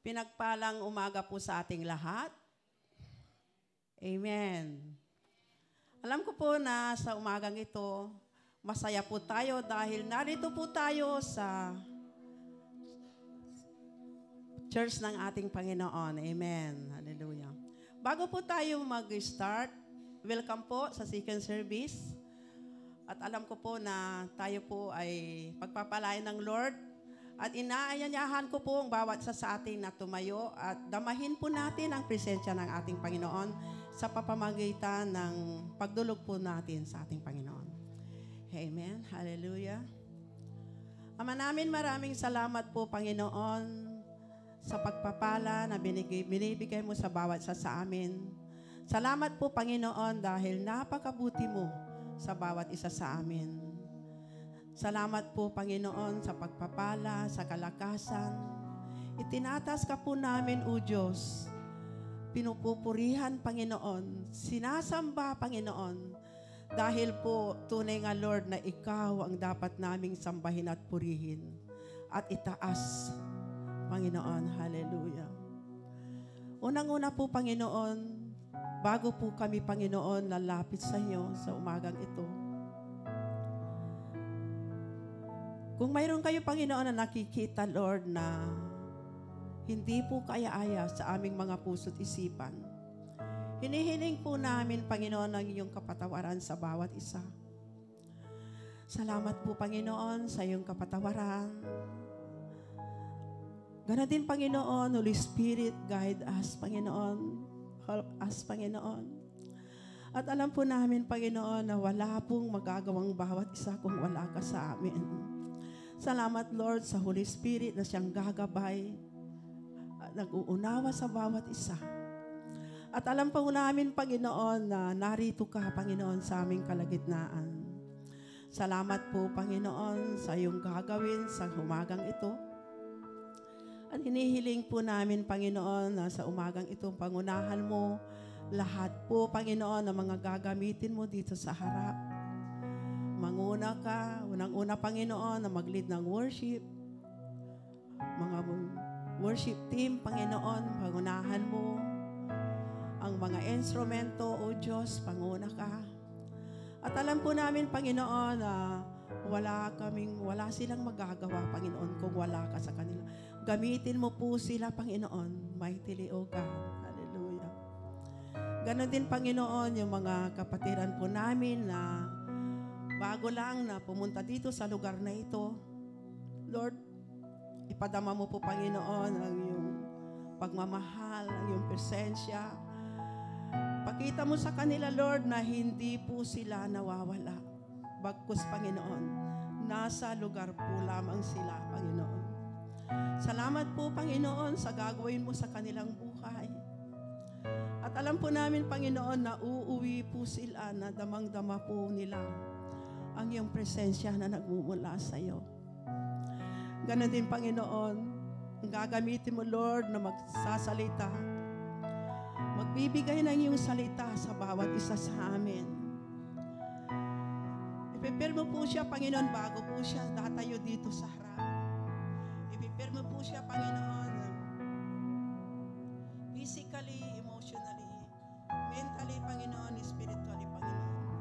Pinagpalang umaga po sa ating lahat. Amen. Alam ko po na sa umagang ito, masaya po tayo dahil narito po tayo sa church ng ating Panginoon. Amen. Hallelujah. Bago po tayo mag-start, welcome po sa second service. At alam ko po na tayo po ay pagpapalain ng Lord. At inaayanyahan ko po ang bawat isa sa atin na tumayo at damahin po natin ang presensya ng ating Panginoon sa papamagitan ng pagdulog po natin sa ating Panginoon. Amen. Hallelujah. Ama namin, maraming salamat po, Panginoon, sa pagpapala na binibigay mo sa bawat isa sa amin. Salamat po, Panginoon, dahil napakabuti mo sa bawat isa sa amin. Salamat po, Panginoon, sa pagpapala, sa kalakasan. Itinatas ka po namin, O Diyos. Pinupupurihan, Panginoon. Sinasamba, Panginoon. Dahil po, tunay nga, Lord, na Ikaw ang dapat naming sambahin at purihin. At itaas, Panginoon. Hallelujah. Unang-una po, Panginoon, bago po kami, Panginoon, lalapit sa iyo sa umagang ito. Kung mayroon kayo, Panginoon, na nakikita, Lord, na hindi po kaya-aya sa aming mga puso't isipan, hinihiling po namin, Panginoon, ang iyong kapatawaran sa bawat isa. Salamat po, Panginoon, sa iyong kapatawaran. Ganon din, Panginoon, Holy Spirit, guide us, Panginoon. Help us, Panginoon. At alam po namin, Panginoon, na wala pong magagawang bawat isa kung wala ka sa amin. Salamat, Lord, sa Holy Spirit na siyang gagabay at nag-uunawa sa bawat isa. At alam po namin, Panginoon, na narito ka, Panginoon, sa aming kalagitnaan. Salamat po, Panginoon, sa iyong gagawin sa umagang ito. At hinihiling po namin, Panginoon, na sa umagang ito, pangunahan mo lahat po, Panginoon, na mga gagamitin mo dito sa harap. Manguna ka, unang-una, Panginoon, na mag-lead ng worship. Mga worship team, Panginoon, pangunahan mo. Ang mga instrumento, O Diyos, panguna ka. At alam po namin, Panginoon, na wala silang magagawa, Panginoon, kung wala ka sa kanila. Gamitin mo po sila, Panginoon, mightily, O God. Hallelujah. Ganon din, Panginoon, yung mga kapatiran po namin na bago lang na pumunta dito sa lugar na ito. Lord, ipadama mo po, Panginoon, ang iyong pagmamahal, ang iyong presensya. Pakita mo sa kanila, Lord, na hindi po sila nawawala. Bagkus, Panginoon, nasa lugar po lamang sila, Panginoon. Salamat po, Panginoon, sa gagawin mo sa kanilang buhay. At alam po namin, Panginoon, na uuwi po sila, na damang-dama po nila ang iyong presensya na nagmumula sa iyo. Ganon din, Panginoon, ang gagamitin mo, Lord, na magsasalita. Magbibigay ng iyong salita sa bawat isa sa amin. I-prepare mo po siya, Panginoon, bago po siya tatayo dito sa harap. I-prepare mo po siya, Panginoon, physically, emotionally, mentally, Panginoon, spiritually, Panginoon.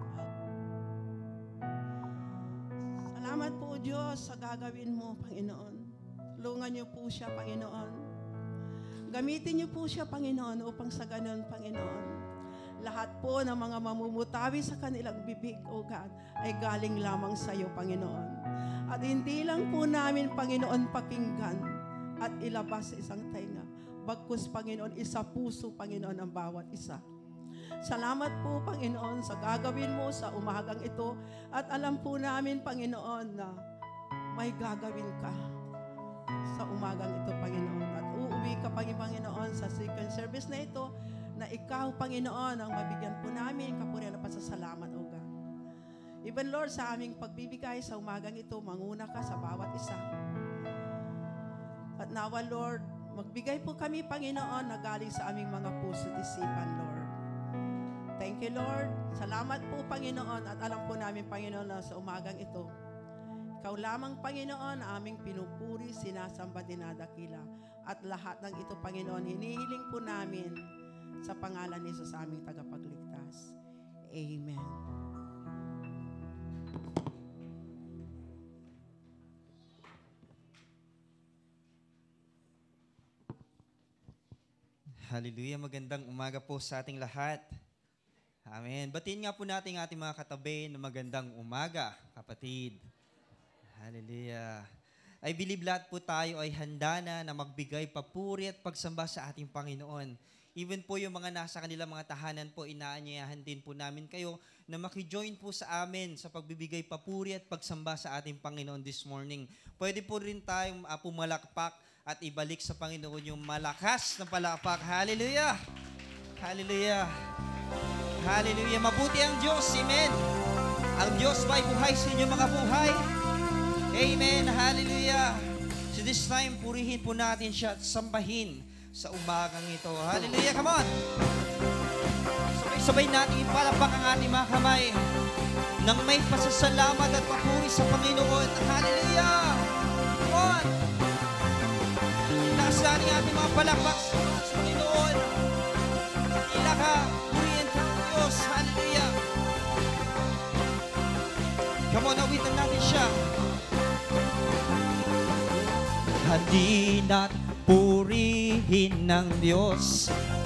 Salamat po, Diyos, sa gagawin mo, Panginoon. Tulungan niyo po siya, Panginoon. Gamitin niyo po siya, Panginoon, upang sa ganon, Panginoon, lahat po ng mga mamumutawi sa kanilang bibig, O God, ay galing lamang sa iyo, Panginoon. At hindi lang po namin, Panginoon, pakinggan at ilabas sa isang tainga. Bagkus, Panginoon, isa puso, Panginoon, ang bawat isa. Salamat po, Panginoon, sa gagawin mo sa umagang ito. At alam po namin, Panginoon, na may gagawin ka sa umagang ito, Panginoon. At uuwi ka, Panginoon, sa second service na ito, na ikaw, Panginoon, ang mabigyan po namin kapurihan na pasasalamat, O God. Even, Lord, sa aming pagbibigay sa umagang ito, manguna ka sa bawat isa. At nawa, Lord, magbigay po kami, Panginoon, na galing sa aming mga puso't isipan, Lord. Thank you, Lord. Salamat po, Panginoon. At alam po namin, Panginoon, na sa umagang ito, Ikaw lamang, Panginoon, aming pinupuri, sinasamba, dinadakila. At lahat ng ito, Panginoon, hinihiling po namin sa pangalan ni Jesus, aming tagapagligtas. Amen. Hallelujah, magandang umaga po sa ating lahat. Amen. Batiin nga po natin ating mga katabi na magandang umaga, kapatid. Hallelujah. I believe lahat po tayo ay handa na magbigay papuri at pagsamba sa ating Panginoon. Even po yung mga nasa kanilang mga tahanan po, inaanyayahan din po namin kayo na makijoin po sa amin sa pagbibigay papuri at pagsamba sa ating Panginoon this morning. Pwede po rin tayong pumalakpak at ibalik sa Panginoon yung malakas na palakpak. Hallelujah! Hallelujah! Hallelujah! Mabuti ang Diyos. Amen! Ang Diyos may buhay sa inyong mga buhay. Amen! Hallelujah! So this time, purihin po natin siya at sambahin sa umagang ito. Hallelujah! Come on! Sabay-sabay natin ipalakpak ang ating mga kamay nang may pasasalamat at papuri sa Panginoon. Hallelujah! Come on! Sa ating mga palakpak sa Panginoon. Ila ka, purihin ka ng Diyos. Hallelujah. Come on, awitan natin siya. Handi na't purihin ng Diyos.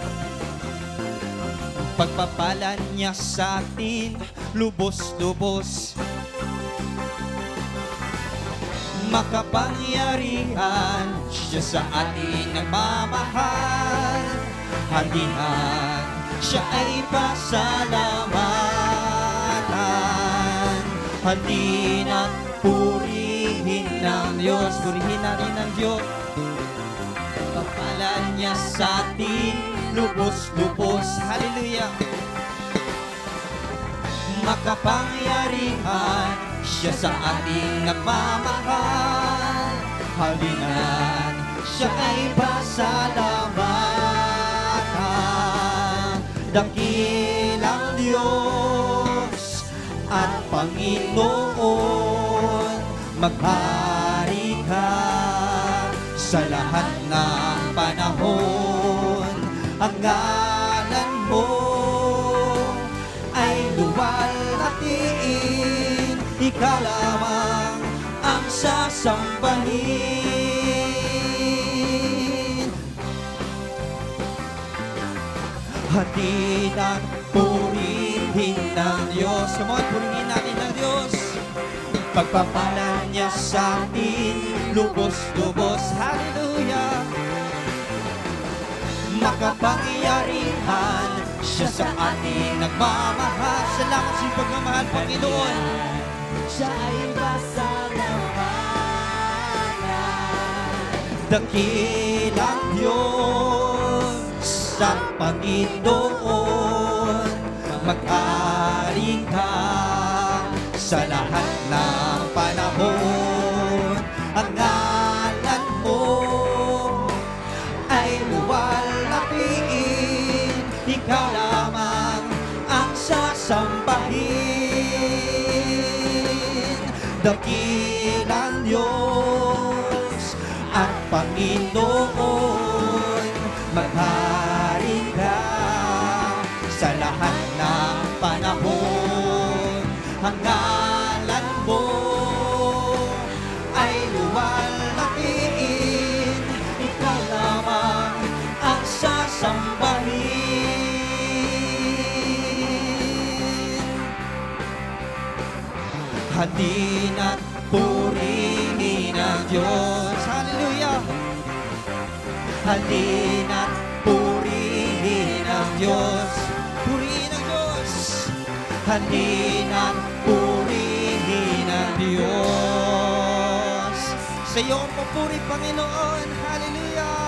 Pagpapalan niya sa atin, lubos-lubos. Makapangyarihan siya sa ating nagmamahal. Handihan siya ay pasalamatan. Handi na't purihin ng Diyos. Purihin natin ng Diyos. Papalan niya sa atin, lubos-lubos. Hallelujah. Makapangyarihan siya sa ating nagmamahal. Halinan siya ay pasalamatan. Dakilang Diyos at Panginoon, maghari ka sa lahat ng panahon. Ang ngalan mo ay luwalhatiin, ikaw lamang ang sasambahin. Hatid ang purihin ng Diyos. Come on, purihin natin ng Diyos. Pagpapalan niya sa atin, lubos-lubos. Hallelujah. Makapangyarihan siya sa ating nagmamahal. Salamat sa pagmamahal, Panginoon. Siya ay pasalamatan. Dakilang Diyos at Panginoon, mag-ari ka sa lahat ng panahon. Ang ngalan mo ay luwalhatiin, ikaw lamang ang sasambahin. Dakilang Diyos at Panginoon, maghari ka sa lahat ng panahon. Ang ngalan mo ay luwalhatiin, ikaw lamang ang sasambahin. Handi na't purihin ang Diyos. Hallelujah! Handi na't purihin ang Diyos. Purihin ang Diyos. Handi na't purihin ang Diyos. Sa iyong papuri, Panginoon. Hallelujah!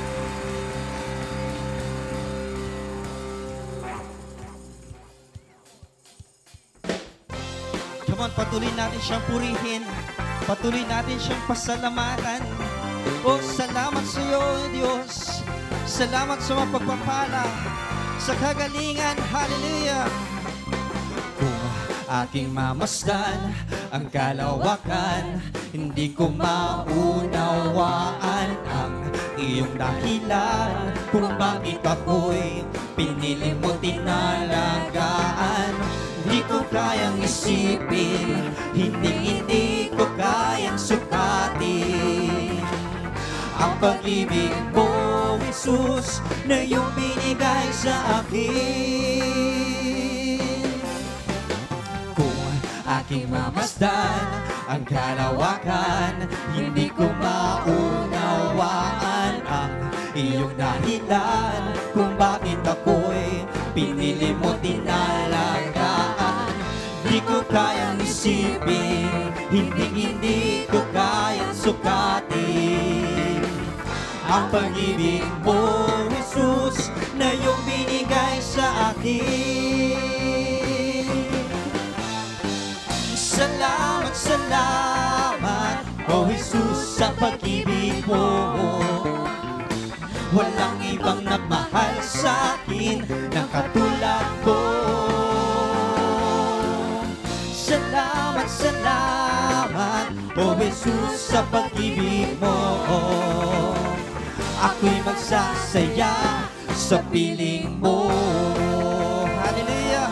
Come on, patuloy natin siyang purihin. Patuloy natin siyang pasalamatan. Oh, salamat sa iyo, Diyos. Salamat sa mga pagpapala, sa kagalingan. Hallelujah! Kung aking mamasdan ang kalawakan. Hindi ko maunawaan ang iyong dahilan kung bakit ako'y pinili mo tinalagaan. Hindi ko kayang isipin, hindi ko kayang sukatin ang pag-ibig mo, Jesus, na iyong binigay sa akin. Kung aking mamasdan ang kalawakan, hindi ko maunawaan ang iyong dahilan kung bakit ako'y pinili mo tinalagaan. Hindi ko kayang isipin, hindi ko kayang sukatin ang pag-ibig mo, Jesus, na iyong binigay sa akin. Salamat, salamat, O Jesus, sa pag-ibig mo. Walang ibang nagmahal sa akin na katulad ko. Salamat, salamat, O Jesus, sa pag-ibig mo. Ako'y magsasaya sa piling mo. Hallelujah!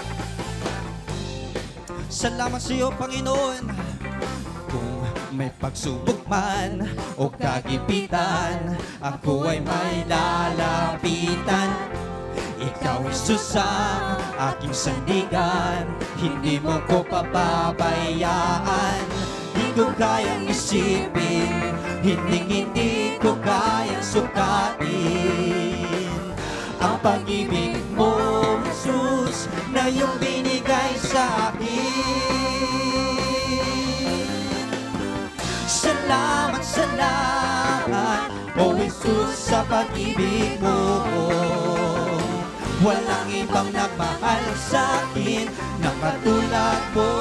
Salamat sa iyo, Panginoon. Kung may pagsubok man o kagipitan, ako ay may lalapitan. Ikaw, Jesus, ang aking sandigan. Hindi mo ko pababayaan. Hindi ko kayang isipin, hindi ko kayang sukatin ang pag-ibig mo, Jesus, na iyong binigay sa akin. Salamat, salamat, O Jesus, sa pag-ibig mo. Walang ibang nagmahal sa akin na katulad mo.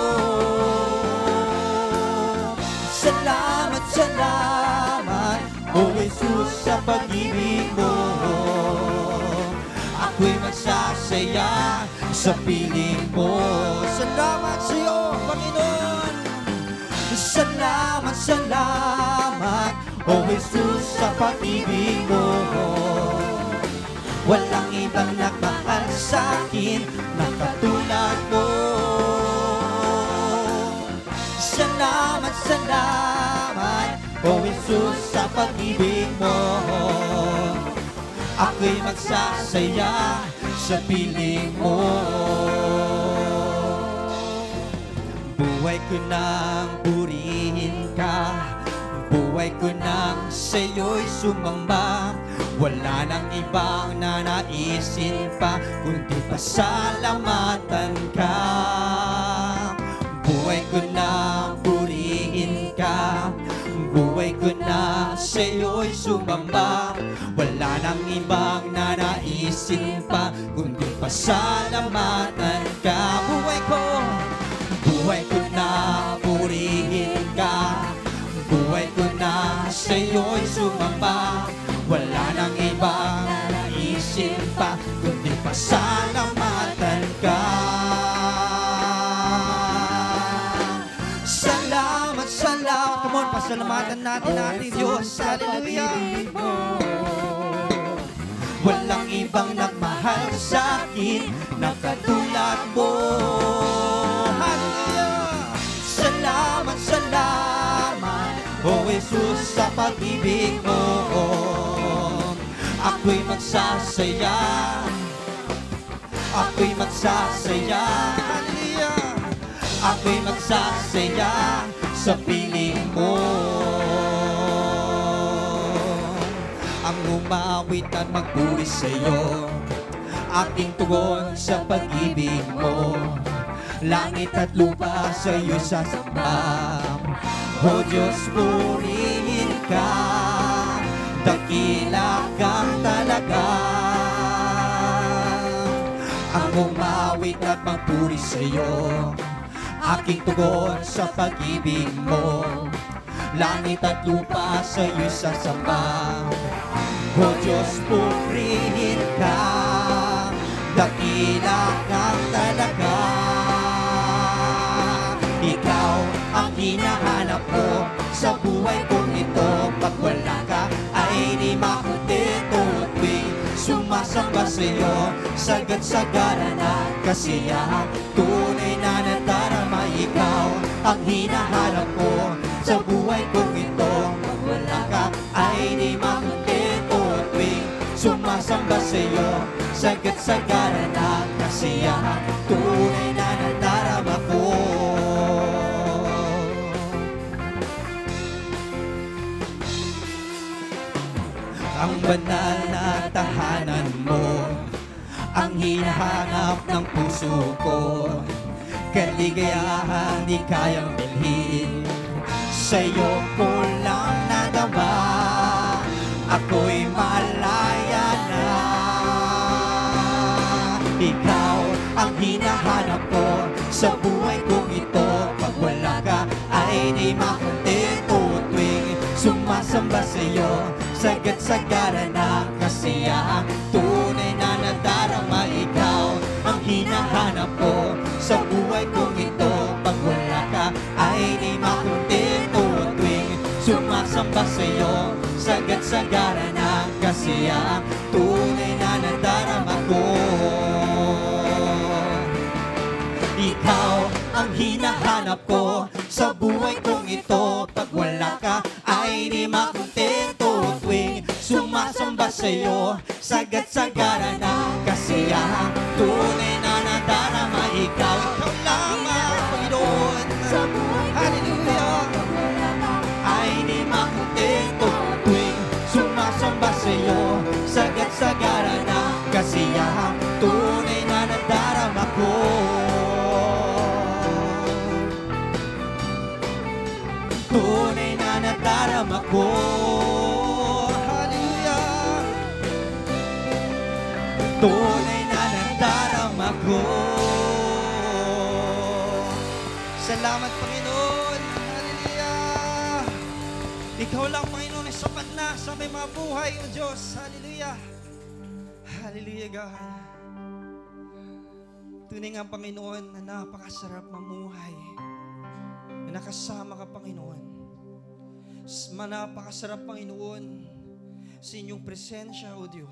Salamat, salamat, O Jesus, sa pag-ibig mo. Ako'y magsasaya sa piling mo. Salamat sa iyo, Panginoon. Salamat, salamat, O Jesus, sa pag-ibig mo. Walang ibang nagmahal sa akin na katulad mo. Salamat, salamat, O Jesus, sa pag-ibig mo. Ako'y magsasaya sa piling mo. Buhay ko nang purihin ka, buhay ko nang sa'yo'y sumamba. Wala nang ibang nanaisin pa, kundi pasalamatan ka. Buhay ko nang purihin ka, buhay ko na sa'yo'y sumamba. Wala nang ibang nanaisin pa, kundi pasalamatan ka. Buhay ko na purihin ka, buhay ko na sa'yo'y sumamba. Wala nang ibang nanaisin pa, kundi pasalamatan ka. Salamat, salamat. Come on, pasalamatan natin ating Diyos. Hallelujah. Walang ibang nagmahal sa akin na katulad mo. Hallelujah. Salamat, salamat, O Jesus, sa pag-ibig mo. Ako'y magsasaya, ako'y magsasaya. Hallelujah. Ako'y magsasaya sa piling mo. Ang umawit at magpuri sa'yo, aking tugon sa pag-ibig mo. Langit at lupa sa'yo sasamba. O Diyos, purihin ka, dakila kang talaga. Ang umawit at magpuri sa'yo, aking tugon sa pag-ibig mo. Langit at lupa sa'yo'y sasamba. O Diyos, purihin ka, dakila kang talaga. sa buhay kong ito. Pag wala ka ay di makontento. Tuwing sumasamba sa'yo, sagad-sagara na kasiyahan. Tunay na nadarama, ikaw ang hinahanap ko sa buhay kong ito. Pag wala ka ay di makontento. Tuwing sumasamba sa'yo, sagad-sagara na kasiyahan. Tunay na nadarama ko. Ang banal na tahanan mo, ang hinahanap ng puso ko. Kaligayahan di kayang bilhin, sa'yo ko lang nadama. Ako'y malaya na. Ikaw ang hinahanap ko sa buhay kong ito. Pag wala ka ay di makontento. Tuwing sumasamba sa'yo, sagad-sagara na kasiyahan. Tunay na nadarama, ikaw ang hinahanap ko sa buhay kong ito. Pag wala ka ay di makontento. Tuwing sumasamba sa'yo, sagad-sagara na kasiyahan. Tunay na nadarama ko. Ikaw ang hinahanap ko sa buhay kong ito. Pag wala ka ay di makontento. Tuwing sumasamba sa'yo, sagad-sagara na kasiyahan. Tunay na nadarama, ikaw lamang, Panginoon. Hallelujah. Ay di makontento. Tuwing sumasamba sa'yo, sagad-sagara na kasiyahan. Tunay na nadarama ko. Tunay na nadarama ko. Hallelujah. Tunay na nadarama ko. Salamat, Panginoon. Hallelujah. Ikaw lang, Panginoon, ay sapat na sa may mga buhay, O Diyos. Hallelujah. Hallelujah, God. Tunay nga, Panginoon, na napakasarap mamuhay. Na nakasama ka, Panginoon. Napakasarap, Panginoon, sa inyong presensya, O Diyos.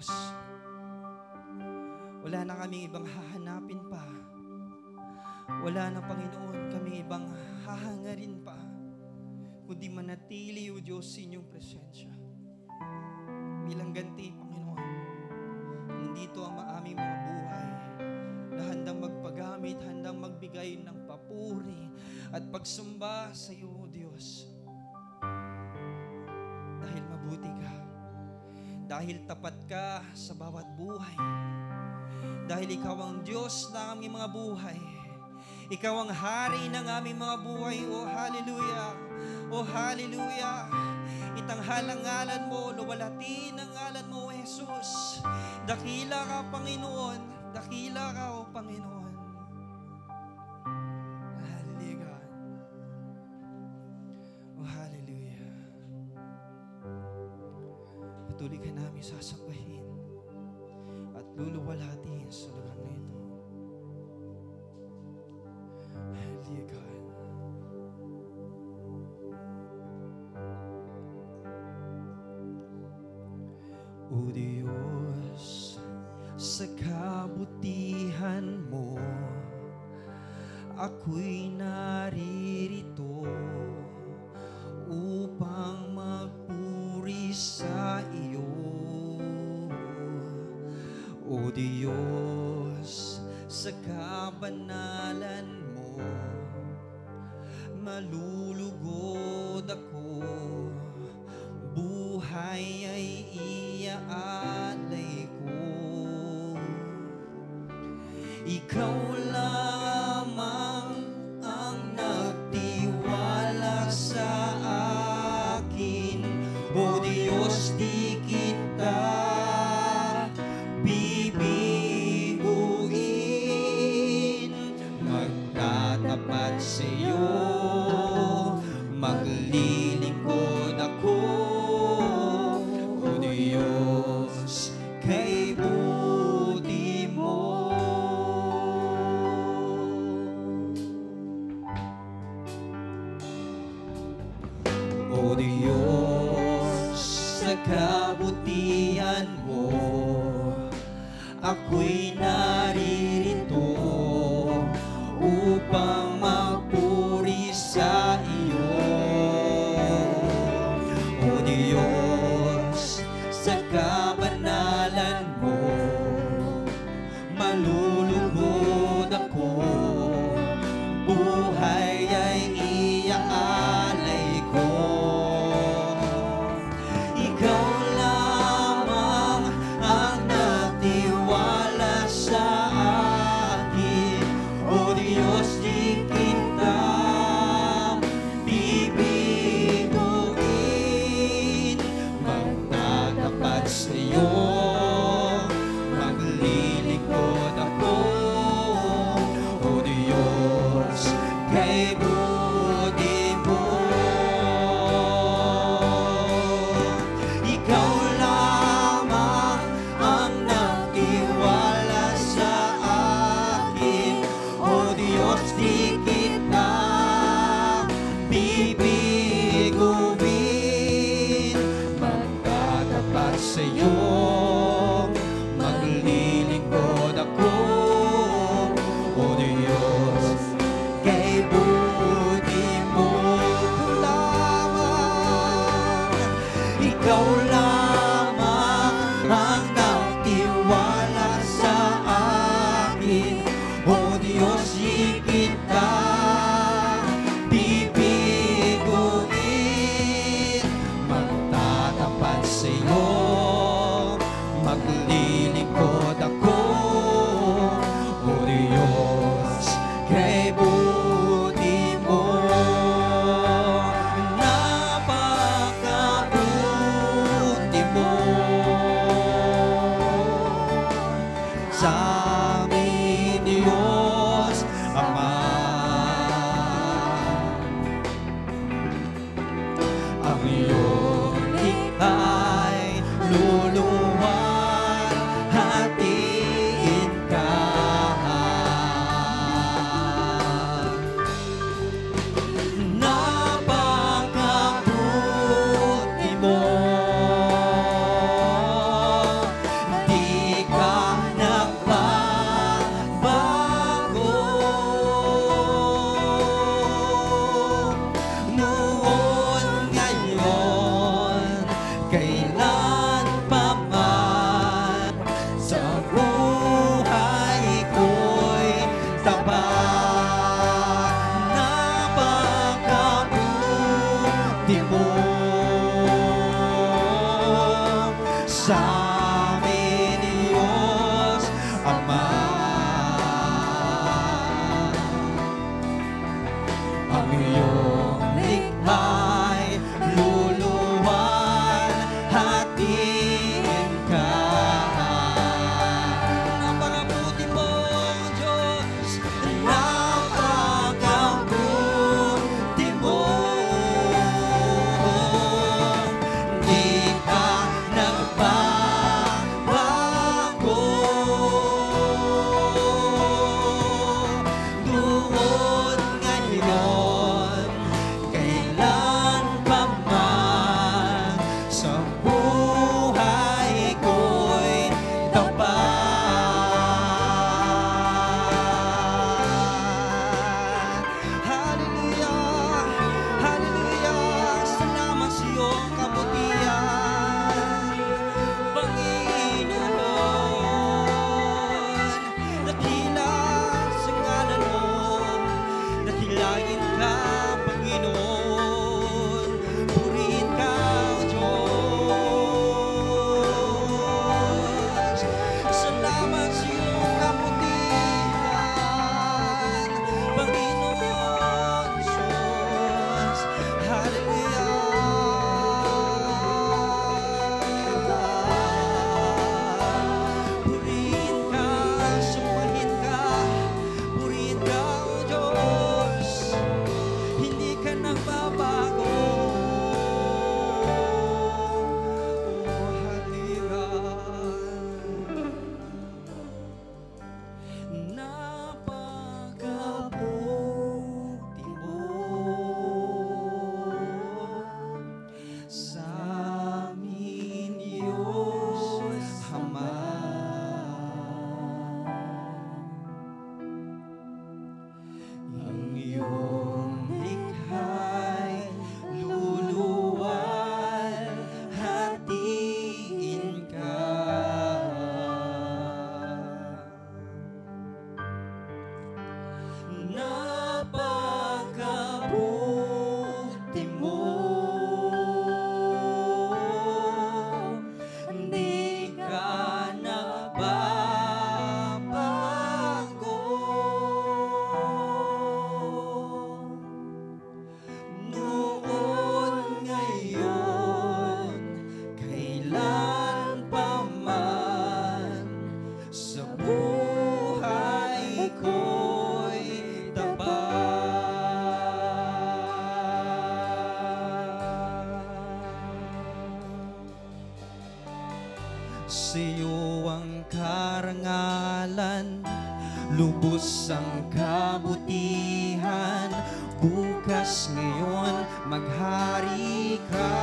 Wala na kaming ibang hahanapin pa. Wala na, Panginoon, kaming ibang hahangarin pa, kundi manatili, O Diyos, sa inyong presensya. Bilang ganti, Panginoon, nandito ang aming mga buhay na handang magpagamit, handang magbigay ng papuri at pagsamba sa iyo, O Diyos. Dahil mabuti ka, dahil tapat ka sa bawat buhay, dahil ikaw ang Diyos ng aming mga buhay, ikaw ang hari ng aming mga buhay. O hallelujah, o hallelujah. Itanghal ang ngalan mo, luwalhatiin ang ngalan mo, O Jesus. Dakila ka, Panginoon, dakila ka, O Panginoon. Hallelujah. O hallelujah. Patuloy ka namin sasambahin at luluwalhatiin sa lugar na ito. Hallelujah, God. O Diyos, sa kabutihan mo, ako'y naririto upang magpuri sa iyo. O Diyos, sa kabanalan mo, malulugod ako, buhay ay iaalay ko. Ikaw lamang ang nagtiwala sa akin, O Diyos, di kita bibiguin. Magtatapat sa iyo, maglilingkod ako, O Diyos, kay buti mo. kabutihan mo, ako'y naririto upang magpuri sa iyo. O Diyos, sa kabanalan mo, malulugod ako, buhay ay iaalay ko. Ikaw lamang ang nagtiwala sa akin, O Diyos, di kita bibiguin. Magtatapat sa iyo, maglilingkod ako, O Diyos, kay buti mo. Ikaw lamang ang nagtiwala sa akin, O Diyos, di kita bibiguin. Magtatapat sa iyo, maglilingkod ako, O Diyos, kay buti mo. Ikaw lamang ang nagtiwala sa akin, O Diyos, di kita bibiguin. Magtatapat sa iyo, maglilingkod ako, O Diyos, kay buti mo. Napakabuti mo sa amin, Diyos Ama. Ang iyong likha'i luluwal, hatiin ka. Napakabuti mo, di ka nagbabago. buhay ko'y sa'yo ang karangalan, lubos ang kabutihan. Bukas ngayon, maghari ka,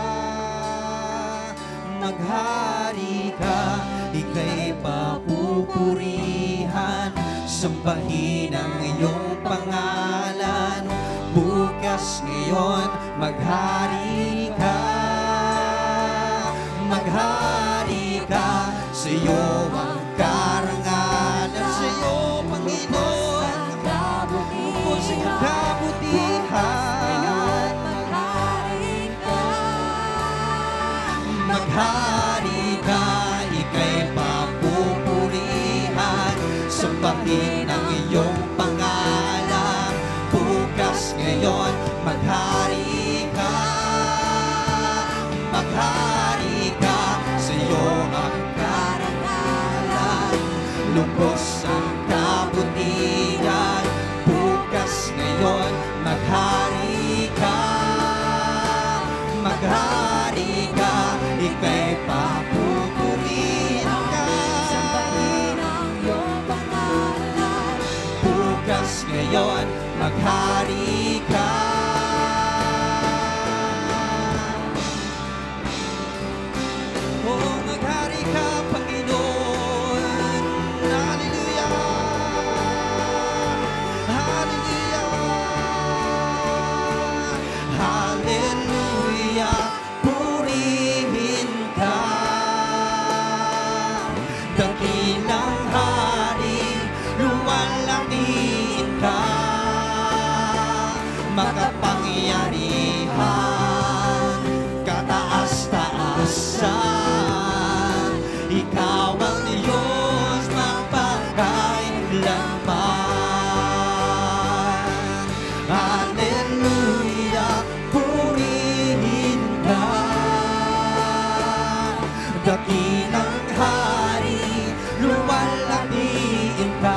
ika'y papupurihan, sambahin ang iyong pangalan. Bukas ngayon, maghari ka, sa'yo ang karangalan, sa'yo, Panginoon, lubos ang kabutihan. Maghari ka, ika'y papupurihan, sambahin ang iyong pangalan. Bukas ngayon, maghari ka, sa'yo ang karangalan, lubos ang kabutihan. Bukas ngayon, maghari ka, ika'y papupurihan ka. Bukas ngayon, maghari ka. Oh, maghari ka, Panginoon. Hallelujah. Hallelujah. Hallelujah. Purihin ka, dakilang hari, luwalhatiin ka, makapangyarihan, kataas-taasan. Ikaw ang Diyos magpakailanman. Hallelujah, purihin ka, dakilang hari, luwalhatiin ka,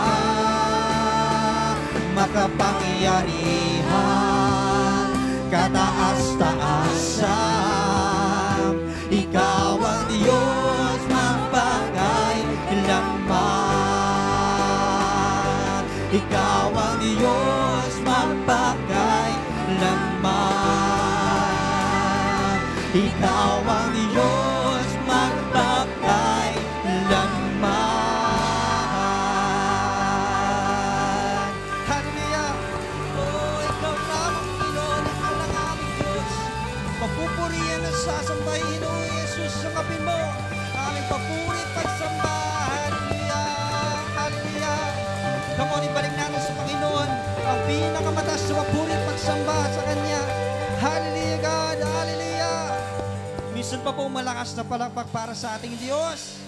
makapangyarihan, kataas-taasan. Ikaw ang Diyos magpakailanman. Ikaw ang Diyos magpakailanman. Ikaw ang Diyos magpakailanman. Hallelujah! Oh, ikaw lamang, Panginoon, ang alanganing Diyos. Papupurihan at sasambahin, O Jesus, sa kapi mo. Aming papuri at pagsamba. Hallelujah! Hallelujah! Come on, ibalik natin sa Panginoon ang pinakamataas sa papuri at pagsamba sa Kanya. Hallelujah, God! Hallelujah! Minsan pa po malakas na palakpak para sa ating Diyos.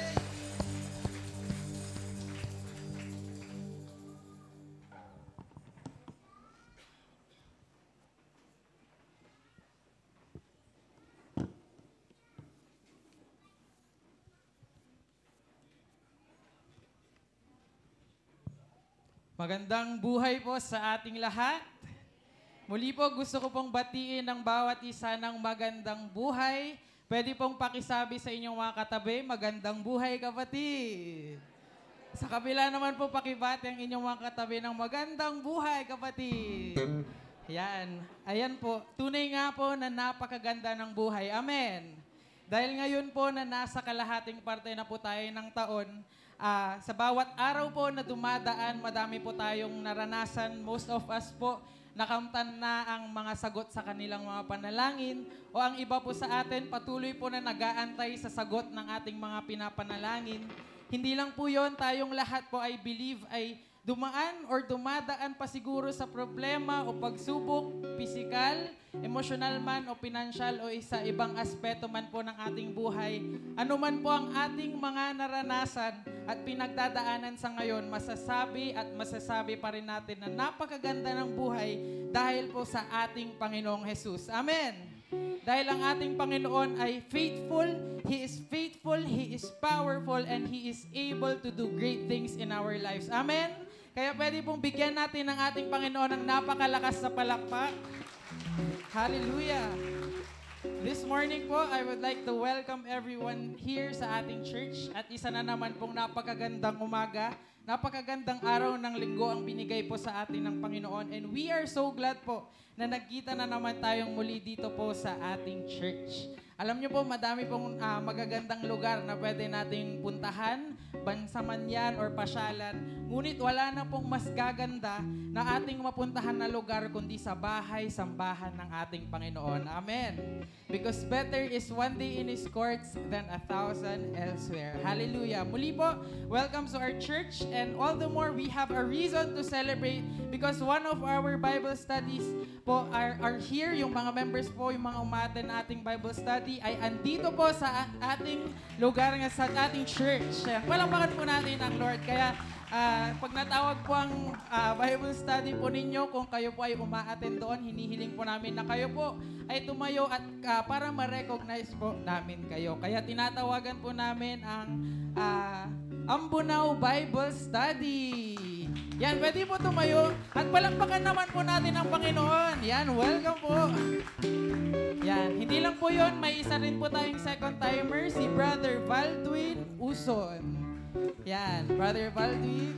Magandang buhay po sa ating lahat. Muli po gusto ko pong batiin ang bawat isa ng magandang buhay. Pwede pong pakisabi sa inyong mga katabi, magandang buhay kapatid. Sa kabila naman po pakibati ang inyong mga katabi ng magandang buhay kapatid. Ayan. Ayan po. Tunay nga po na napakaganda ng buhay. Amen. Dahil ngayon po na nasa kalahating parte na po tayo ng taon, sa bawat araw po na dumadaan, madami po tayong naranasan. Most of us po, nakamtan na ang mga sagot sa kanilang mga panalangin. O ang iba po sa atin, patuloy po na nag-aantay sa sagot ng ating mga pinapanalangin. Hindi lang po yon, tayong lahat po I believe ay dumaan or dumadaan pa siguro sa problema o pagsubok, physical, emotional man o financial o sa ibang aspeto man po ng ating buhay. Ano man po ang ating mga naranasan at pinagdadaanan sa ngayon, masasabi pa rin natin na napakaganda ng buhay dahil po sa ating Panginoong Jesus. Amen! Dahil ang ating Panginoon ay faithful, He is faithful, He is powerful, and He is able to do great things in our lives. Amen? Kaya pwede pong bigyan natin ng ating Panginoon ng napakalakas na palakpak. Hallelujah! This morning po, I would like to welcome everyone here sa ating church at isa na naman pong napakagandang umaga, napakagandang araw ng linggo ang binigay po sa atin ng Panginoon. And we are so glad po na nagkita na naman tayong muli dito po sa ating church. Alam niyo po, madami pong magagandang lugar na pwede nating puntahan, bansa man yan or pasyalan. Ngunit wala na pong mas gaganda na ating mapuntahan na lugar kundi sa bahay, sambahan ng ating Panginoon. Amen. Because better is one day in His courts than 1,000 elsewhere. Hallelujah. Muli po, welcome to our church, and all the more we have a reason to celebrate because one of our Bible studies po are here. Yung mga members po, yung mga umaten na ating Bible study ay andito po sa ating lugar, sa ating church. Palakpakan po natin ang Lord. Kaya pag natawag po ang Bible study po ninyo, kung kayo po ay umaattend doon, hinihiling po namin na kayo po ay tumayo at para ma-recognize po namin kayo. Kaya tinatawagan po namin ang Ambunaw Bible Study. Yan, pwede po tumayo at palakpakan naman po natin ang Panginoon. Yan, welcome po. Yan, hindi lang po yun, may isa rin po tayong second timer, si Brother Valdwin Uson. Yan, Brother Valdwin.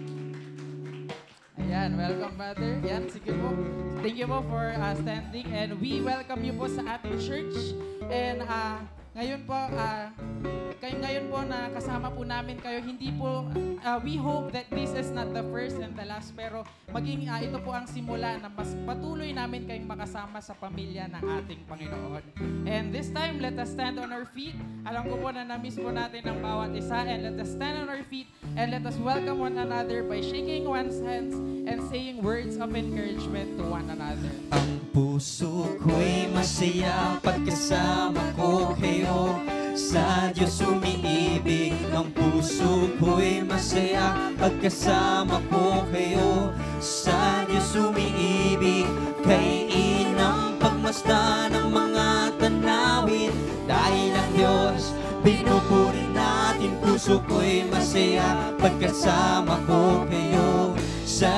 Ayan, welcome brother. Yan, sige po. Thank you po for standing and we welcome you po sa ating church. And ngayon po, ngayon po na kasama po namin kayo, hindi po, we hope that this is not the first and the last, pero maging ito po ang simula na mas patuloy namin kayong makasama sa pamilya ng ating Panginoon. And this time, let us stand on our feet. Alam ko po na na-miss po natin ang bawat isa, and let us stand on our feet and let us welcome one another by shaking one's hands and saying words of encouragement to one another. Ang puso ko'y masaya pagkasama ko kayo. Sa Diyos umiibig. Ang puso ko'y masaya pagkasama ko kayo. Sa Diyos umiibig. Kay inang pagmasdan ng mga tanawin. Dahil ang Diyos pinupuri natin. Puso ko'y masaya pagkasama ko kayo. Sa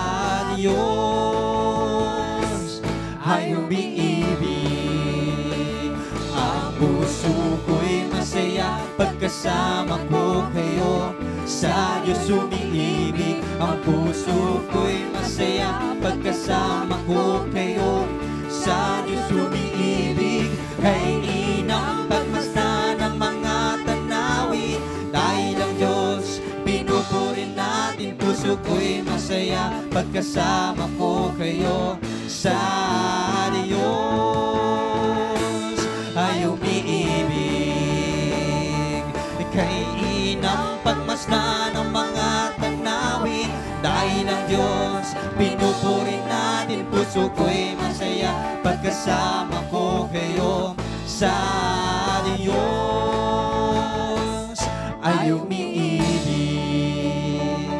Diyos ay umiibig. Ang puso ko'y masaya pagkasama ko kayo. Sa Diyos umiibig. Ang puso ko'y masaya pagkasama ko kayo. Sa Diyos umiibig. Kay inang pagmasdan ng mga tanawin. Dahil ang Diyos pinupuri natin. Puso ko'y masaya pagkasama ko kayo. Sa Diyos ay umiibig. Kay inang pagmasdan ng mga tanawin. Dahil ang Diyos pinupuri natin. Puso ko'y masaya pagkasama ko kayo. Sa Diyos ay umiibig.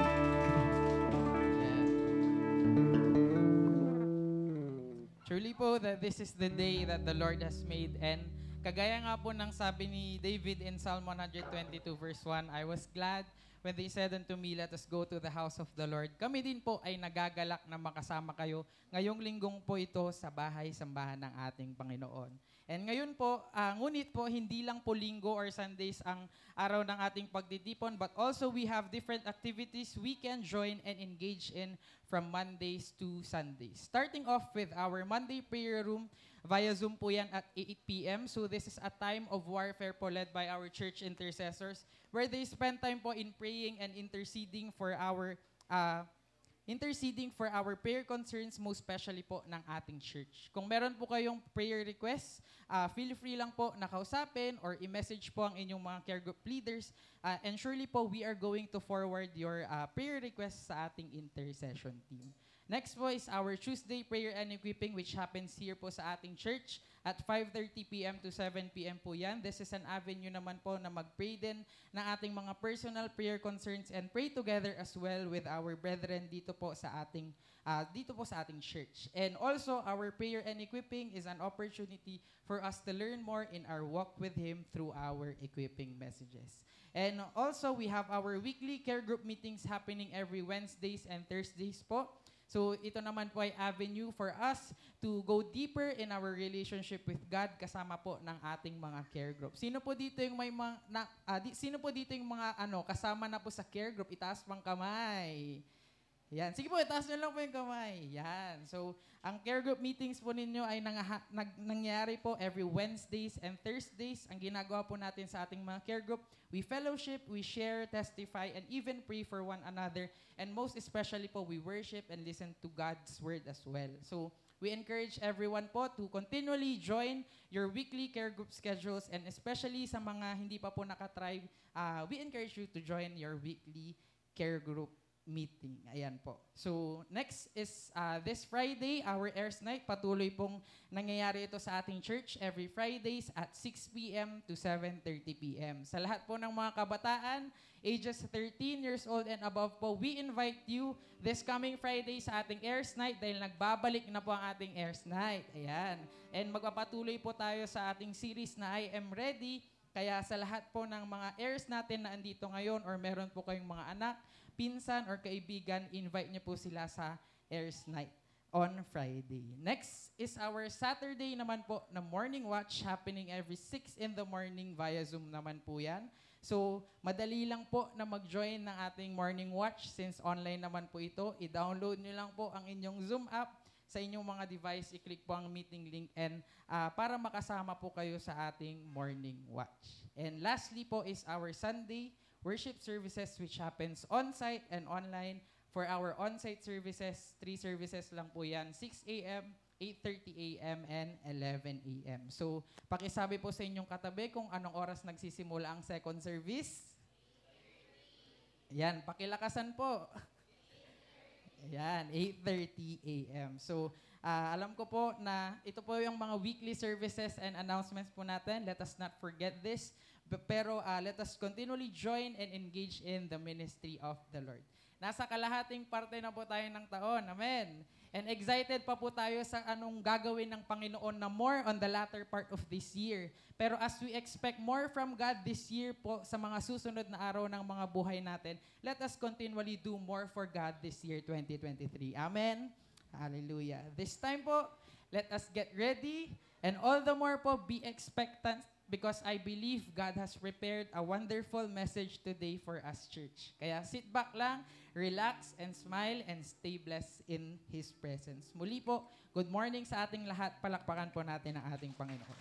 Truly po that this is the day that the Lord has made, and kagaya nga po ng sabi ni David in Psalm 122 verse 1, I was glad when they said unto me, let us go to the house of the Lord. Kami din po ay nagagalak na makasama kayo ngayong linggong po ito sa bahay-sambahan ng ating Panginoon. And ngayon po, ngunit po, hindi lang po linggo or Sundays ang araw ng ating pagtitipon, but also we have different activities we can join and engage in from Mondays to Sundays. Starting off with our Monday prayer room, via Zoom po yan at 8 p.m. So this is a time of warfare po led by our church intercessors where they spend time po in praying and interceding for our prayer concerns, most especially po ng ating church. Kung meron po kayong prayer requests, feel free lang po na kausapin or i-message po ang inyong mga care group leaders. And surely po, we are going to forward your prayer requests sa ating intercession team. Next po is our Tuesday prayer and equipping which happens here po sa ating church at 5:30 p.m. to 7 p.m. po yan. This is an avenue naman po na mag-pray din ng ating mga personal prayer concerns and pray together as well with our brethren dito po sa ating church. And also, our prayer and equipping is an opportunity for us to learn more in our walk with Him through our equipping messages. And also, we have our weekly care group meetings happening every Wednesdays and Thursdays po. So ito naman po ay avenue for us to go deeper in our relationship with God kasama po ng ating mga care group. Sino po dito yung mga kasama na po sa care group? Itaas pang kamay. Yan. Sige po, itaas nyo lang po yung kamay. Yan. So, ang care group meetings po ninyo ay nangyayari po every Wednesdays and Thursdays. Ang ginagawa po natin sa ating mga care group, we fellowship, we share, testify, and even pray for one another. And most especially po, we worship and listen to God's word as well. So, we encourage everyone po to continually join your weekly care group schedules, and especially sa mga hindi pa po nakatry, we encourage you to join your weekly care group meeting. Ayan po. So, next is this Friday, our Airs Night. Patuloy pong nangyayari ito sa ating church every Fridays at 6 p.m. to 7:30 p.m. Sa lahat po ng mga kabataan, ages 13 years old and above po, we invite you this coming Friday sa ating Airs Night dahil nagbabalik na po ang ating Airs Night. Ayan. And magpapatuloy po tayo sa ating series na I Am Ready. Kaya sa lahat po ng mga heirs natin na andito ngayon or meron po kayong mga anak, pinsan, or kaibigan, invite niyo po sila sa Heirs Night on Friday. Next is our Saturday naman po na morning watch happening every 6 in the morning via Zoom naman po yan. So, madali lang po na mag-join ng ating morning watch since online naman po ito. I-download niyo lang po ang inyong Zoom app sa inyong mga device. I-click po ang meeting link and para makasama po kayo sa ating morning watch. And lastly po is our Sunday worship services which happens on-site and online. For our on-site services, 3 services lang po yan, 6 a.m., 8:30 a.m., and 11 a.m. So, pakisabi po sa inyong katabi kung anong oras nagsisimula ang second service. Yan, pakilakasan po. Yan, 8:30 a.m. So, alam ko po na ito po yung mga weekly services and announcements po natin. Let us not forget this. Pero let us continually join and engage in the ministry of the Lord. Nasa kalahating parte na po tayo ng taon. Amen. And excited pa po tayo sa anong gagawin ng Panginoon na more on the latter part of this year. Pero as we expect more from God this year po sa mga susunod na araw ng mga buhay natin, let us continually do more for God this year, 2023. Amen. Hallelujah. This time po, let us get ready and all the more po be expectant because I believe God has prepared a wonderful message today for us, church. Kaya sit back lang, relax, and smile, and stay blessed in His presence. Muli po, good morning sa ating lahat. Palakpakan po natin ang ating Panginoon.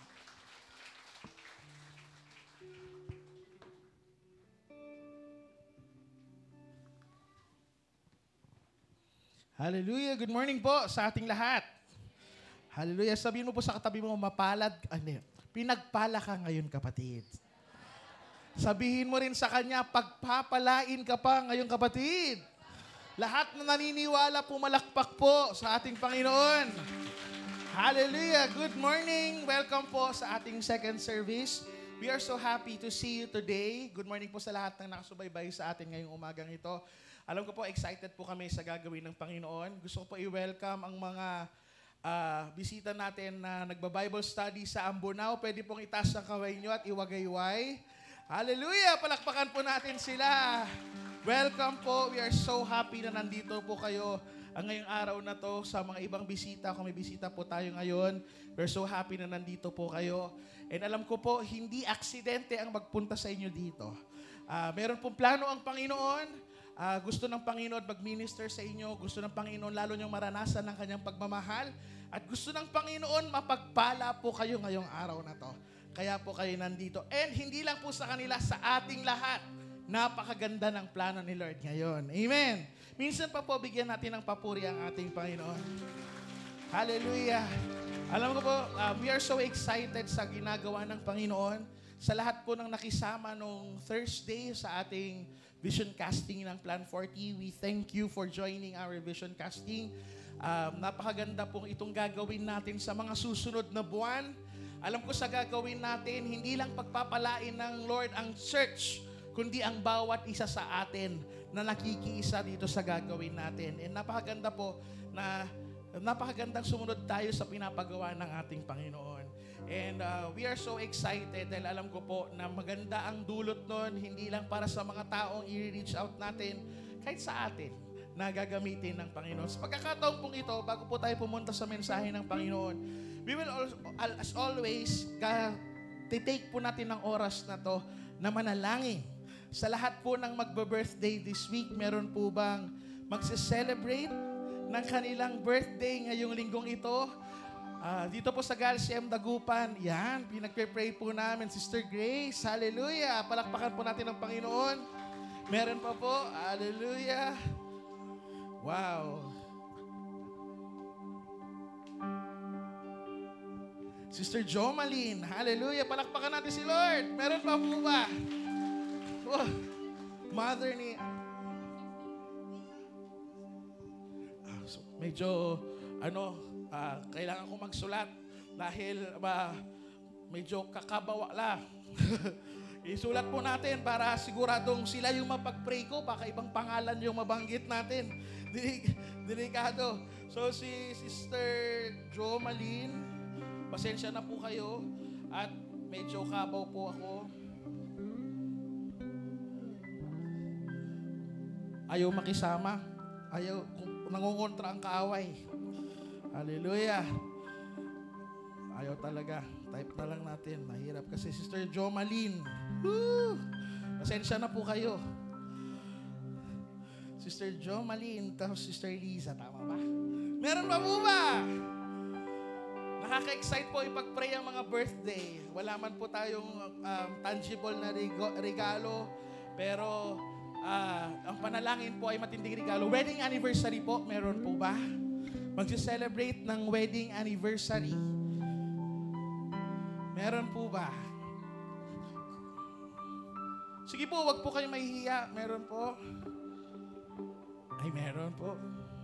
Hallelujah. Good morning po sa ating lahat. Hallelujah. Sabihin mo po sa katabi mo, pinagpala ka ngayon, kapatid. Sabihin mo rin sa kanya, pagpapalain ka pa ngayon, kapatid. Lahat na naniniwala, pumalakpak po sa ating Panginoon. Hallelujah. Good morning. Welcome po sa ating second service. We are so happy to see you today. Good morning po sa lahat ng nakasubaybay sa atin ngayong umagang ito. Alam ko po, excited po kami sa gagawin ng Panginoon. Gusto ko po i-welcome ang mga bisita natin na nagba-Bible study sa Ambunao. Pwede pong itaas ang kamay nyo at iwagayway. Hallelujah! Palakpakan po natin sila. Welcome po. We are so happy na nandito po kayo ang ngayong araw na to. Sa mga ibang bisita, kung may bisita po tayo ngayon, we're so happy na nandito po kayo. And alam ko po, hindi aksidente ang magpunta sa inyo dito. Meron pong plano ang Panginoon. Gusto ng Panginoon mag-minister sa inyo. Gusto ng Panginoon lalo niyong maranasan ng kanyang pagmamahal. At gusto ng Panginoon mapagpala po kayo ngayong araw na to. Kaya po kayo nandito. And hindi lang po sa kanila, sa ating lahat. Napakaganda ng plano ni Lord ngayon. Amen. Minsan pa po bigyan natin ng papuri ang ating Panginoon. Hallelujah. Alam ko po, we are so excited sa ginagawa ng Panginoon. Sa lahat po ng nakisama nung Thursday sa ating vision casting ng Plan 40. We thank you for joining our vision casting. Napakaganda pong itong gagawin natin sa mga susunod na buwan. Alam ko sa gagawin natin, hindi lang pagpapalain ng Lord ang church, kundi ang bawat isa sa atin na nakikiisa dito sa gagawin natin. And napakaganda po na napakagandang sumunod tayo sa pinapagawa ng ating Panginoon. And we are so excited dahil alam ko po na maganda ang dulot nun, hindi lang para sa mga taong i-reach out natin, kahit sa atin na gagamitin ng Panginoon. Sa pagkakataon pong ito, bago po tayo pumunta sa mensahe ng Panginoon, we will as always, titake po natin ng oras na to na manalangin. Sa lahat po ng magbe-birthday this week, meron po bang magse-celebrate ng kanilang birthday ngayong linggong ito? Dito po sa GALCM Dagupan, yan, pinagpe-pray po namin, Sister Grace, hallelujah. Palakpakan po natin ang Panginoon. Meron pa po, hallelujah. Wow. Sister Jomalyn, hallelujah. Palakpakan natin si Lord. Meron pa po ba? Oh, mother ni... medyo, kailangan ko magsulat dahil medyo kakabawala. Isulat po natin para siguradong sila yung mapag-pray ko, baka ibang pangalan yung mabanggit natin. Delikado. So si Sister Jomalyn, pasensya na po kayo at medyo kabaw po ako. Ayaw makisama. Ayaw, nangungontra ang kaaway. Hallelujah. Ayaw talaga. Type na lang natin. Mahirap kasi. Sister Jomalyn. Woo! Pasensya na po kayo. Sister Jomalyn, tapos Sister Liza. Tama ba? Meron pa po ba? Nakaka-excite po ipag-pray ang mga birthday. Wala man po tayong tangible na regalo. Pero ang panalangin po ay matinding regalo. Wedding anniversary po, meron po ba? Mag-celebrate ng wedding anniversary. Meron po ba? Sige po, wag po kayo mahihiya. Meron po? Ay, meron po.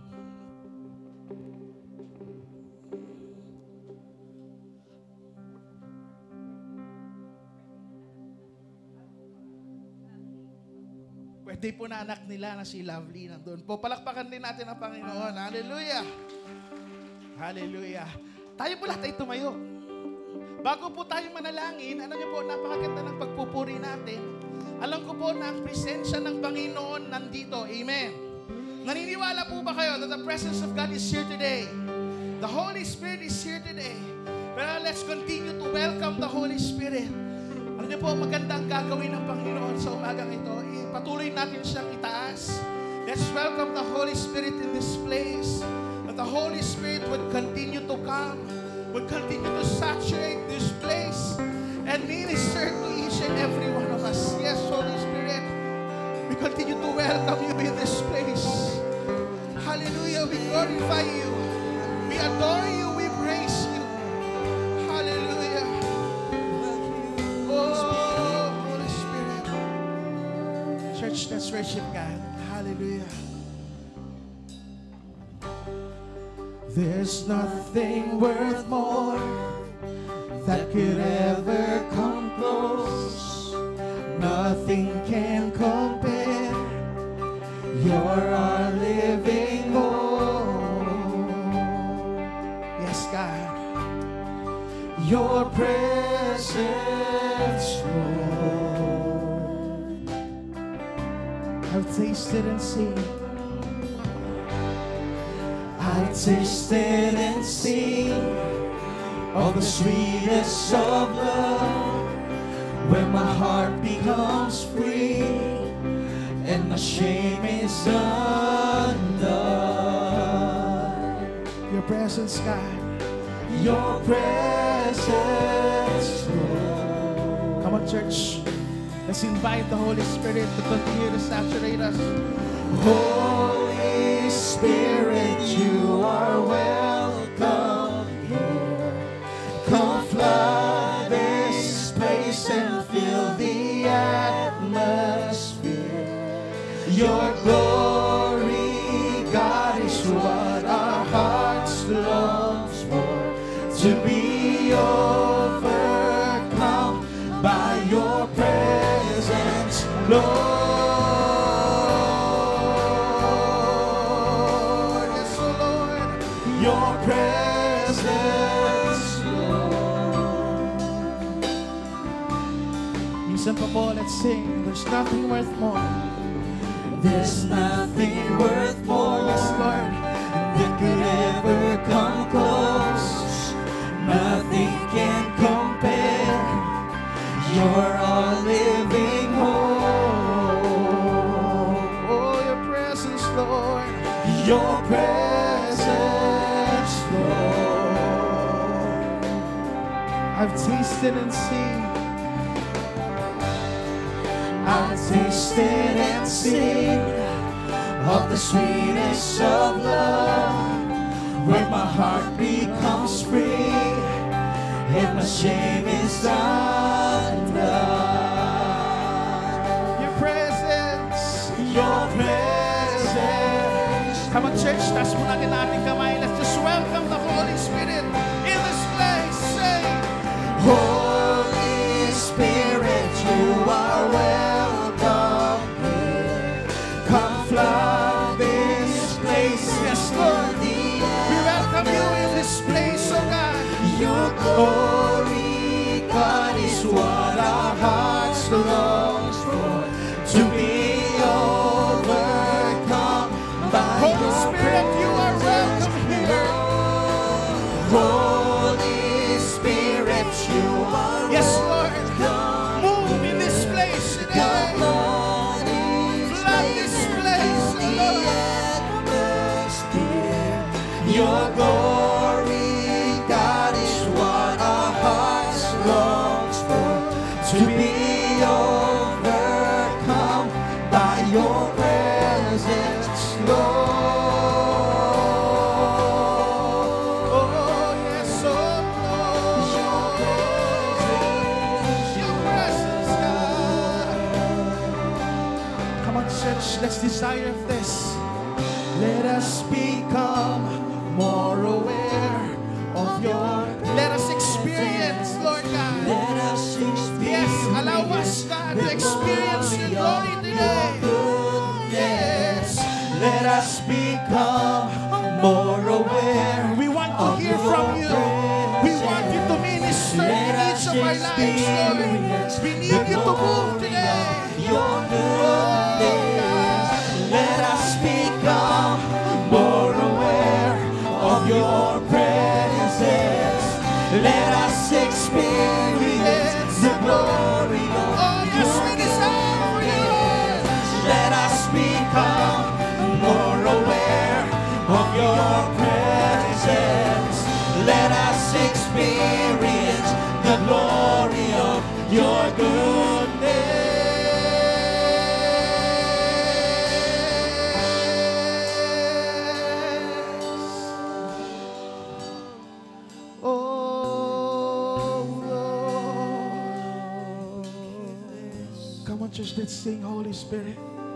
Pwede po na anak nila na si Lovely nandun po. Palakpakan din natin ang Panginoon. Hallelujah! Hallelujah! Tayo po lahat ay tumayo. Bago po tayo manalangin, ano niyo po, napakaganda ng pagpupuri natin. Alam ko po na ang presensya ng Panginoon nandito. Amen. Naniniwala po ba kayo that the presence of God is here today? The Holy Spirit is here today. Pero let's continue to welcome the Holy Spirit. Alam niyo po, maganda ang gagawin ng Panginoon sa umagang ito. Patuloy natin siyang itaas. Let's welcome the Holy Spirit in this place. That the Holy Spirit would continue to come, would continue to saturate this place and minister to each and every one of us. Yes, Holy Spirit, we continue to welcome you in this place. Hallelujah, we glorify you. We adore you, we praise you. Hallelujah. Oh, Holy Spirit. Church, let's worship God. Hallelujah. There's nothing worth more that could ever come close. Nothing can compare. You're our living hope. Yes, God. Your presence, Lord. I've tasted and seen. I've tasted and seen of the sweetest of love, where my heart becomes free and my shame is undone. Your presence, God. Your presence, Lord. Come on, church. Let's invite the Holy Spirit to continue to saturate us. Holy Spirit, you are welcome here. Come flood this place and fill the atmosphere. Your glory, God, is what our hearts long for. To be overcome by your presence, Lord. Yes, oh Lord, your presence, Lord. Minsan pa po, let's sing. There's nothing worth more. There's nothing worth more, yes, Lord, that could ever come close. Nothing can compare. You're our living hope. Oh, your presence, Lord. Your presence, Lord. I've tasted and seen. I've tasted and seen of the sweetness of love, where my heart becomes free and my shame is undone. Your presence, your presence. Come on, church, taas mo natin ating kamay. Let's just welcome the Holy Spirit in this place. Say, Holy Spirit, you are welcome here. Come flood this place. Yes, Lord. We welcome you in this place, oh God. Your glory, God, is what our hearts long for. To be overcome by Holy Spirit, you are welcome here. Holy Spirit, you are yes, Lord. Move in this place today. Flood this place, Lord. Your glory, God, is what our hearts long for. To be overcome by your presence, Lord. Oh, yes, oh Lord. Your presence, God. Come on, church, let's desire this. Let us become more aware of your. Let us experience, Lord God. Let us experience. Yes, allow us, God, to experience your glory today. Yes, let us become more aware. We want to hear from you. We want you to minister in each of our lives, Lord. We need you to move today. Oh, God. Let us become more aware of your presence. Let us experience the glory of your presence. Let us become more aware of your presence. Let us experience the glory of your goodness. Just let's sing, Holy Spirit.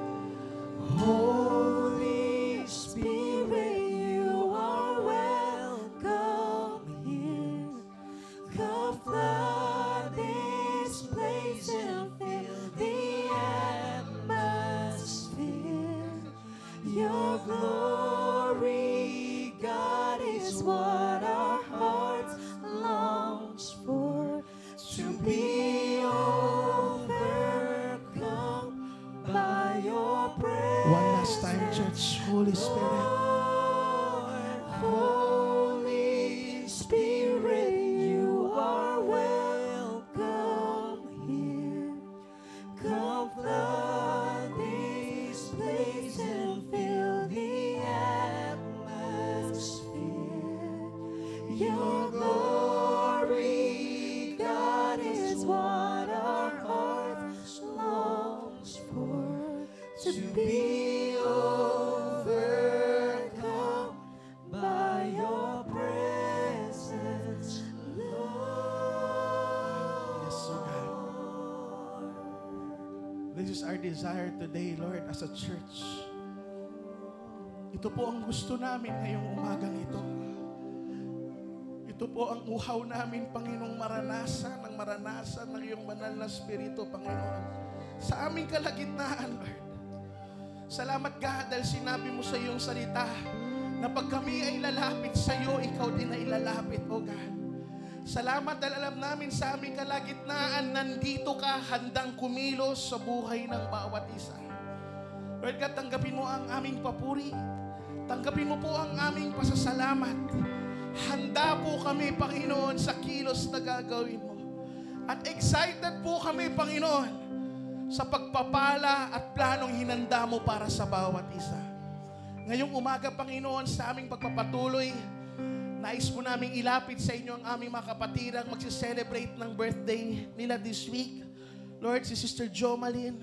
Holy Spirit, you are welcome here. Come flood this place and fill the atmosphere. Your glory, God, is what our hearts longs for. To be overcome by your presence. One last time, church. Holy Spirit. Holy Spirit, you are welcome here. Come flood this place and fill the atmosphere. Your glory, God, is what our hearts longs for. To be overcome desire today, Lord, as a church. Ito po ang gusto namin ngayong umagang ito. Ito po ang uhaw namin, Panginoong, maranasan ng iyong banal na Espiritu, Panginoon, sa aming kalagitnaan, Lord. Salamat, God, dahil sinabi mo sa iyong salita na pag kami ay lalapit sa iyo, ikaw din ay lalapit, O God. Salamat dahil alam namin sa aming kalagitnaan, nandito ka, handang kumilos sa buhay ng bawat isa. Lord God, tanggapin mo ang aming papuri. Tanggapin mo po ang aming pasasalamat. Handa po kami, Panginoon, sa kilos na gagawin mo. At excited po kami, Panginoon, sa pagpapala at planong hinanda mo para sa bawat isa. Ngayong umaga, Panginoon, sa aming pagpapatuloy, nais po namin ilapit sa inyo ang aming mga kapatirang magsiselebrate ng birthday nila this week. Lord, si Sister Jomalyn.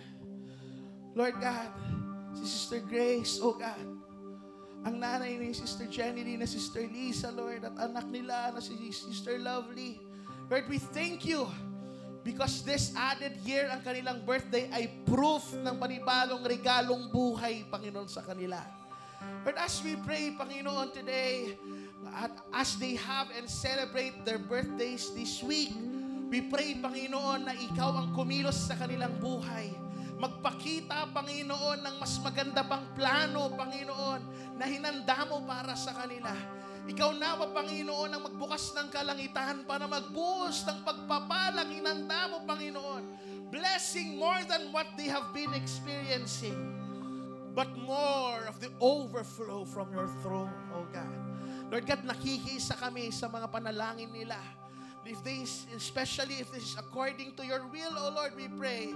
Lord God, si Sister Grace, oh God. Ang nanay ni Sister Jenny Lee na Sister Lisa, Lord, at anak nila na si Sister Lovely. Lord, we thank you because this added year, ang kanilang birthday ay proof ng panibagong regalong buhay, Panginoon, sa kanila. Lord, as we pray, Panginoon, today, at as they have and celebrate their birthdays this week, we pray, Panginoon, na ikaw ang kumilos sa kanilang buhay. Magpakita, Panginoon, ng mas maganda pang plano, Panginoon, na hinanda mo para sa kanila. Ikaw nawa, Panginoon, ang magbukas ng kalangitan para magbuhos ng pagpapalang hinanda mo, Panginoon. Blessing more than what they have been experiencing, but more of the overflow from your throne, oh God. Lord God, nakikisa kami sa mga panalangin nila. Especially if this is according to your will, oh Lord, we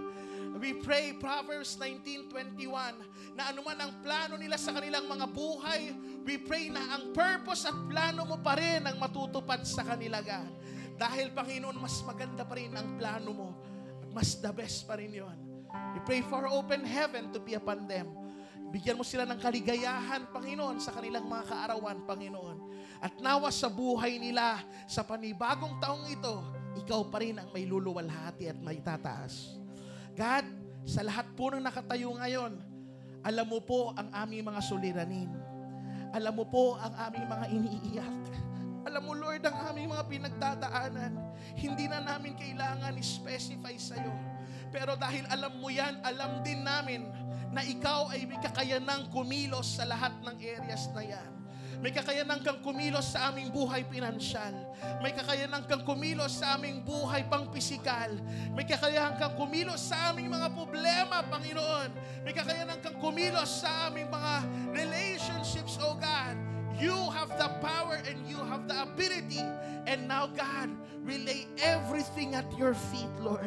pray Proverbs 19:21 na anuman ang plano nila sa kanilang mga buhay, we pray na ang purpose at plano mo pa rin ang matutupad sa kanila, God. Dahil, Panginoon, mas maganda pa rin ang plano mo at mas the best pa rin yun. We pray for open heaven to be upon them. Bigyan mo sila ng kaligayahan, Panginoon, sa kanilang mga kaarawan, Panginoon. At nawa sa buhay nila, sa panibagong taong ito, ikaw pa rin ang may luluwalhati at may tataas. God, sa lahat po ng nakatayo ngayon, alam mo po ang aming mga suliranin. Alam mo po ang aming mga iniiyak. Alam mo, Lord, ang aming mga pinagdadaanan. Hindi na namin kailangan i-specify sa'yo. Pero dahil alam mo yan, alam din namin na ikaw ay may kakayanang kumilos sa lahat ng areas na yan. May kakayanang kang kumilos sa aming buhay pinansyal. May kakayanang kang kumilos sa aming buhay pang-pisikal. May kakayanang kang kumilos sa aming mga problema, Panginoon. May kakayanang kang kumilos sa aming mga relationships, oh God. You have the power and you have the ability. And now, God, we lay everything at your feet, Lord.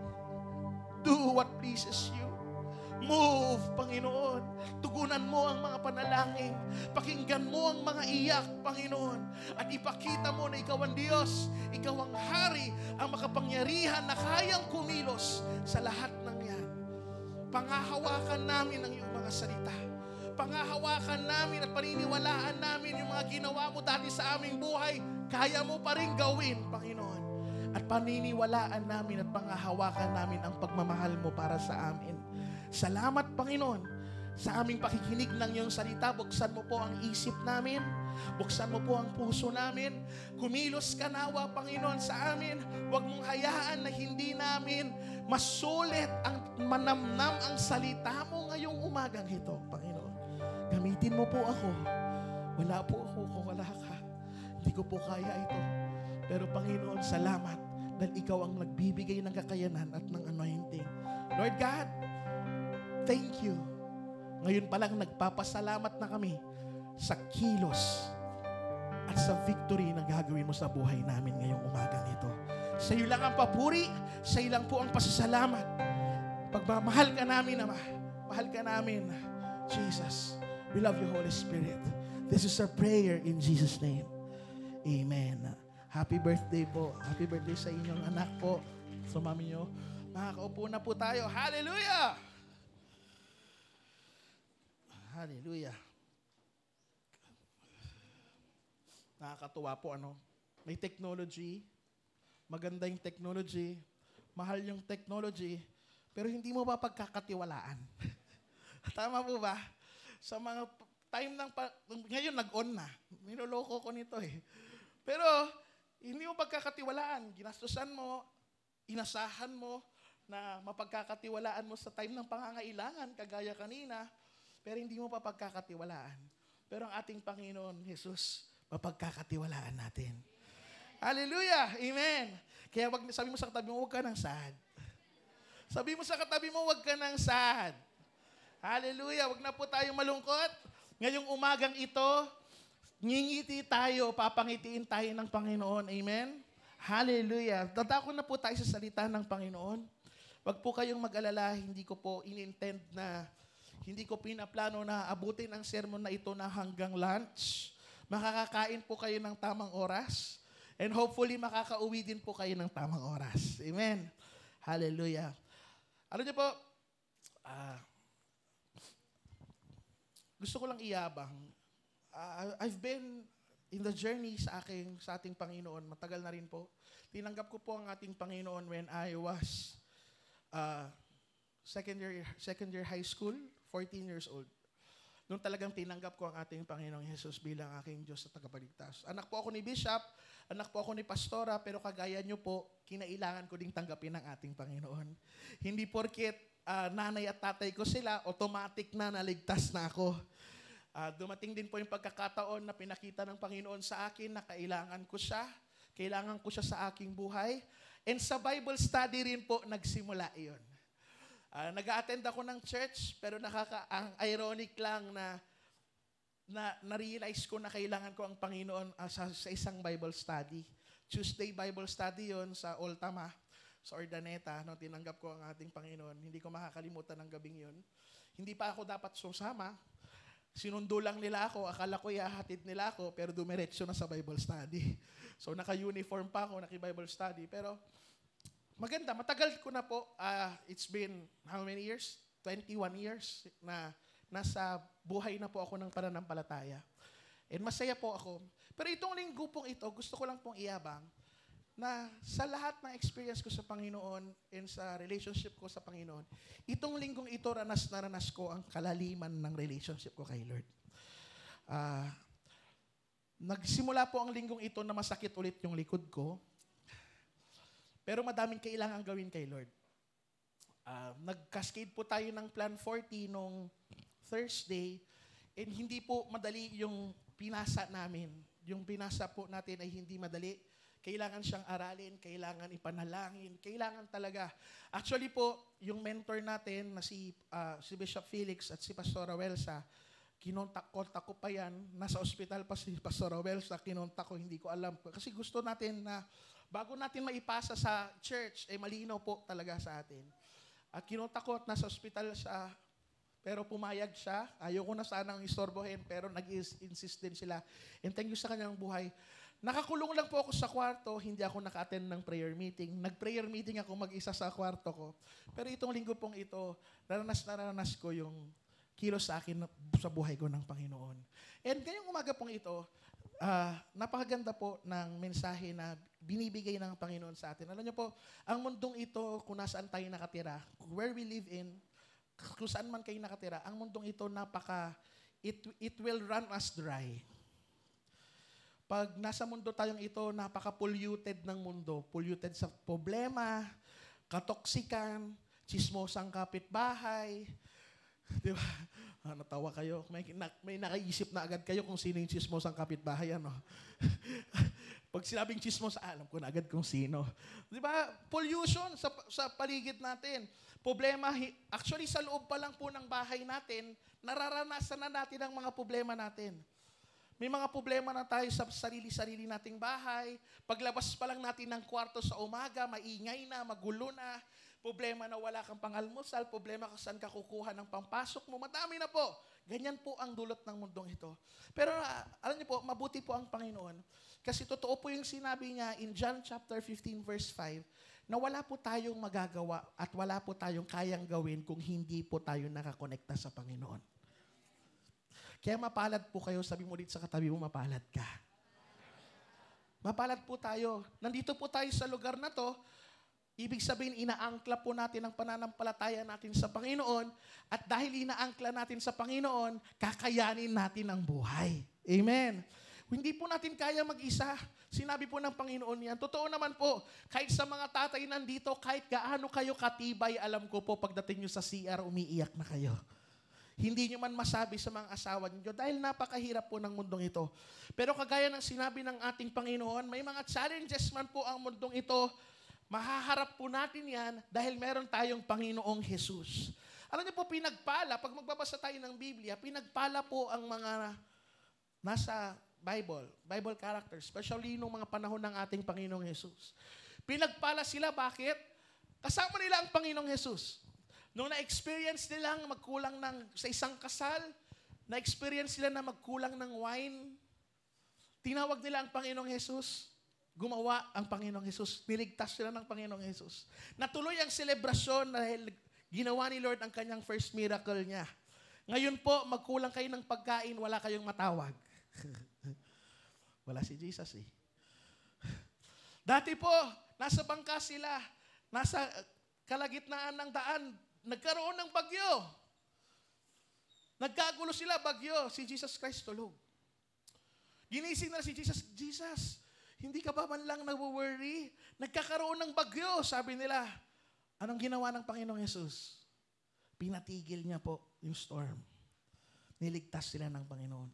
Do what pleases you. Move, Panginoon. Tugunan mo ang mga panalangin. Pakinggan mo ang mga iyak, Panginoon. At ipakita mo na ikaw ang Diyos. Ikaw ang Hari, ang makapangyarihan na kayang kumilos sa lahat ng yan. Pangahawakan namin ang iyong mga salita. Pangahawakan namin at paniniwalaan namin yung mga ginawa mo dati sa aming buhay. Kaya mo pa rin gawin, Panginoon. At paniniwalaan namin at pangahawakan namin ang pagmamahal mo para sa amin. Salamat, Panginoon, sa aming pakikinig ng iyong salita. Buksan mo po ang isip namin. Buksan mo po ang puso namin. Kumilos ka nawa, Panginoon, sa amin. Huwag mong hayaan na hindi namin masulit ang manamnam ang salita mo ngayong umagang ito, Panginoon. Gamitin mo po ako. Wala po ako kung wala ka. Hindi ko po kaya ito. Pero, Panginoon, salamat dahil ikaw ang nagbibigay ng kakayanan at ng anointing. Lord God, thank you. Ngayon pa lang nagpapasalamat na kami sa kilos at sa victory na gagawin mo sa buhay namin ngayong umagang ito. Sa iyo lang ang papuri, sa iyo lang po ang pasasalamat. Pagmamahal ka namin, Ama. Mahal ka namin, Jesus. We love you, Holy Spirit. This is our prayer in Jesus' name. Amen. Happy birthday po. Happy birthday sa inyong anak po. Sa mami nyo. Makakaupo na po tayo. Hallelujah! Hallelujah. Nakakatuwa po, ano? May technology. Maganda yung technology. Mahal yung technology. pero hindi mo pa pagkakatiwalaan. Tama po ba? Sa mga time ngayon nag-on na. Minuloko ko nito eh. Pero, hindi mo pagkakatiwalaan. Ginastusan mo, inasahan mo, na mapagkakatiwalaan mo sa time ng pangangailangan, kagaya kanina, pero hindi mo pa pagkakatiwalaan. Pero ang ating Panginoon, Jesus, mapagkakatiwalaan natin. Hallelujah! Amen! Kaya sabi mo sa katabi mo, huwag ka nang sad. Sabi mo sa katabi mo, huwag ka nang sad. Hallelujah! Huwag na po tayong malungkot. Ngayong umagang ito, ngingiti tayo, papangitiin tayo ng Panginoon. Amen? Hallelujah! Dadako na po tayo sa salita ng Panginoon. Huwag po kayong mag-alala, hindi ko po in-intend na, hindi ko pinaplano na abutin ang sermon na ito na hanggang lunch. Makakakain po kayo ng tamang oras. And hopefully, makakauwi din po kayo ng tamang oras. Amen. Hallelujah. Alam niyo po, gusto ko lang iyabang. I've been in the journey sa ating Panginoon. Matagal na rin po. Tinanggap ko po ang ating Panginoon when I was second year high school, 14 years old. Noon talagang tinanggap ko ang ating Panginoong Jesus bilang aking Diyos at tagapagligtas. Anak po ako ni Bishop, anak po ako ni Pastora, pero kagaya nyo po, kinailangan ko ding tanggapin ang ating Panginoon. Hindi porket nanay at tatay ko sila, automatic na naligtas na ako. Dumating din po yung pagkakataon na pinakita ng Panginoon sa akin na kailangan ko siya sa aking buhay. And sa Bible study rin po nagsimula iyon. Nag-attend ako ng church, pero ang ironic lang na-realize ko na kailangan ko ang Panginoon sa isang Bible study. Tuesday Bible study yon sa Oltama, sa Ordaneta, no, tinanggap ko ang ating Panginoon. Hindi ko makakalimutan ng gabing yon. Hindi pa ako dapat susama. Sinundo lang nila ako, akala ko ihahatid nila ako, pero dumiretso na sa Bible study. So naka-uniform pa ako, naki-Bible study, pero maganda, matagal ko na po. It's been how many years? 21 years na nasa buhay na po ako ng pananampalataya. And masaya po ako. Pero itong linggo pong ito, gusto ko lang pong iyabang na sa lahat ng experience ko sa Panginoon and sa relationship ko sa Panginoon, itong linggong ito, ranas na ranas ko ang kalaliman ng relationship ko kay Lord. Nagsimula po ang linggong ito na masakit ulit yung likod ko. Pero madaming kailangan gawin kay Lord. Nag-cascade po tayo ng Plan 40 nung Thursday, and hindi po madali yung pinasa namin. Yung pinasa po natin ay hindi madali. Kailangan siyang aralin, kailangan ipanalangin, kailangan talaga. Actually po, yung mentor natin na si Bishop Felix at si Pastora Welsa, kinontak ko pa yan. Nasa ospital pa si Pastora Welsa, kinontak ko, hindi ko alam. Kasi gusto natin na bago natin maipasa sa church, malinaw po talaga sa atin. At kinontak ko at nasa ospital siya, pero pumayag siya. Ayoko na sanang istorbohin, pero nag-insist din sila. And thank you sa kanyang buhay. Nakakulong lang po ako sa kwarto, hindi ako naka-attend ng prayer meeting. Nag-prayer meeting ako mag-isa sa kwarto ko. Pero itong linggo pong ito, naranas ko yung kilos sa akin sa buhay ko ng Panginoon. And ngayong umaga pong ito, napakaganda po ng mensahe na binibigay ng Panginoon sa atin. Alam niyo po, ang mundong ito, kung nasaan tayo nakatira, where we live in, kung saan man kayo nakatira, ang mundong ito it will run us dry. Pag nasa mundo tayong ito, napaka-polluted ng mundo. Polluted sa problema, katoksikan, chismosang kapitbahay. Di ba? Natawa kayo. May nakaisip na agad kayo kung sino yung chismosang kapitbahay. Ano? Pag sinabing chismos, alam ko na agad kung sino. Di ba? Pollution sa paligid natin. Problema, actually sa loob pa lang po ng bahay natin, nararanasan na natin ang mga problema natin. May mga problema na tayo sa sarili-sarili nating bahay. Paglabas pa lang natin ng kwarto sa umaga, maingay na, magulo na. Problema na wala kang pangalmusal. Problema kung saan ka kukuha ng pampasok mo. Madami na po. Ganyan po ang dulot ng mundong ito. Pero alam niyo po, mabuti po ang Panginoon. Kasi totoo po yung sinabi niya in John chapter 15 verse 5 na wala po tayong magagawa at wala po tayong kayang gawin kung hindi po tayo nakakonekta sa Panginoon. Kaya mapalad po kayo, sabi mo dito sa katabi mo, mapalad ka. Mapalad po tayo. Nandito po tayo sa lugar na to, Ibig sabihin, inaangkla po natin ang pananampalataya natin sa Panginoon at dahil inaangkla natin sa Panginoon, kakayanin natin ang buhay. Amen. Hindi po natin kaya mag-isa. Sinabi po ng Panginoon yan. Totoo naman po, kahit sa mga tatay nandito, kahit gaano kayo katibay, alam ko po, pagdating nyo sa CR, umiiyak na kayo. Hindi nyo man masabi sa mga asawa nyo dahil napakahirap po ng mundong ito. Pero kagaya ng sinabi ng ating Panginoon, may mga challenges man po ang mundong ito. Mahaharap po natin yan dahil meron tayong Panginoong Jesus. Alam niyo po, pinagpala, pag magbabasa tayo ng Biblia, pinagpala po ang mga nasa Bible characters, especially nung mga panahon ng ating Panginoong Jesus. Pinagpala sila, bakit? Kasama nila ang Panginoong Jesus. Nung na-experience nilang magkulang sa isang kasal, na-experience nila na magkulang ng wine, tinawag nila ang Panginoong Jesus, gumawa ang Panginoong Jesus, niligtas sila ng Panginoong Jesus. Natuloy ang selebrasyon dahil ginawa ni Lord ang kanyang first miracle niya. Ngayon po, magkulang kayo ng pagkain, wala kayong matawag. Wala si Jesus eh. Dati po, nasa bangka sila, nasa kalagitnaan ng daan, nagkaroon ng bagyo. Nagkagulo sila, bagyo, si Jesus Christ tulog. Ginising na si Jesus, Jesus, hindi ka ba man lang nag-worry? Nagkakaroon ng bagyo, sabi nila. Anong ginawa ng Panginoong Jesus? Pinatigil niya po yung storm. Niligtas sila ng Panginoon.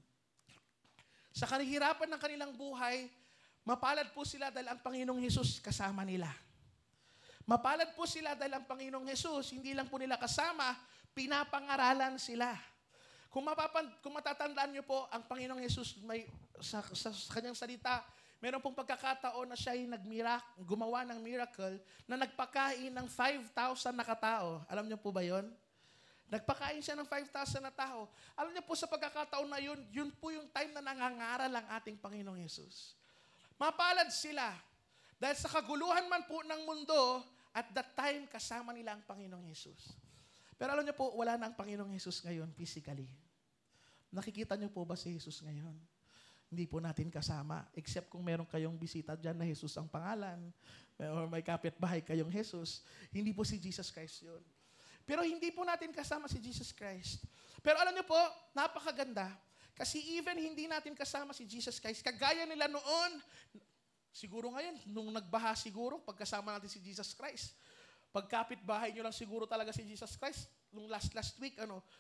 Sa kahirapan ng kanilang buhay, mapalad po sila dahil ang Panginoong Jesus kasama nila. Mapalad po sila dahil ang Panginoong Jesus, hindi lang po nila kasama, pinapangaralan sila. Kung matatandaan niyo po, ang Panginoong Jesus sa kanyang salita, meron pong pagkakataon na siya ay gumawa ng miracle na nagpakain ng 5,000 na katao. Alam niyo po ba yon? Nagpakain siya ng 5,000 na tao. Alam niyo po sa pagkakataon na yun po yung time na nangangaral ang ating Panginoong Jesus. Mapalad sila dahil sa kaguluhan man po ng mundo, at that time kasama nila ang Panginoong Jesus. Pero alam niyo po, wala na ang Panginoong Jesus ngayon physically. Nakikita niyo po ba si Jesus ngayon? Hindi po natin kasama, except kung meron kayong bisita dyan na Jesus ang pangalan, or may kapitbahay kayong Jesus, hindi po si Jesus Christ yun. Pero hindi po natin kasama si Jesus Christ. Pero alam niyo po, napakaganda, kasi even hindi natin kasama si Jesus Christ, kagaya nila noon, siguro ngayon, nung nagbaha siguro, pagkasama natin si Jesus Christ, pagkapitbahay nyo lang siguro talaga si Jesus Christ, nung last week,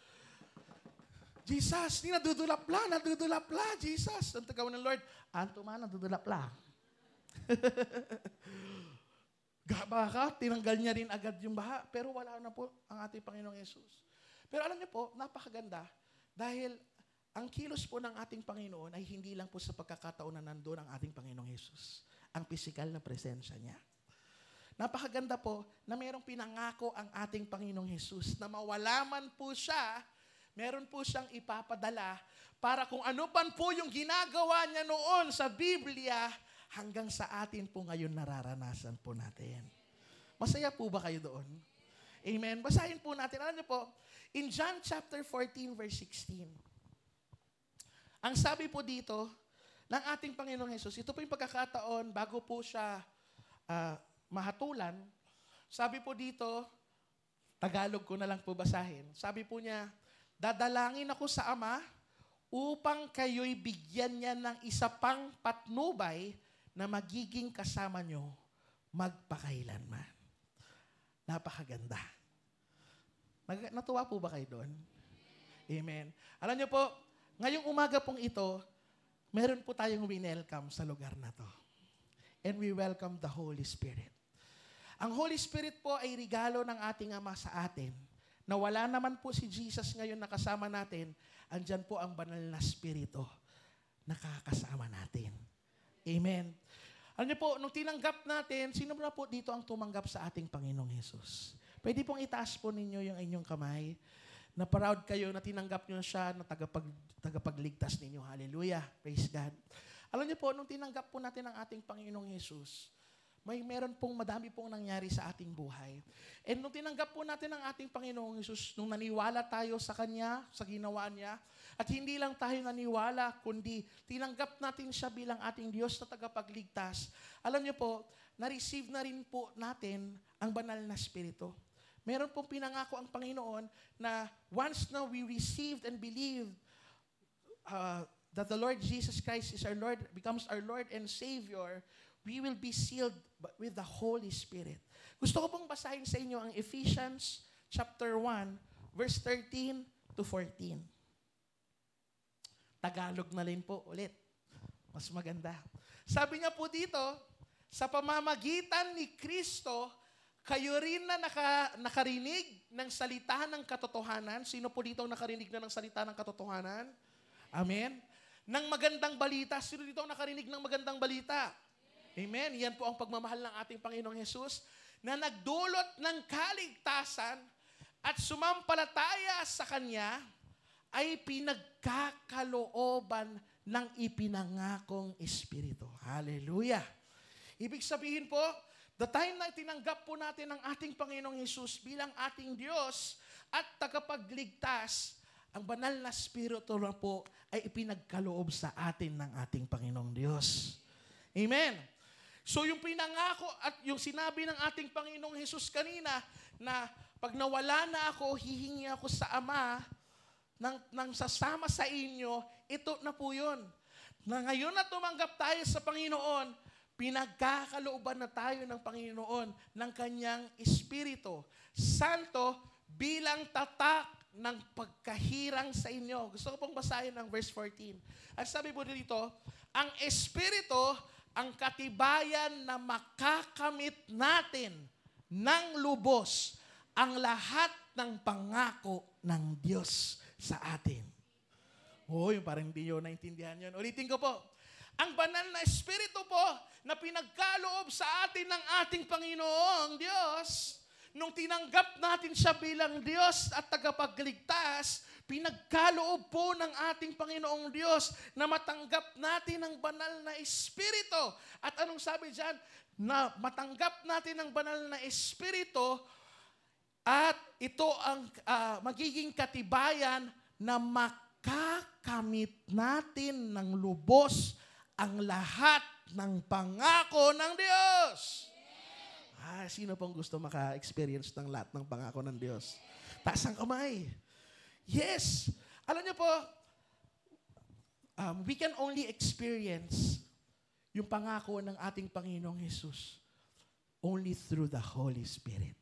Jesus, ni nadudulap la, Jesus. Ang tagaw ng Lord, anto man, nadudulap la. Baka, tinanggal niya rin agad yung baha, pero wala na po ang ating Panginoong Jesus. Pero alam niyo po, napakaganda, dahil ang kilos po ng ating Panginoon ay hindi lang po sa pagkakataon na nandun ang ating Panginoong Jesus. Ang pisikal na presensya niya. Napakaganda po na mayroong pinangako ang ating Panginoong Jesus na mawala man po siya, meron po siyang ipapadala para kung ano pa po yung ginagawa niya noon sa Biblia, hanggang sa atin po ngayon nararanasan po natin. Masaya po ba kayo doon? Amen. Basahin po natin. Alam niyo po, in John chapter 14 verse 16, ang sabi po dito ng ating Panginoong Jesus, ito po yung pagkakataon bago po siya mahatulan. Sabi po dito, Tagalog ko na lang po basahin. Sabi po niya, dadalangin ako sa Ama upang kayo'y bigyan niya ng isa pang patnubay na magiging kasama nyo magpakailanman. Napakaganda. Natuwa po ba kayo doon? Amen. Alam niyo po, ngayong umaga pong ito, meron po tayong winelcome sa lugar na to. And we welcome the Holy Spirit. Ang Holy Spirit po ay regalo ng ating Ama sa atin. Na wala naman po si Jesus ngayon na kasama natin, andyan po ang banal na Espiritu nakakasama natin. Amen. Alam niyo po, nung tinanggap natin, sino na po dito ang tumanggap sa ating Panginoong Jesus? Pwede pong itaas po ninyo yung inyong kamay na proud kayo na tinanggap niyo siya na tagapagligtas ninyo. Hallelujah. Praise God. Alam niyo po, nung tinanggap po natin ang ating Panginoong Jesus, meron pong madami pong nangyari sa ating buhay. And nung tinanggap po natin ang ating Panginoong Hesus, nung naniwala tayo sa Kanya, sa ginawa Niya, at hindi lang tayo naniwala, kundi tinanggap natin siya bilang ating Diyos na tagapagligtas, alam niyo po, na-receive na rin po natin ang banal na Espiritu. Meron pong pinangako ang Panginoon na once na we received and believed that the Lord Jesus Christ is our Lord, becomes our Lord and Savior, we will be sealed with the Holy Spirit. Gusto ko pong basahin sa inyo ang Ephesians chapter 1, verse 13 to 14. Tagalog na rin po ulit. Mas maganda. Sabi niya po dito, sa pamamagitan ni Kristo, kayo rin na nakarinig ng salita ng katotohanan. Sino po dito ang nakarinig na ng salita ng katotohanan? Amen. Ng magandang balita. Sino dito ang nakarinig ng magandang balita? Amen. Yan po ang pagmamahal ng ating Panginoong Hesus na nagdulot ng kaligtasan at sumampalataya sa Kanya ay pinagkakalooban ng ipinangakong Espiritu. Hallelujah. Ibig sabihin po, the time na tinanggap po natin ang ating Panginoong Hesus bilang ating Diyos at tagapagligtas, ang banal na Espiritu na po ay ipinagkaloob sa atin ng ating Panginoong Diyos. Amen. So yung pinangako at yung sinabi ng ating Panginoong Hesus kanina na pag nawala na ako, hihingi ako sa Ama nang sasama sa inyo, ito na po yun. Na ngayon na tumanggap tayo sa Panginoon, pinagkakalooban na tayo ng Panginoon ng Kanyang Espiritu Santo bilang tatak ng pagkahirang sa inyo. Gusto ko pong basahin ang verse 14. At sabi po dito, ang Espiritu ang katibayan na makakamit natin ng lubos ang lahat ng pangako ng Diyos sa atin. Yung parang hindi nyo naintindihan yun. Ulitin ko po. Ang banal na Espiritu po na pinagkaloob sa atin ng ating Panginoong Diyos, nung tinanggap natin siya bilang Diyos at tagapagligtas, pinagkaloob po ng ating Panginoong Diyos na matanggap natin ang banal na Espiritu. At anong sabi dyan? Na matanggap natin ang banal na Espiritu at ito ang magiging katibayan na makakamit natin ng lubos ang lahat ng pangako ng Diyos. Sino pong gusto maka-experience ng lahat ng pangako ng Diyos? Taas ang kamay. Yes. Alam niyo po, we can only experience yung pangako ng ating Panginoong Hesus only through the Holy Spirit.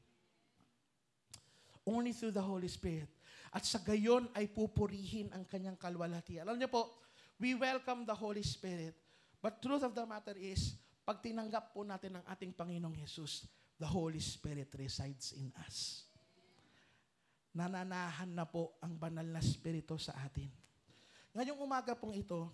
Only through the Holy Spirit. At sa gayon ay pupurihin ang kanyang kalwalhatian. Alam niyo po, we welcome the Holy Spirit. But truth of the matter is, pag tinanggap po natin ang ating Panginoong Hesus, the Holy Spirit resides in us. Nananahan na po ang banal na Espiritu sa atin. Ngayong umaga pong ito,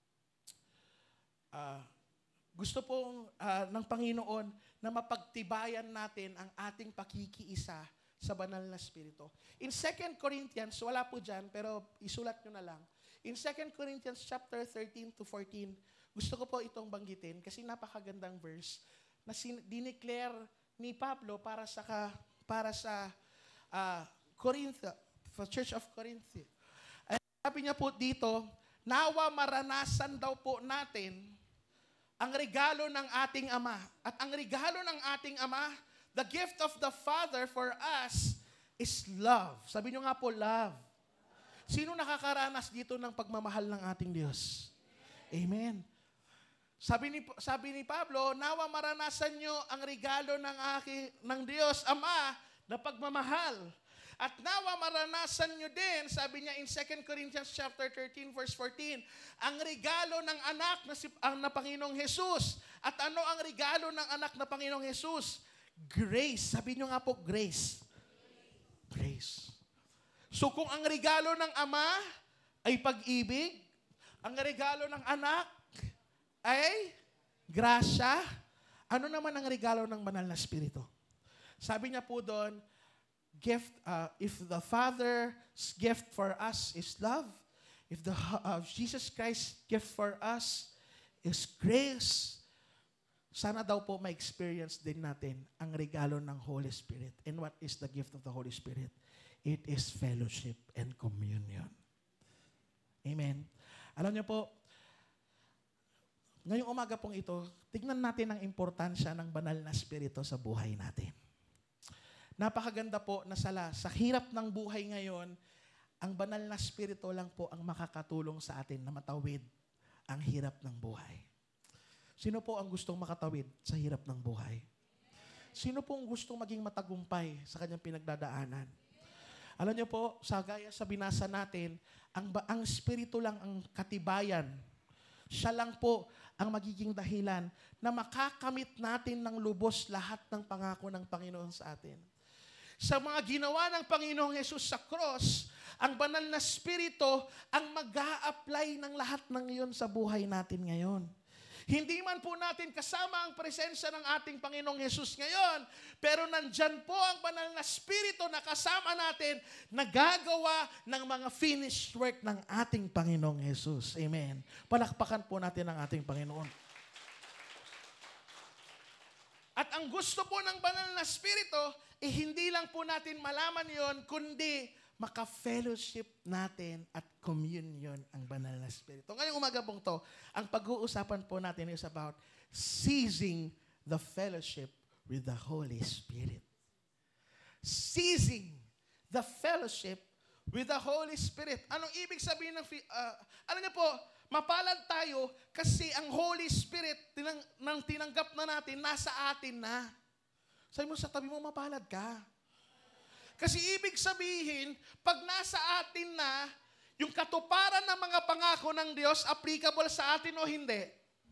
gusto pong ng Panginoon na mapagtibayan natin ang ating pakikiisa sa banal na Espiritu. In 2 Corinthians, wala po dyan, pero isulat nyo na lang. In 2 Corinthians chapter 13 to 14, gusto ko po itong banggitin kasi napakagandang verse na dineclare ni Pablo para sa Corinth, for Church of Corinth. Ay, sabi niya po dito, nawa maranasan daw po natin ang regalo ng ating Ama. At ang regalo ng ating Ama, the gift of the Father for us is love. Sabi niyo nga po, love. Sino nakakaranas dito ng pagmamahal ng ating Diyos? Amen. Sabi ni Pablo, nawa maranasan nyo ang regalo ng Diyos, Ama, na pagmamahal. At nawa maranasan nyo din, sabi niya in 2 Corinthians chapter 13, verse 14, ang regalo ng anak na Panginoong Hesus. At ano ang regalo ng anak na Panginoong Hesus? Grace. Sabi nyo nga po, grace. Grace. So kung ang regalo ng Ama ay pag-ibig, ang regalo ng anak ay grasya, ano naman ang regalo ng banal na Espiritu? Sabi niya po doon, if the Father's gift for us is love, if Jesus Christ's gift for us is grace, sana daw po ma-experience din natin ang regalo ng Holy Spirit. And what is the gift of the Holy Spirit? It is fellowship and communion. Amen. Alam niyo po, ngayong umaga pong ito, tignan natin ang importansya ng banal na Espiritu sa buhay natin. Napakaganda po na sa hirap ng buhay ngayon, ang banal na Espiritu lang po ang makakatulong sa atin na matawid ang hirap ng buhay. Sino po ang gustong makatawid sa hirap ng buhay? Sino po ang gustong maging matagumpay sa kanyang pinagdadaanan? Alam niyo po, gaya sa binasa natin, ang Espiritu lang ang katibayan. Siya lang po ang magiging dahilan na makakamit natin ng lubos lahat ng pangako ng Panginoon sa atin. Sa mga ginawa ng Panginoong Hesus sa cross, ang banal na Espiritu ang mag-a-apply ng lahat ng iyon sa buhay natin ngayon. Hindi man po natin kasama ang presensya ng ating Panginoong Hesus ngayon, pero nandyan po ang banal na Espiritu na kasama natin na gagawa ng mga finished work ng ating Panginoong Hesus. Amen. Palakpakan po natin ang ating Panginoon. At ang gusto po ng banal na Espiritu, hindi lang po natin malaman yon, kundi maka-fellowship natin at communion ang banal na Espiritu. Ngayong umaga pong to, ang pag-uusapan po natin is about seizing the fellowship with the Holy Spirit. Seizing the fellowship with the Holy Spirit. Anong ibig sabihin ng alam niyo po, mapalad tayo kasi ang Holy Spirit nang tinanggap na natin, nasa atin na. Sabi mo sa tabi mo, mapalad ka. Kasi ibig sabihin, pag nasa atin na, yung katuparan ng mga pangako ng Diyos, applicable sa atin o hindi?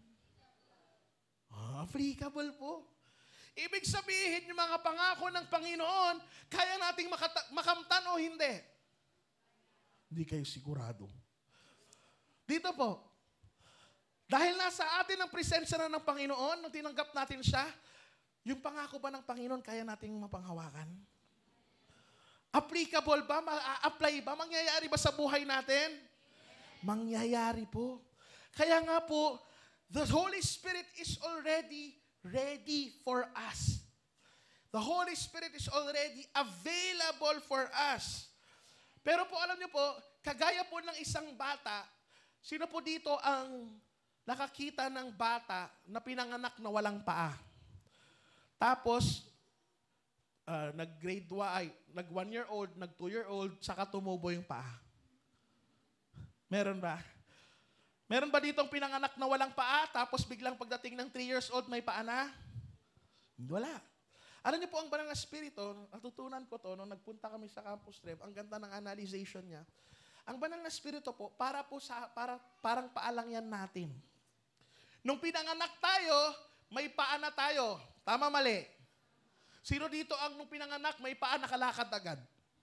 Applicable po. Ibig sabihin, yung mga pangako ng Panginoon, kaya nating makamtan o hindi? Hindi kayo sigurado. Dito po, dahil nasa atin ang presensya na ng Panginoon, nung tinanggap natin siya, yung pangako ba ng Panginoon, kaya nating mapanghawakan? Applicable ba? Ma-apply ba? Mangyayari ba sa buhay natin? Mangyayari po. Kaya nga po, the Holy Spirit is already ready for us. The Holy Spirit is already available for us. Pero po, alam niyo po, kagaya po ng isang bata, sino po dito ang nakakita ng bata na pinanganak na walang paa? Tapos, nag-grade 1, nag-1-year-old, nag-2-year-old, saka tumubo yung paa. Meron ba? Meron ba ditong pinanganak na walang paa, tapos biglang pagdating ng 3 years old, may paa na? Wala. Alam niyo po, ang banal na Espiritu, natutunan ko to, nung nagpunta kami sa Campus Rev, ang ganda ng analyzation niya. Ang banal na Espiritu po, parang paa lang yan natin. Nung pinanganak tayo, may paa na tayo. Tama, mali? Sino dito ang nung pinanganak, may paa, nakalakad agad?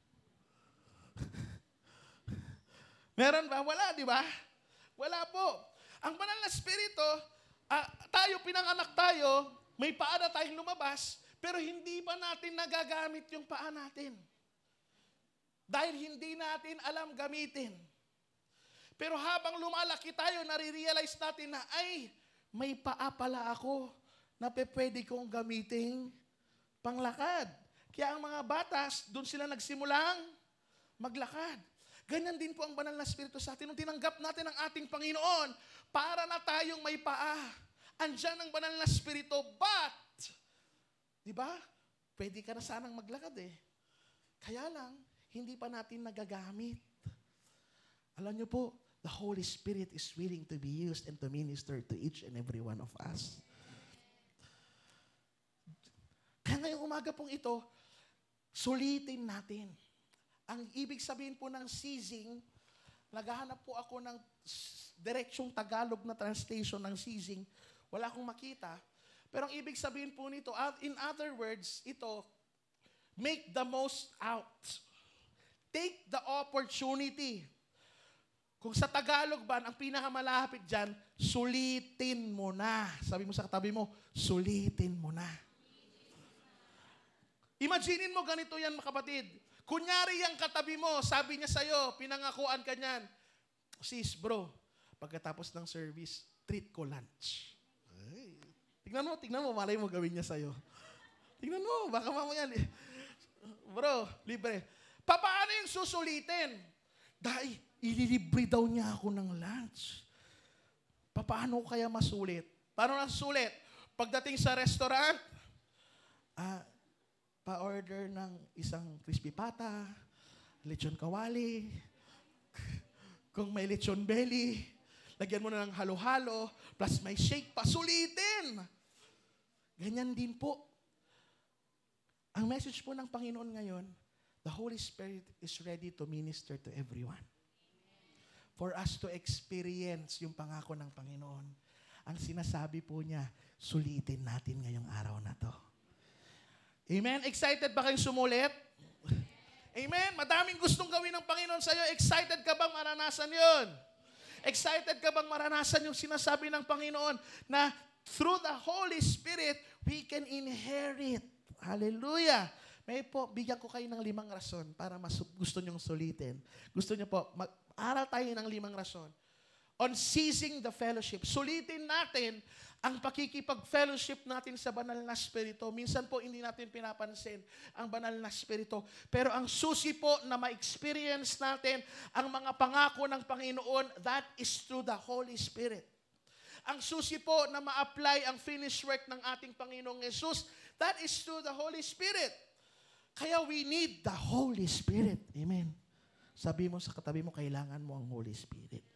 Meron ba? Wala, di ba? Wala po. Ang banal na Espiritu, tayo, pinanganak tayo, may paa na tayong lumabas, pero hindi pa natin nagagamit yung paa natin. Dahil hindi natin alam gamitin. Pero habang lumalaki tayo, nare-realize natin na, ay, may paa pala ako na pwede kong gamitin panglakad. Kaya ang mga batas, doon sila nagsimulang maglakad. Ganyan din po ang banal na Espiritu sa atin. Nung tinanggap natin ang ating Panginoon, para na tayong may paa. Andyan ang banal na Espiritu, but, di ba? Pwede ka na sanang maglakad eh. Kaya lang, hindi pa natin nagagamit. Alam niyo po, the Holy Spirit is willing to be used and to minister to each and every one of us. Kaya ngayong umaga pong ito, sulitin natin. Ang ibig sabihin po ng seizing, naghahanap po ako ng direksyong Tagalog na translation ng seizing. Wala akong makita. Pero ang ibig sabihin po nito, in other words, ito, make the most out. Take the opportunity. Kung sa Tagalog ba, ang pinakamalapit dyan, sulitin mo na. Sabi mo sa katabi mo, sulitin mo na. Imaginin mo ganito yan, mga kapatid. Kunyari yung katabi mo, sabi niya sa'yo, pinangakuan ka niyan, sis, bro, pagkatapos ng service, treat ko lunch. Ay. Tignan mo, malay mo gawin niya sa'yo. Tignan mo, baka mamaya, bro, libre. Paano yung susulitin? Dahil, ililibre daw niya ako ng lunch. Paano kaya masulit? Paano nasulit? Pagdating sa restaurant, pa-order ng isang crispy pata, lechon kawali, kung may lechon belly, lagyan mo na ng halo-halo, plus may shake, pasulitin. Ganyan din po. Ang message po ng Panginoon ngayon, the Holy Spirit is ready to minister to everyone. For us to experience yung pangako ng Panginoon. Ang sinasabi po niya, sulitin natin ngayong araw na to. Amen? Excited ba kayong sumulit? Amen? Madaming gustong gawin ng Panginoon sa'yo. Excited ka bang maranasan yun? Excited ka bang maranasan yung sinasabi ng Panginoon na through the Holy Spirit, we can inherit. Hallelujah! May po, bigyan ko kayo ng 5 rason para gusto nyong sulitin. Gusto nyo po, mag-aral tayo ng 5 rason. On seizing the fellowship. Sulitin natin ang pakikipag-fellowship natin sa banal na spirito. Minsan po hindi natin pinapansin ang banal na spirito. Pero ang susi po na ma-experience natin ang mga pangako ng Panginoon, that is through the Holy Spirit. Ang susi po na ma-apply ang finished work ng ating Panginoong Jesus, that is through the Holy Spirit. Kaya we need the Holy Spirit. Amen. Sabi mo sa katabi mo, kailangan mo ang Holy Spirit.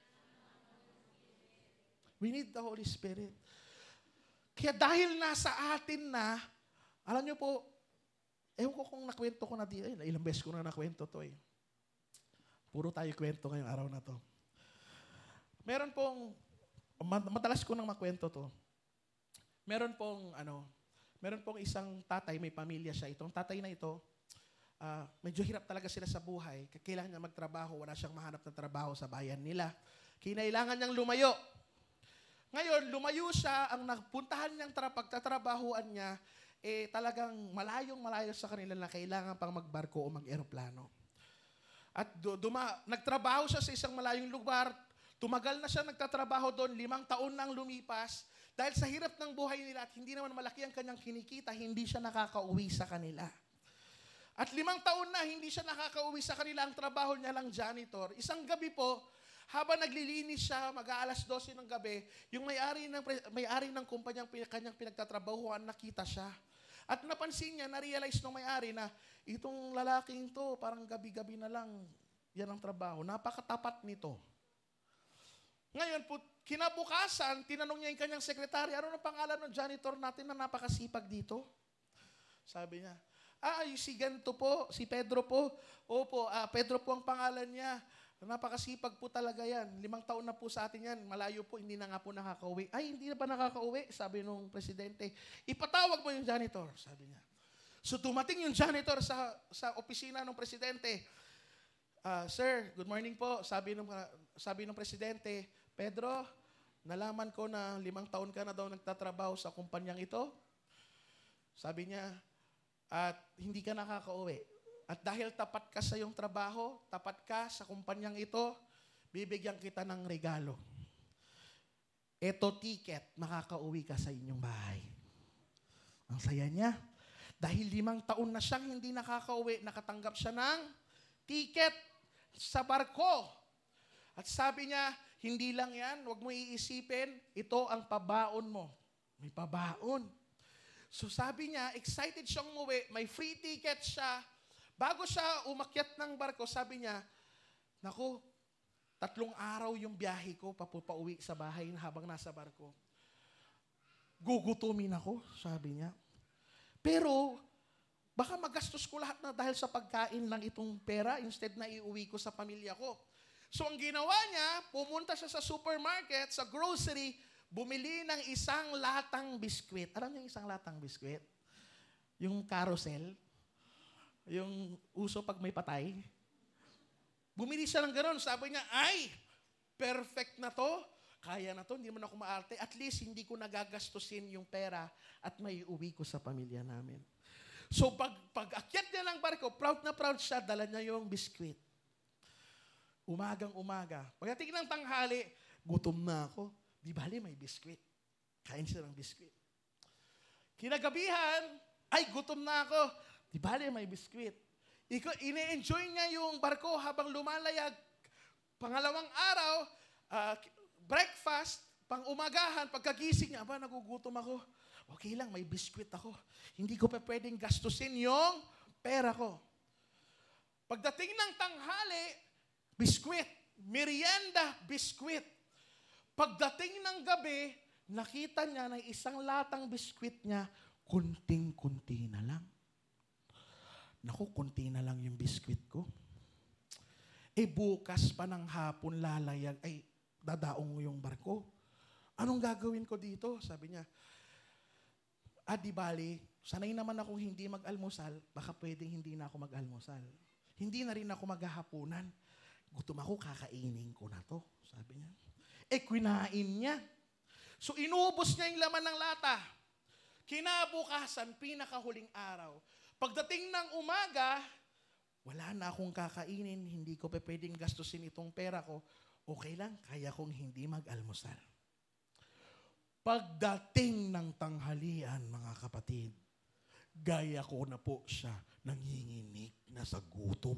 We need the Holy Spirit. Kaya dahil nasa atin na, alam niyo po, ewan ko kung nakwento ko na di, ilang beses ko na nakwento to eh. Puro tayo kwento ngayong araw na to. Meron pong, madalas ko nang makwento to. Meron pong isang tatay, may pamilya siya. Itong tatay na ito, medyo hirap talaga sila sa buhay. Kailangan niya magtrabaho, wala siyang mahanap na trabaho sa bayan nila. Kinailangan niyang lumayo. Ngayon, lumayo siya, ang napuntahan niyang pagtatrabahuan niya, talagang malayong-malayo sa kanila na kailangan pang magbarko o mag-aeroplano. At nagtrabaho siya sa isang malayong lugar, tumagal na siya nagtatrabaho doon, 5 taon nang lumipas, dahil sa hirap ng buhay nila at hindi naman malaki ang kanyang kinikita, hindi siya nakakauwi sa kanila. At 5 taon na, hindi siya nakakauwi sa kanila, ang trabaho niya lang janitor. Isang gabi po, habang naglilinis siya, mag-aalas 12 ng gabi, yung may-ari ng kumpanyang kanyang pinagtatrabahuan, nakita siya. At napansin niya, na-realize ng may-ari na itong lalaking to, parang gabi-gabi na lang, yan ang trabaho. Napakatapat nito. Ngayon po, kinabukasan, tinanong niya yung kanyang sekretary, ano ang pangalan ng janitor natin na napakasipag dito? Sabi niya, si ganito po, si Pedro po. Opo, Pedro po ang pangalan niya. Napakasipag po talaga yan. 5 taon na po sa atin yan. Malayo po, hindi na nga po nakakauwi. Ay, hindi na ba nakakauwi? Sabi nung presidente. Ipatawag mo yung janitor, sabi niya. So dumating yung janitor sa opisina ng presidente. Sir, good morning po. Sabi nung presidente, Pedro, nalaman ko na 5 taon ka na daw nagtatrabaho sa kumpanyang ito. Sabi niya, at hindi ka nakakauwi. At dahil tapat ka sa iyong trabaho, tapat ka sa kumpanyang ito, bibigyan kita ng regalo. Eto ticket, makakauwi ka sa inyong bahay. Ang saya niya. Dahil 5 taon na siyang hindi nakakauwi, nakatanggap siya ng ticket sa barko. At sabi niya, hindi lang yan, huwag mo iisipin, ito ang pabaon mo. May pabaon. So sabi niya, excited siyang umuwi, may free ticket siya. Bago siya umakyat ng barko, sabi niya, naku, 3 araw yung biyahe ko pauwi sa bahay habang nasa barko. Gugutumin ako, sabi niya. Pero, baka magastos ko lahat na dahil sa pagkain ng itong pera instead na iuwi ko sa pamilya ko. So, ang ginawa niya, pumunta siya sa supermarket, sa grocery, bumili ng isang latang biskwit. Alam niyo yung isang latang biskwit? Yung carousel. Yung uso pag may patay. Bumili siya ng gano'n. Sabi niya, ay, perfect na to. Kaya na to, hindi mo na ako maarte. At least, hindi ko nagagastusin yung pera at may uwi ko sa pamilya namin. So, pag akyat niya ng barko, proud na proud siya, dala niya yung biskwit. Umagang-umaga. Pagdating ng tanghali, gutom na ako. Di bali, may biskwit. Kain siya ng biskwit. Kinagabihan, ay gutom na ako. Di bale, may biskwit. Ine-enjoy niya yung barko habang lumalayag. Pangalawang araw, breakfast, pang-umagahan, pagkagising niya, nagugutom ako. Okay lang, may biskwit ako. Hindi ko pa pwedeng gastusin yung pera ko. Pagdating ng tanghali, biskwit. Merienda, biskwit. Pagdating ng gabi, nakita niya na isang latang biskwit niya, kunting-kunti na lang. Naku, kunti na lang yung biskwit ko. Bukas pa ng hapon lalayag, dadaong yung barko. Anong gagawin ko dito? Sabi niya, di bali, sanay naman akong hindi mag-almusal, baka pwedeng hindi na ako mag-almusal. Hindi na rin ako maghahapunan. Gutom ako, kakainin ko na to, sabi niya. Kinain niya. So inubos niya yung laman ng lata. Kinabukasan, pinakahuling araw. Pagdating ng umaga, wala na akong kakainin, hindi ko pa pwedeng gastusin itong pera ko. Okay lang, kaya kong hindi mag-almusal. Pagdating ng tanghalian, mga kapatid, gaya ko na po siya, nanginginig na sa gutom.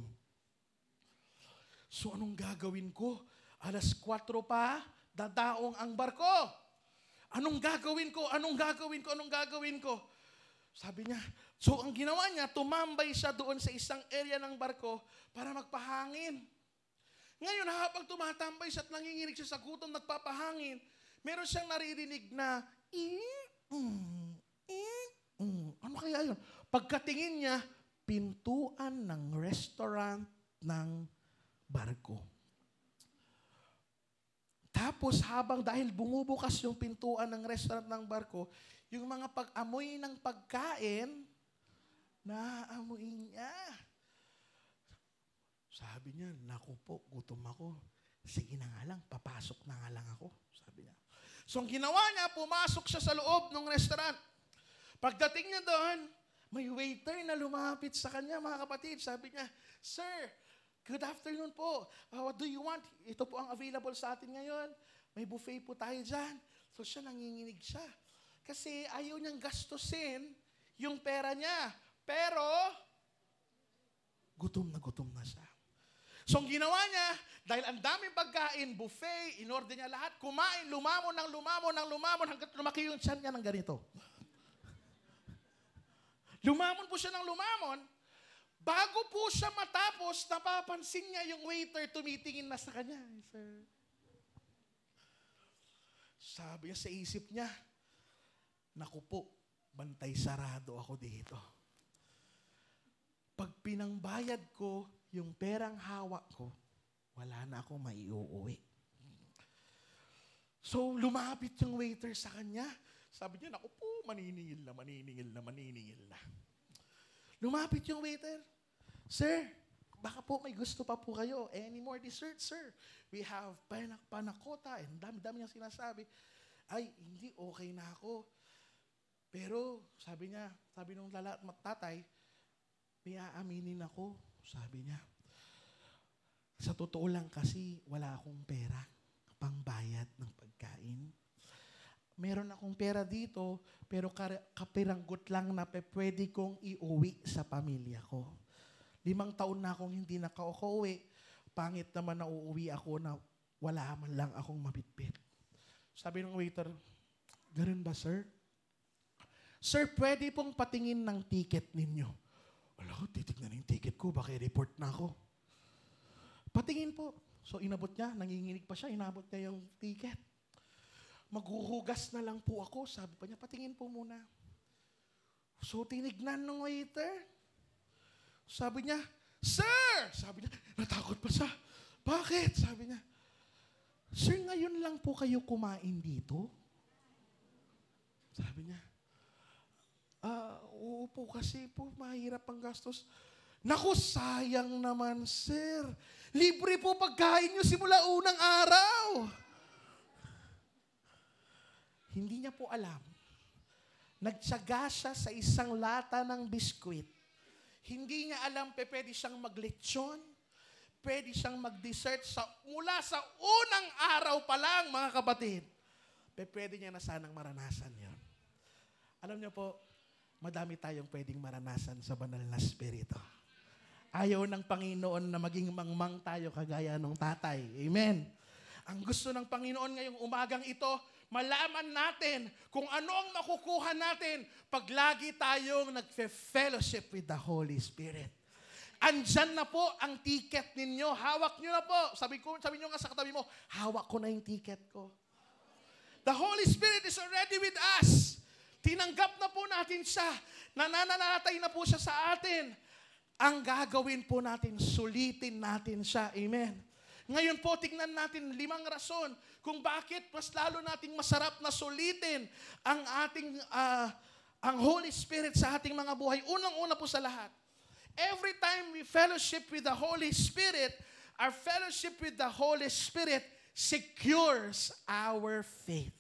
So anong gagawin ko? 4:00 pa, dadaong ang barko. Anong gagawin ko? Anong gagawin ko? Anong gagawin ko? Sabi niya, so ang ginawa niya, tumambay siya doon sa isang area ng barko para magpahangin. Ngayon, habang tumatambay siya at nanginginig siya sa gutom, nagpapahangin, meron siyang naririnig na, ano kaya yun? Pagkatingin niya, pintuan ng restaurant ng barko. Tapos dahil bumubukas yung pintuan ng restaurant ng barko, yung mga pag-amoy ng pagkain, naamoy niya. Sabi niya, naku po, gutom ako. Sige na nga lang, papasok na nga lang ako. Sabi niya. So ang ginawa niya, pumasok siya sa loob ng restaurant. Pagdating niya doon, may waiter na lumapit sa kanya, mga kapatid. Sabi niya, Sir, good afternoon po. What do you want? Ito po ang available sa atin ngayon. May buffet po tayo dyan. So siya, nanginginig siya. Kasi ayaw niyang gastusin yung pera niya. Pero, gutom na siya. So ang ginawa niya, dahil ang daming pagkain, buffet, inorder niya lahat, kumain, lumamon hanggat lumaki yung tiyan niya ng ganito. Lumamon po siya ng lumamon. Bago po siya matapos, napapansin niya yung waiter tumitingin na sa kanya. Sir. Sabi niya sa isip niya, naku po, bantay sarado ako dito. Pag pinangbayad ko yung perang hawak ko, wala na akong maiuuwi. So, lumapit yung waiter sa kanya. Sabi niya, naku po, maniningil na. Lumapit yung waiter. Sir, baka po may gusto pa po kayo. Any more dessert, sir? We have panakota. And dami-dami niyang sinasabi. Ay, hindi, okay na ako. Pero, sabi nung tatay, may aaminin ako. Sabi niya, sa totoo lang kasi, wala akong pera pangbayad ng pagkain. Meron akong pera dito, pero kapiranggot lang na pwede kong iuwi sa pamilya ko. 5 taon na akong hindi nakauwi. Pangit naman na uuwi ako na wala man lang akong mabitbit. Sabi ng waiter, ganun ba, sir? Sir, pwede pong patingin ng ticket ninyo. Wala, titignan yung ticket ko, baka i-report na ako. Patingin po. So inabot niya, nanginginig pa siya, inabot niya yung ticket. Maghuhugas na lang po ako. Sabi pa niya, patingin po muna. So tinignan ng waiter. Sabi niya, Sir! Sabi niya, natakot pa siya. Bakit? Sabi niya, Sir, ngayon lang po kayo kumain dito? Sabi niya, oo po kasi po, mahirap ang gastos. Naku, sayang naman, sir. Libre po pagkain niyo simula unang araw. Hindi niya po alam. Nagtsaga siya sa isang lata ng biskwit. Hindi niya alam pwede siyang maglechon, pwede siyang mag-dessert mula sa unang araw pa lang, mga kapatid. Pwede niya na sanang maranasan yon. Alam niyo po, madami tayong pwedeng maranasan sa banal na Espiritu. Ayaw ng Panginoon na maging mangmang tayo kagaya ng tatay. Amen. Ang gusto ng Panginoon ngayong umagang ito, malaman natin kung ano ang makukuha natin pag lagi tayong nagfe-fellowship with the Holy Spirit. Andyan na po ang ticket ninyo. Hawak nyo na po. Sabi nyo nga sa katabi mo, hawak ko na yung ticket ko. The Holy Spirit is already with us. Tinanggap na po natin siya. Nananalatay na po siya sa atin. Ang gagawin po natin, sulitin natin siya. Amen. Ngayon po, tingnan natin 5 rason kung bakit mas lalo nating masarap na sulitin ang Holy Spirit sa ating mga buhay. Unang-una po sa lahat, every time we fellowship with the Holy Spirit, our fellowship with the Holy Spirit secures our faith.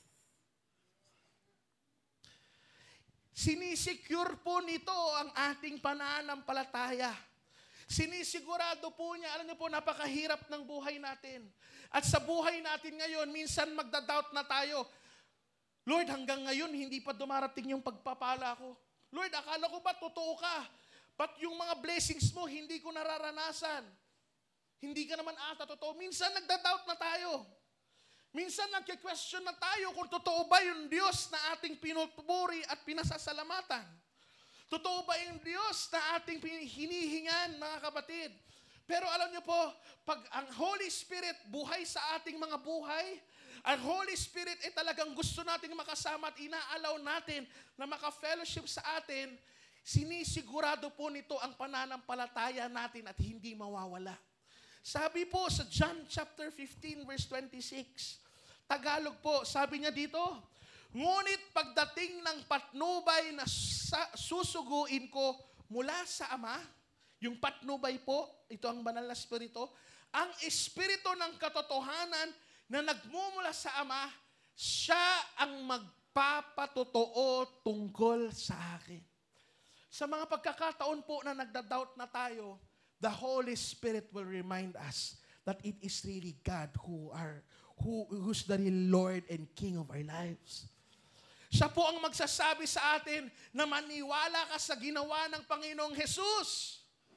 Sinisecure po nito ang ating pananampalataya. Sinisigurado po niya, alam niyo po, napakahirap ng buhay natin. At sa buhay natin ngayon, minsan magda-doubt na tayo, Lord, hanggang ngayon, hindi pa dumarating yung pagpapala ko. Lord, akala ko ba totoo ka? But yung mga blessings mo, hindi ko nararanasan. Hindi ka naman ata totoo. Minsan nagda-doubt na tayo. Minsan nagke-question na tayo kung totoo ba yung Diyos na ating pinupuri at pinasasalamatan. Totoo ba yung Diyos na ating hinihingan, mga kapatid? Pero alam niyo po, pag ang Holy Spirit buhay sa ating mga buhay, ang Holy Spirit ay talagang gusto nating makasama at inaalaw natin na maka-fellowship sa atin, sinisigurado po nito ang pananampalataya natin at hindi mawawala. Sabi po sa John chapter 15 verse 26, Tagalog po, sabi niya dito, ngunit pagdating ng patnubay na susuguin ko mula sa Ama, yung patnubay po, ito ang banal na Espiritu, ang Espiritu ng katotohanan na nagmumula sa Ama, siya ang magpapatotoo tungkol sa akin. Sa mga pagkakataon po na nagda-doubt na tayo, the Holy Spirit will remind us that it is really God who's the real Lord and King of our lives. Siya po ang magsasabi sa atin na maniwala ka sa ginawa ng Panginoong Jesus.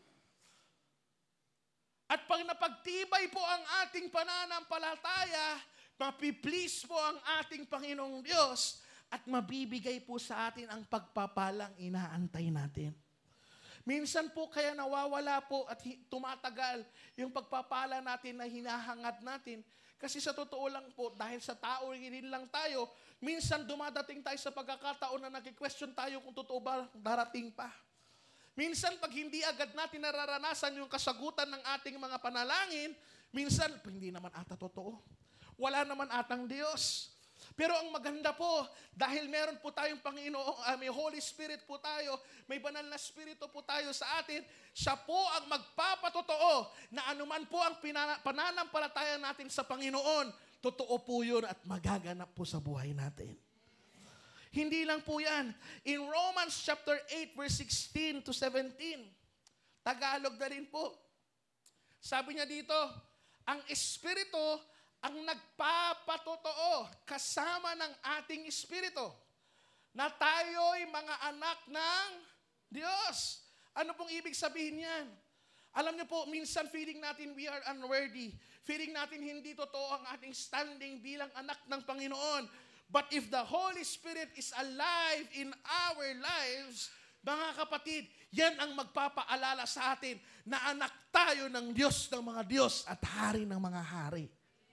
At pag napagtibay po ang ating pananampalataya, mapiplease po ang ating Panginoong Diyos at mabibigay po sa atin ang pagpapalang inaantay natin. Minsan po kaya nawawala po at tumatagal yung pagpapala natin na hinahangad natin. Kasi sa totoo lang po, dahil sa tao rin lang tayo, minsan dumadating tayo sa pagkakataon na nag-question tayo kung totoo ba darating pa. Minsan pag hindi agad natin nararanasan yung kasagutan ng ating mga panalangin, minsan hindi naman ata totoo. Wala naman atang Diyos. Pero ang maganda po, dahil meron po tayong Panginoon, may Holy Spirit po tayo, may banal na Espiritu po tayo sa atin, siya po ang magpapatotoo na anuman po ang pananampalataya natin sa Panginoon, totoo po yun at magaganap po sa buhay natin. Hindi lang po yan. In Romans chapter 8 verse 16 to 17, Tagalog na rin po. Sabi niya dito, ang Espiritu ang nagpapatotoo kasama ng ating espiritu na tayo'y mga anak ng Diyos. Ano pong ibig sabihin yan? Alam niyo po, minsan feeling natin we are unworthy. Feeling natin hindi totoo ang ating standing bilang anak ng Panginoon. But if the Holy Spirit is alive in our lives, mga kapatid, yan ang magpapaalala sa atin na anak tayo ng Diyos ng mga Diyos at hari ng mga hari.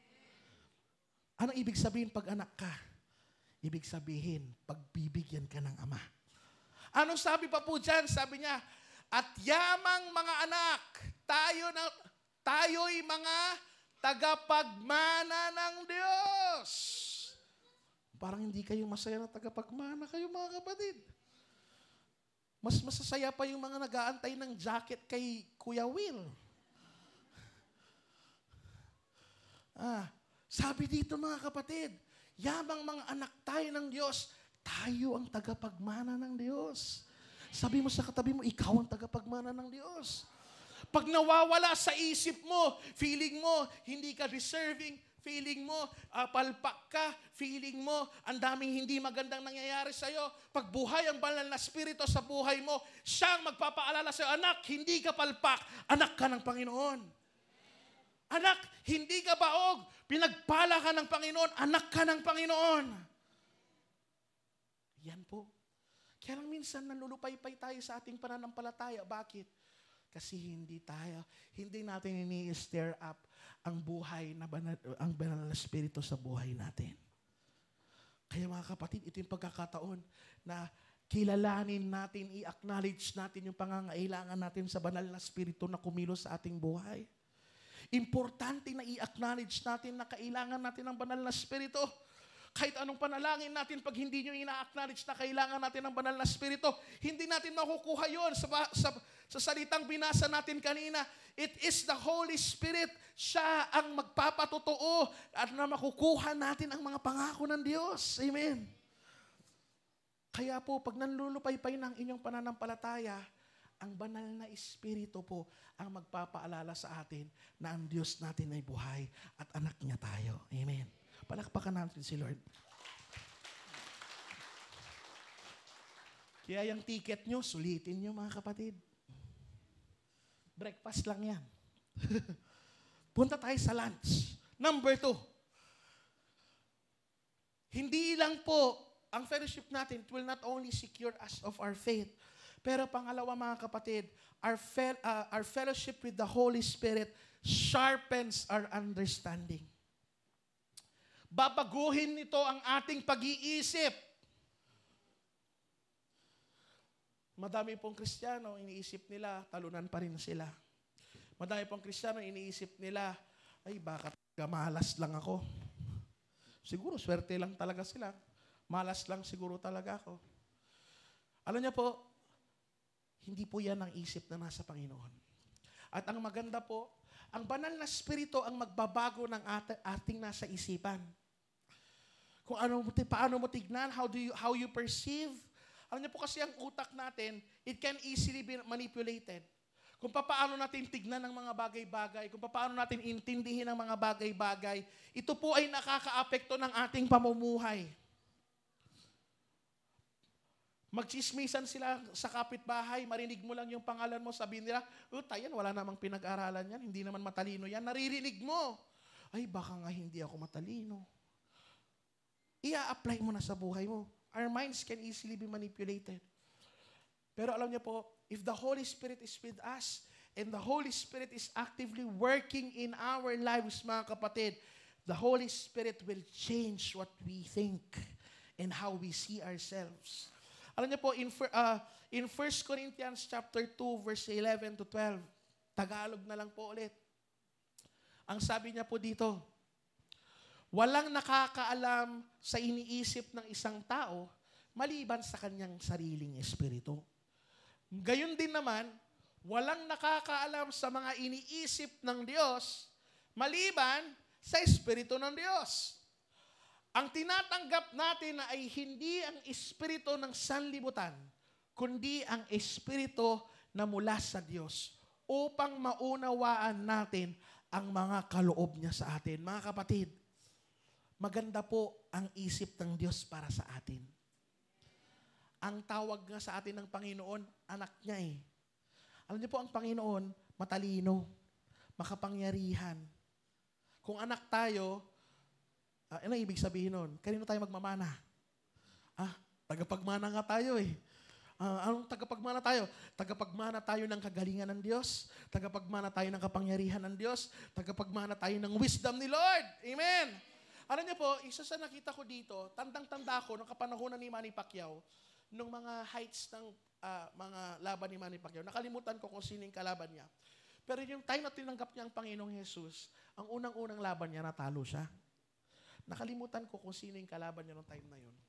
Anong ibig sabihin pag anak ka? Ibig sabihin, pagbibigyan ka ng Ama. Anong sabi pa po dyan? Sabi niya, at yamang mga anak, tayo'y mga tagapagmana ng Diyos. Parang hindi kayo masaya na tagapagmana kayo, mga kapatid. Mas masasaya pa yung mga nag-aantay ng jacket kay Kuya Will. Sabi dito mga kapatid, yamang mga anak tayo ng Diyos, tayo ang tagapagmana ng Diyos. Sabi mo sa katabi mo, ikaw ang tagapagmana ng Diyos. Pag nawawala sa isip mo, feeling mo, hindi ka deserving, feeling mo, palpak ka, feeling mo, ang daming hindi magandang nangyayari sa'yo. Pagbuhay ang banal na Espiritu sa buhay mo, siyang magpapaalala sa'yo, anak, hindi ka palpak, anak ka ng Panginoon. Anak, hindi ka baog, pinagpala ka ng Panginoon, anak ka ng Panginoon. Yan po. Kaya lang minsan nalulupay-pay tayo sa ating pananampalataya. Bakit? Kasi hindi natin ini-stir up ang buhay na ang banal na Espiritu sa buhay natin. Kaya mga kapatid, ito yung pagkakataon na kilalanin natin, i-acknowledge natin yung pangangailangan natin sa banal na Espiritu na kumilos sa ating buhay. Importante na i-acknowledge natin na kailangan natin ng banal na Espiritu. Kahit anong panalangin natin, pag hindi nyo ina-acknowledge na kailangan natin ng banal na Espiritu, hindi natin makukuha yun. Sa salitang binasa natin kanina, it is the Holy Spirit. Siya ang magpapatotoo at na makukuha natin ang mga pangako ng Diyos. Amen. Kaya po, pag nanlulupay-pay ng inyong pananampalataya, ang banal na Espiritu po ang magpapaalala sa atin na ang Diyos natin ay buhay at anak niya tayo. Amen. Palakpakan natin si Lord. Kaya yung ticket nyo, sulitin nyo mga kapatid. Breakfast lang yan. Punta tayo sa lunch. Number 2. Hindi lang po ang fellowship natin, it will not only secure us of our faith, pero pangalawa mga kapatid, our fellowship with the Holy Spirit sharpens our understanding. Babaguhin nito ang ating pag-iisip. Madami pong Kristiyano, iniisip nila, talunan pa rin sila. Madami pong Kristiyano, iniisip nila, ay baka malas lang ako. Siguro, swerte lang talaga sila. Malas lang siguro talaga ako. Alam niyo po, hindi po yan ang isip na nasa Panginoon. At ang maganda po, ang banal na Espiritu ang magbabago ng ating nasa isipan. Kung paano mo tignan, how you perceive. Alam niyo po kasi ang utak natin, it can easily be manipulated. Kung paano natin tignan ang mga bagay-bagay, kung paano natin intindihin ang mga bagay-bagay, ito po ay nakakaapekto ng ating pamumuhay. Magchismisan sila sa kapitbahay, marinig mo lang yung pangalan mo, sabihin nila, tayan, wala namang pinag-aralan yan, hindi naman matalino yan. Naririnig mo, ay baka nga hindi ako matalino. Ia-apply mo na sa buhay mo. Our minds can easily be manipulated. Pero alam niyo po, if the Holy Spirit is with us, and the Holy Spirit is actively working in our lives, mga kapatid, the Holy Spirit will change what we think and how we see ourselves. Alam niyo po, in 1 Corinthians chapter 2, verse 11 to 12, Tagalog na lang po ulit. Ang sabi niya po dito, walang nakakaalam sa iniisip ng isang tao maliban sa kanyang sariling espiritu. Gayon din naman, walang nakakaalam sa mga iniisip ng Diyos maliban sa espiritu ng Diyos. Ang tinatanggap natin na ay hindi ang espiritu ng sanlibutan, kundi ang espiritu na mula sa Diyos upang maunawaan natin ang mga kaloob niya sa atin. Mga kapatid, maganda po ang isip ng Diyos para sa atin. Ang tawag nga sa atin ng Panginoon, anak niya eh. Alam niyo po, ang Panginoon, matalino, makapangyarihan. Kung anak tayo, ano ibig sabihin nun? Kanino tayo magmamana? Tagapagmana nga tayo eh. Anong tagapagmana tayo? Tagapagmana tayo ng kagalingan ng Diyos. Tagapagmana tayo ng kapangyarihan ng Diyos. Tagapagmana tayo ng wisdom ni Lord. Amen! Alam niyo po, isa sa nakita ko dito, tandang-tanda ko, nung kapanahonan ni Manny Pacquiao, nung mga heights ng mga laban ni Manny Pacquiao, nakalimutan ko kung sino yung kalaban niya. Pero yung time na tinanggap niya ang Panginoong Jesus, ang unang-unang laban niya, natalo siya. Nakalimutan ko kung sino yung kalaban niya noong time na yun.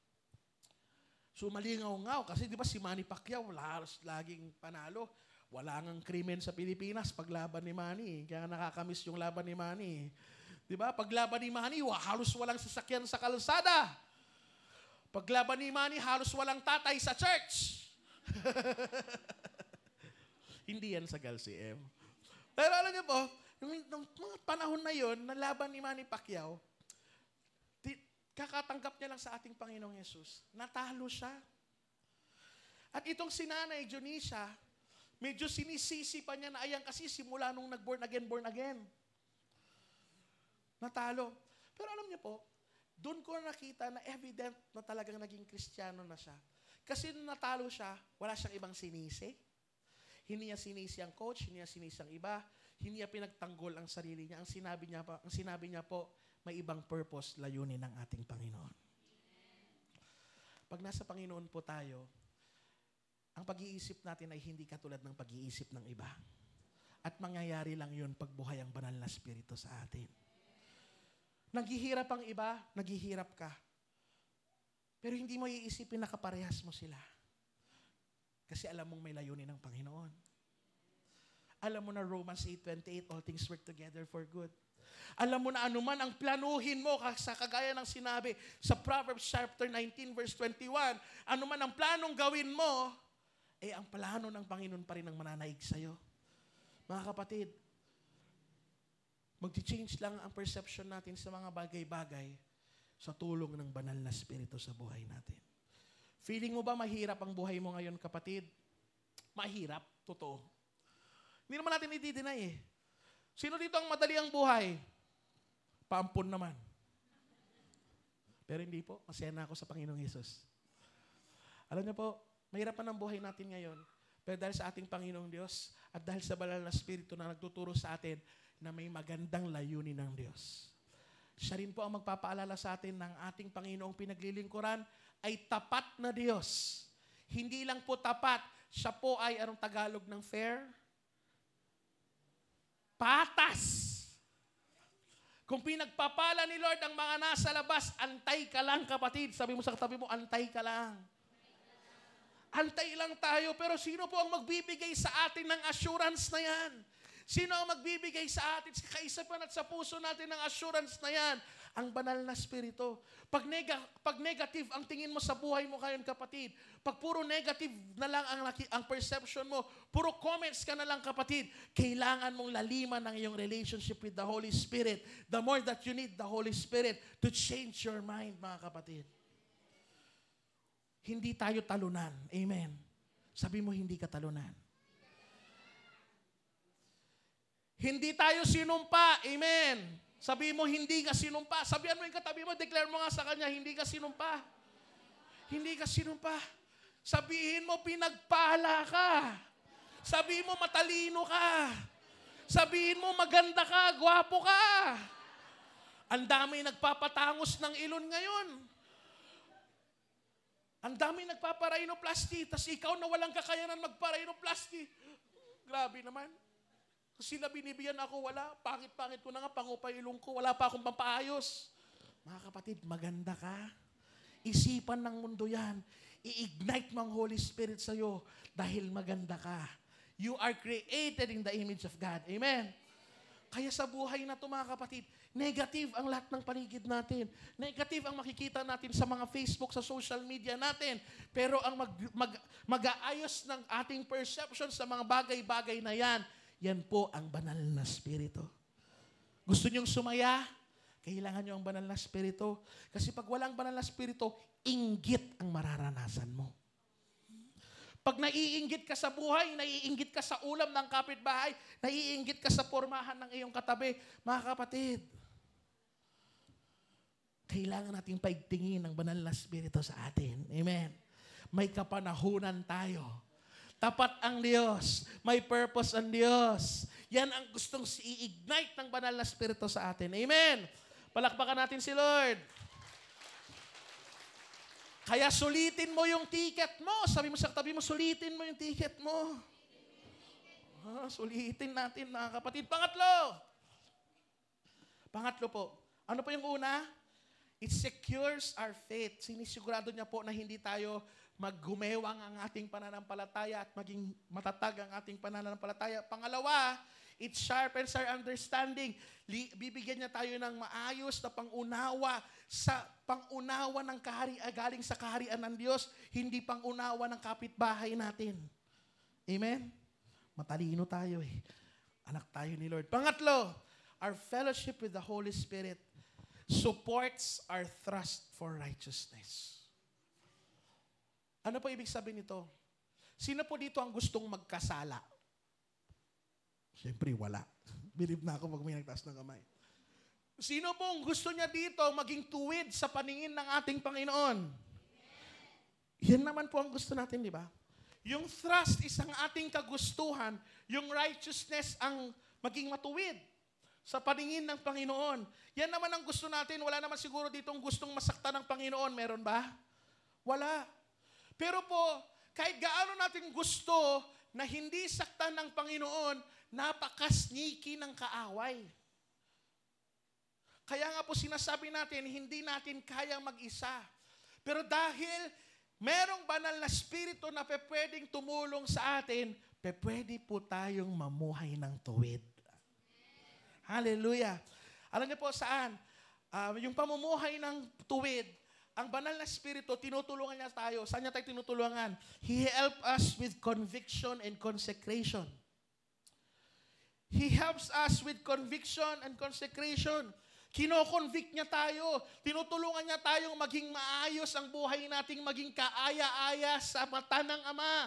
So malingaw-ngaw, kasi di ba si Manny Pacquiao, halos laging panalo. Wala ngang krimen sa Pilipinas paglaban ni Manny. Kaya nakakamiss yung laban ni Manny. Di ba? Paglaban ni Manny, halos walang sasakyan sa kalsada. Paglaban ni Manny, halos walang tatay sa church. Hindi yan sa GALCM. Pero alam niyo po, Nung mga panahon na yon, na laban ni Manny Pacquiao, kakatanggap niya lang sa ating Panginoong Yesus. Natalo siya. At itong si Nanay Dionisia, medyo sinisisi pa niya na ayan kasi simula nung born again. Natalo. Pero alam niyo po, doon ko nakita na evident na talagang naging Kristiyano na siya. Kasi nung natalo siya, wala siyang ibang sinisi. Hindi niya sinisi ang coach, hindi niya sinisi ang iba, hindi niya pinagtanggol ang sarili niya. Ang sinabi niya po, may ibang purpose, layunin ng ating Panginoon. Pag nasa Panginoon po tayo, ang pag-iisip natin ay hindi katulad ng pag-iisip ng iba. At mangyayari lang yun pag buhay ang banal na Espiritu sa atin. Naghihirap ang iba, naghihirap ka. Pero hindi mo iisipin na kaparehas mo sila. Kasi alam mong may layunin ng Panginoon. Alam mo na Romans 8:28, all things work together for good. Alam mo na anuman ang planuhin mo, sa kagaya ng sinabi sa Proverbs chapter 19 verse 21, anuman ang planong gawin mo, ang plano ng Panginoon pa rin ang mananaig sa'yo. Mga kapatid, magti-change lang ang perception natin sa mga bagay-bagay sa tulong ng banal na Espiritu sa buhay natin. Feeling mo ba mahirap ang buhay mo ngayon, kapatid? Mahirap, totoo. Hindi naman natin i-deny Sino dito ang madali ang buhay? Paampon naman. Pero hindi po, masaya na ako sa Panginoong Hesus. Alam niyo po, mahirapan ang buhay natin ngayon. Pero dahil sa ating Panginoong Diyos at dahil sa banal na Espiritu na nagtuturo sa atin na may magandang layunin ng Diyos. Siya rin po ang magpapaalala sa atin ng ating Panginoong pinaglilingkuran ay tapat na Diyos. Hindi lang po tapat, siya po ay, anong Tagalog ng fair? Patas. Kung pinagpapala ni Lord ang mga nasa labas, antay ka lang, kapatid. Sabi mo sa katabi mo, antay ka lang. Antay lang tayo, pero sino po ang magbibigay sa atin ng assurance na yan? Sino ang magbibigay sa atin, sa kaisipan at sa puso natin ng assurance na yan? Ang banal na Espiritu. Pag negative ang tingin mo sa buhay mo ngayon, kapatid, pag puro negative na lang ang perception mo, puro comments ka na lang, kapatid, kailangan mong laliman ng iyong relationship with the Holy Spirit. The more that you need the Holy Spirit to change your mind, mga kapatid. Hindi tayo talunan. Amen. Sabi mo, hindi ka talunan. Hindi tayo sinumpa. Amen. Sabi mo, hindi ka sinumpa. Sabihan mo yung katabi mo, declare mo nga sa kanya, hindi ka sinumpa. Hindi ka sinumpa. Sabihin mo, pinagpala ka. Sabihin mo, matalino ka. Sabihin mo, maganda ka, gwapo ka. Ang dami nagpapatangos ng ilon ngayon. Ang dami nagpaparhinoplasty, tas ikaw na walang kakayanan magparhinoplasty. Grabe naman. Sila binibigyan ako, wala. Pangit-pangit ko na nga, pangupay ilong ko, wala pa akong pampaayos. Mga kapatid, maganda ka. Isipan ng mundo yan. I-ignite mo ang Holy Spirit sa'yo dahil maganda ka. You are created in the image of God. Amen? Kaya sa buhay na ito, mga kapatid, negative ang lahat ng paligid natin. Negative ang makikita natin sa mga Facebook, sa social media natin. Pero ang mag-aayos ng ating perception sa mga bagay-bagay na yan, yan po ang banal na Espiritu. Gusto niyong sumaya? Kailangan niyo ang banal na Espiritu. Kasi pag walang banal na Espiritu, inggit ang mararanasan mo. Pag naiinggit ka sa buhay, naiinggit ka sa ulam ng kapitbahay, naiinggit ka sa pormahan ng iyong katabi, mga kapatid, kailangan nating paigtingin ang banal na Espiritu sa atin. Amen. May kapanahunan tayo. Tapat ang Diyos. May purpose ang Diyos. Yan ang gustong i-ignite ng banal na Espiritu sa atin. Amen. Palakpakan natin si Lord. Kaya sulitin mo yung ticket mo. Sabi mo sa katabi mo, sulitin mo yung ticket mo. Sulitin natin, mga kapatid. Pangatlo po. Ano po yung una? It secures our faith. Sinisigurado niya po na hindi tayo maggumewang ang ating pananampalataya at maging matatag ang ating pananampalataya. Pangalawa, it sharpens our understanding. Bibigyan niya tayo ng maayos na pangunawa ng galing sa kaharian ng Diyos, hindi pangunawa ng kapitbahay natin. Amen? Matalino tayo Anak tayo ni Lord. Pangatlo, our fellowship with the Holy Spirit supports our thrust for righteousness. Ano po ibig sabihin nito? Sino po dito ang gustong magkasala? Siyempre, wala. Believe na ako pag may nagtaas ng kamay. Sino po ang gusto niya dito maging tuwid sa paningin ng ating Panginoon? Yan naman po ang gusto natin, di ba? Yung thrust is ang ating kagustuhan, yung righteousness ang maging matuwid sa paningin ng Panginoon. Yan naman ang gusto natin. Wala naman siguro ditong gustong masaktan ng Panginoon. Meron ba? Wala. Pero po, kahit gaano natin gusto na hindi saktan ng Panginoon, napaka-sneaky ng kaaway. Kaya nga po sinasabi natin, hindi natin kayang mag-isa. Pero dahil merong banal na spirito na pwedeng tumulong sa atin, pwede po tayong mamuhay ng tuwid. Hallelujah. Alam niyo po saan? Yung pamumuhay ng tuwid, ang banal na spirito, tinutulungan niya tayo. Saan niya tayo tinutulungan? He helps us with conviction and consecration. He helps us with conviction and consecration. Kino-convict niya tayo. Tinutulungan niya tayong maging maayos ang buhay nating maging kaaya-aya sa mata ng Ama.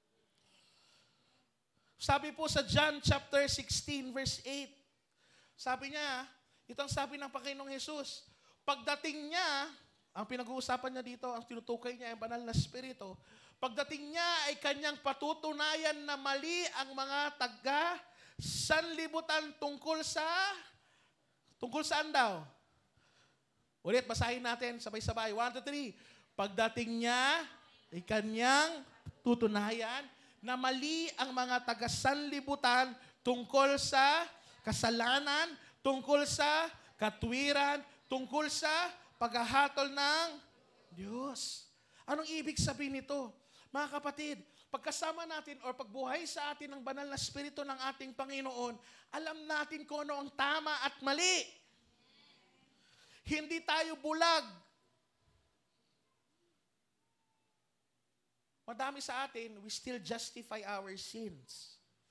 Sabi po sa John chapter 16 verse 8, sabi niya, itong sabi ng Panginoong Jesus, pagdating niya, ang pinag-uusapan niya dito, ang tinutukoy niya, ang banal na spirito, pagdating niya ay kanyang patutunayan na mali ang mga sanlibutan tungkol saan daw? Ulit, basahin natin, sabay-sabay. 1, 2, 3. Pagdating niya, ay kanyang tutunayan na mali ang mga taga-sanlibutan tungkol sa kasalanan, tungkol sa katwiran, tungkol sa paghahatol ng Diyos. Anong ibig sabihin nito? Mga kapatid, pagkasama natin o pagbuhay sa atin ng banal na spirito ng ating Panginoon, alam natin kung ano ang tama at mali. Hindi tayo bulag. Madami sa atin, we still justify our sins.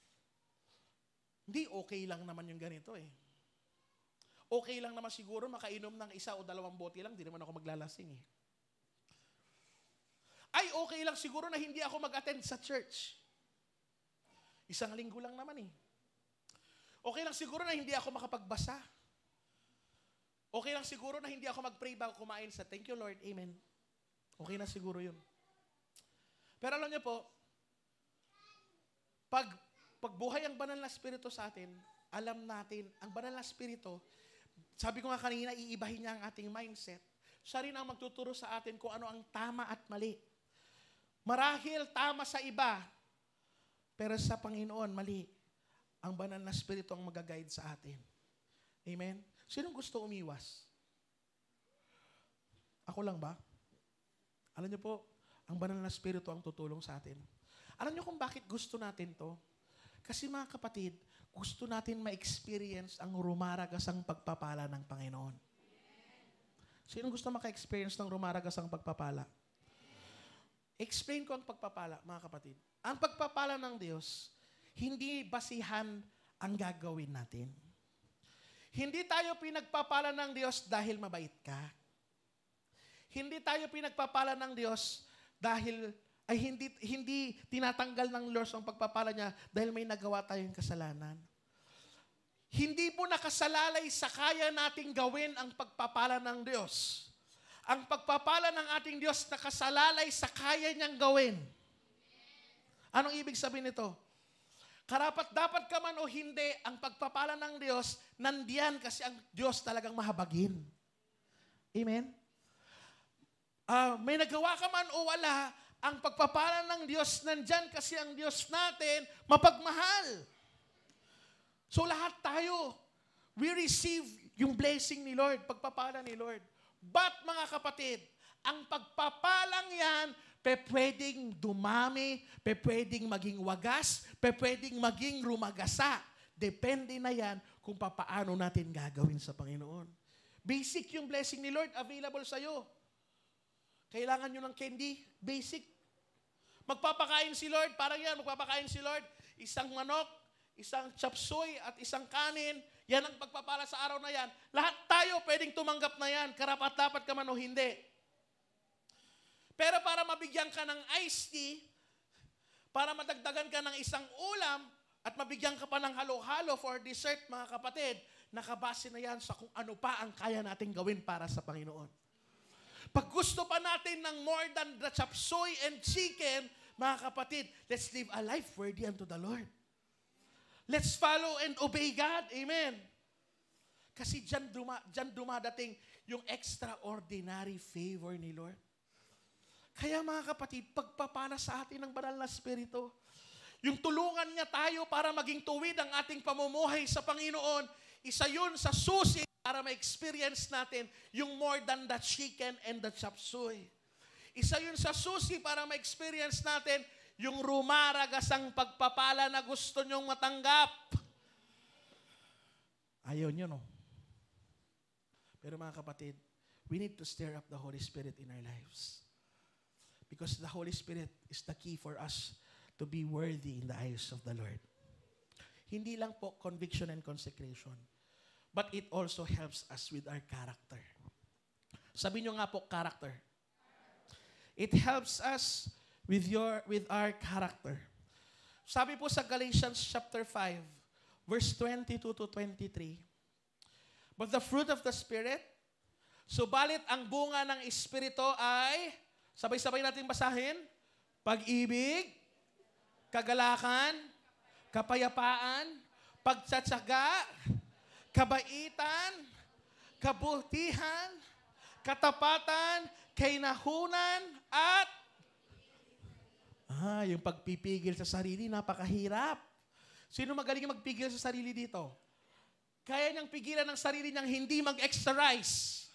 Hindi okay lang naman yung ganito eh. Okay lang naman siguro makainom ng 1 o 2 bote lang, di naman ako maglalasing eh. Ay, okay lang siguro na hindi ako mag-attend sa church. 1 linggo lang naman eh. Okay lang siguro na hindi ako makapagbasa. Okay lang siguro na hindi ako mag-pray bago kumain sa thank you Lord, amen. Okay na siguro yun. Pero alam niyo po, pagbuhay ang banal na spirito sa atin, alam natin, ang banal na spirito, sabi ko nga kanina, iibahin niya ang ating mindset. Siya rin ang magtuturo sa atin kung ano ang tama at mali. Marahil tama sa iba, pero sa Panginoon, mali. Ang banal na spirito ang mag-guide sa atin. Amen? Sinong gusto umiwas? Ako lang ba? Alam niyo po, ang banal na spirito ang tutulong sa atin. Alam niyo kung bakit gusto natin to? Kasi mga kapatid, gusto natin ma-experience ang rumaragasang pagpapala ng Panginoon. Sinong gusto maka-experience ng rumaragasang pagpapala? Explain ko ang pagpapala, mga kapatid. Ang pagpapala ng Diyos, hindi basihan ang gagawin natin. Hindi tayo pinagpapala ng Diyos dahil mabait ka. Hindi tayo pinagpapala ng Diyos dahil hindi tinatanggal ng Lord ang pagpapala niya dahil may nagawa tayong kasalanan. Hindi po nakasalalay sa kaya nating gawin ang pagpapala ng Diyos. Ang pagpapala ng ating Diyos nakasalalay sa kaya niyang gawin. Anong ibig sabihin nito? Karapat dapat ka man o hindi, ang pagpapala ng Diyos, nandiyan kasi ang Diyos talagang mahabagin. Amen? May nagawa ka man o wala, ang pagpapala ng Diyos, nandyan kasi ang Diyos natin, mapagmahal. So lahat tayo, we receive yung blessing ni Lord, pagpapala ni Lord. But mga kapatid, ang pagpapalang yan, pwedeng dumami, pwedeng maging wagas, pwedeng maging rumagasa. Depende na yan kung papaano natin gagawin sa Panginoon. Basic yung blessing ni Lord, available sa'yo. Kailangan nyo ng candy, basic. Magpapakain si Lord, parang yan, magpapakain si Lord, isang manok, isang chapsuy at isang kanin, yan ang pagpapala sa araw na yan. Lahat tayo pwedeng tumanggap na yan, karapat-dapat ka man o hindi. Pero para mabigyan ka ng iced tea, para madagdagan ka ng isang ulam, at mabigyan ka pa ng halo-halo for dessert, mga kapatid, nakabase na yan sa kung ano pa ang kaya natin gawin para sa Panginoon. Pag gusto pa natin ng more than the chapsuy and chicken, mga kapatid, let's live a life worthy unto the Lord. Let's follow and obey God. Amen. Kasi dyan dumadating yung extraordinary favor ni Lord. Kaya mga kapatid, pagpapala sa atin ng banal na Espiritu, yung tulungan niya tayo para maging tuwid ang ating pamumuhay sa Panginoon, isa yun sa susi para ma-experience natin yung more than the chicken and the chapsuy. Isa yun sa susi para ma-experience natin yung rumaragasang pagpapala na gusto nyong matanggap. Ayaw nyo, no? Pero mga kapatid, we need to stir up the Holy Spirit in our lives. Because the Holy Spirit is the key for us to be worthy in the eyes of the Lord. Hindi lang po conviction and consecration, but it also helps us with our character. Sabi nyo nga po, character. It helps us with our character. Sabi po sa Galatians chapter 5, verse 22 to 23, but the fruit of the Spirit, subalit ang bunga ng Espiritu ay, sabay-sabay natin basahin, pag-ibig, kagalakan, kapayapaan, pagtsatsaga, kabaitan, kabutihan, katapatan, kainahunan, at yung pagpipigil sa sarili, napakahirap. Sino magaling magpigil sa sarili dito? Kaya niyang pigilan ng sarili niyang hindi mag-exercise.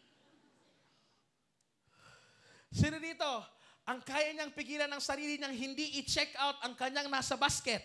Sino dito? Ang kaya niyang pigilan ng sarili niyang hindi i-check out ang kanyang nasa basket.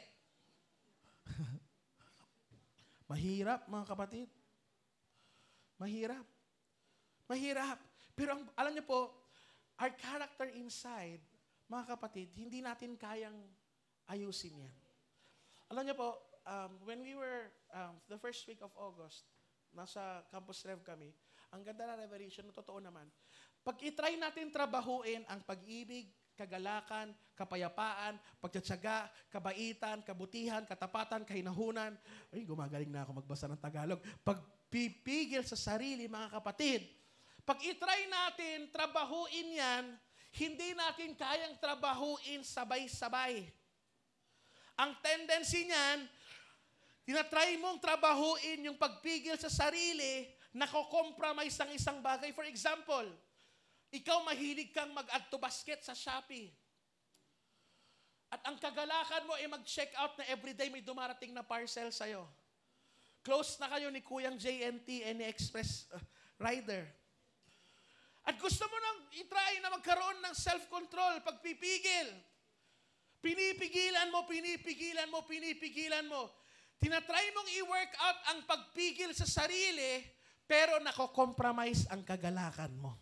Mahirap, mga kapatid. Mahirap. Mahirap. Pero alam niyo po, our character inside, mga kapatid, hindi natin kayang ayusin yan. Alam niyo po, when we were, the first week of August, nasa Campus Rev kami, ang ganda na revelation, totoo naman. Pag itry natin trabahuin ang pag-ibig, kagalakan, kapayapaan, pagtsatsaga, kabaitan, kabutihan, katapatan, kainahunan, ay, gumagaling na ako magbasa ng Tagalog. Pagpipigil sa sarili, mga kapatid, pag itry natin trabahuin yan, hindi natin kayang trabahuin sabay-sabay. Ang tendency niyan, tinatry mong trabahuin yung pagpigil sa sarili, nako-compromise ang isang bagay. For example, ikaw mahilig kang mag-add to basket sa Shopee. At ang kagalakan mo ay mag-check out na everyday may dumarating na parcel sa'yo. Close na kayo ni Kuyang JNT and ni Express Rider. At gusto mo nang itry na magkaroon ng self-control, pagpipigil. Pinipigilan mo, pinipigilan mo, pinipigilan mo. Tinatry mong i-work out ang pagpigil sa sarili, pero nako-compromise ang kagalakan mo.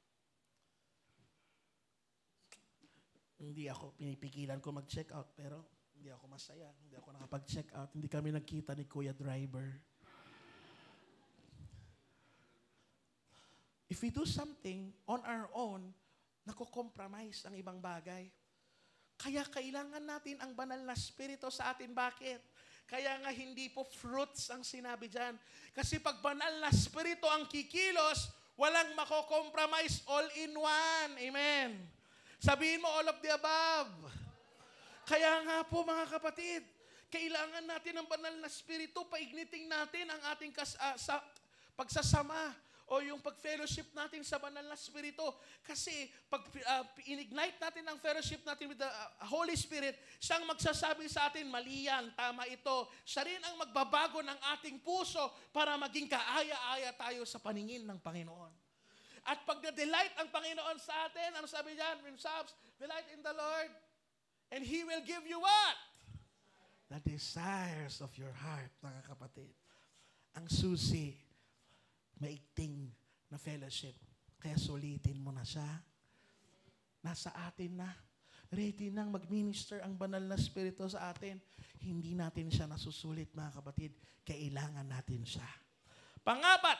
Hindi ako, pinipigilan ko mag-check out, pero hindi ako masaya. Hindi ako nakapag-check out. Hindi kami nagkita ni Kuya Driver. If we do something on our own, nako-compromise ang ibang bagay. Kaya kailangan natin ang banal na Espiritu sa atin. Bakit? Kaya nga hindi po fruits ang sinabi dyan. Kasi pag banal na Espiritu ang kikilos, walang mako-compromise, all in one. Amen. Sabihin mo all of the above. Kaya nga po mga kapatid, kailangan natin ang banal na Espiritu, paigniting natin ang ating pagsasama o yung pag-fellowship natin sa banal na Espiritu. Kasi pag in-ignite natin ang fellowship natin with the Holy Spirit, siyang magsasabi sa atin, mali yan, tama ito. Siya rin ang magbabago ng ating puso para maging kaaya-aya tayo sa paningin ng Panginoon. At pag na-delight ang Panginoon sa atin, ano sabi diyan? Delight in the Lord, and He will give you what? The desires of your heart, mga kapatid. Ang susi, maigting na fellowship. Kaya sulitin mo na siya. Nasa atin na. ready nang mag-minister ang banal na Espiritu sa atin, hindi natin siya nasusulit, mga kapatid. Kailangan natin siya. Pangapat,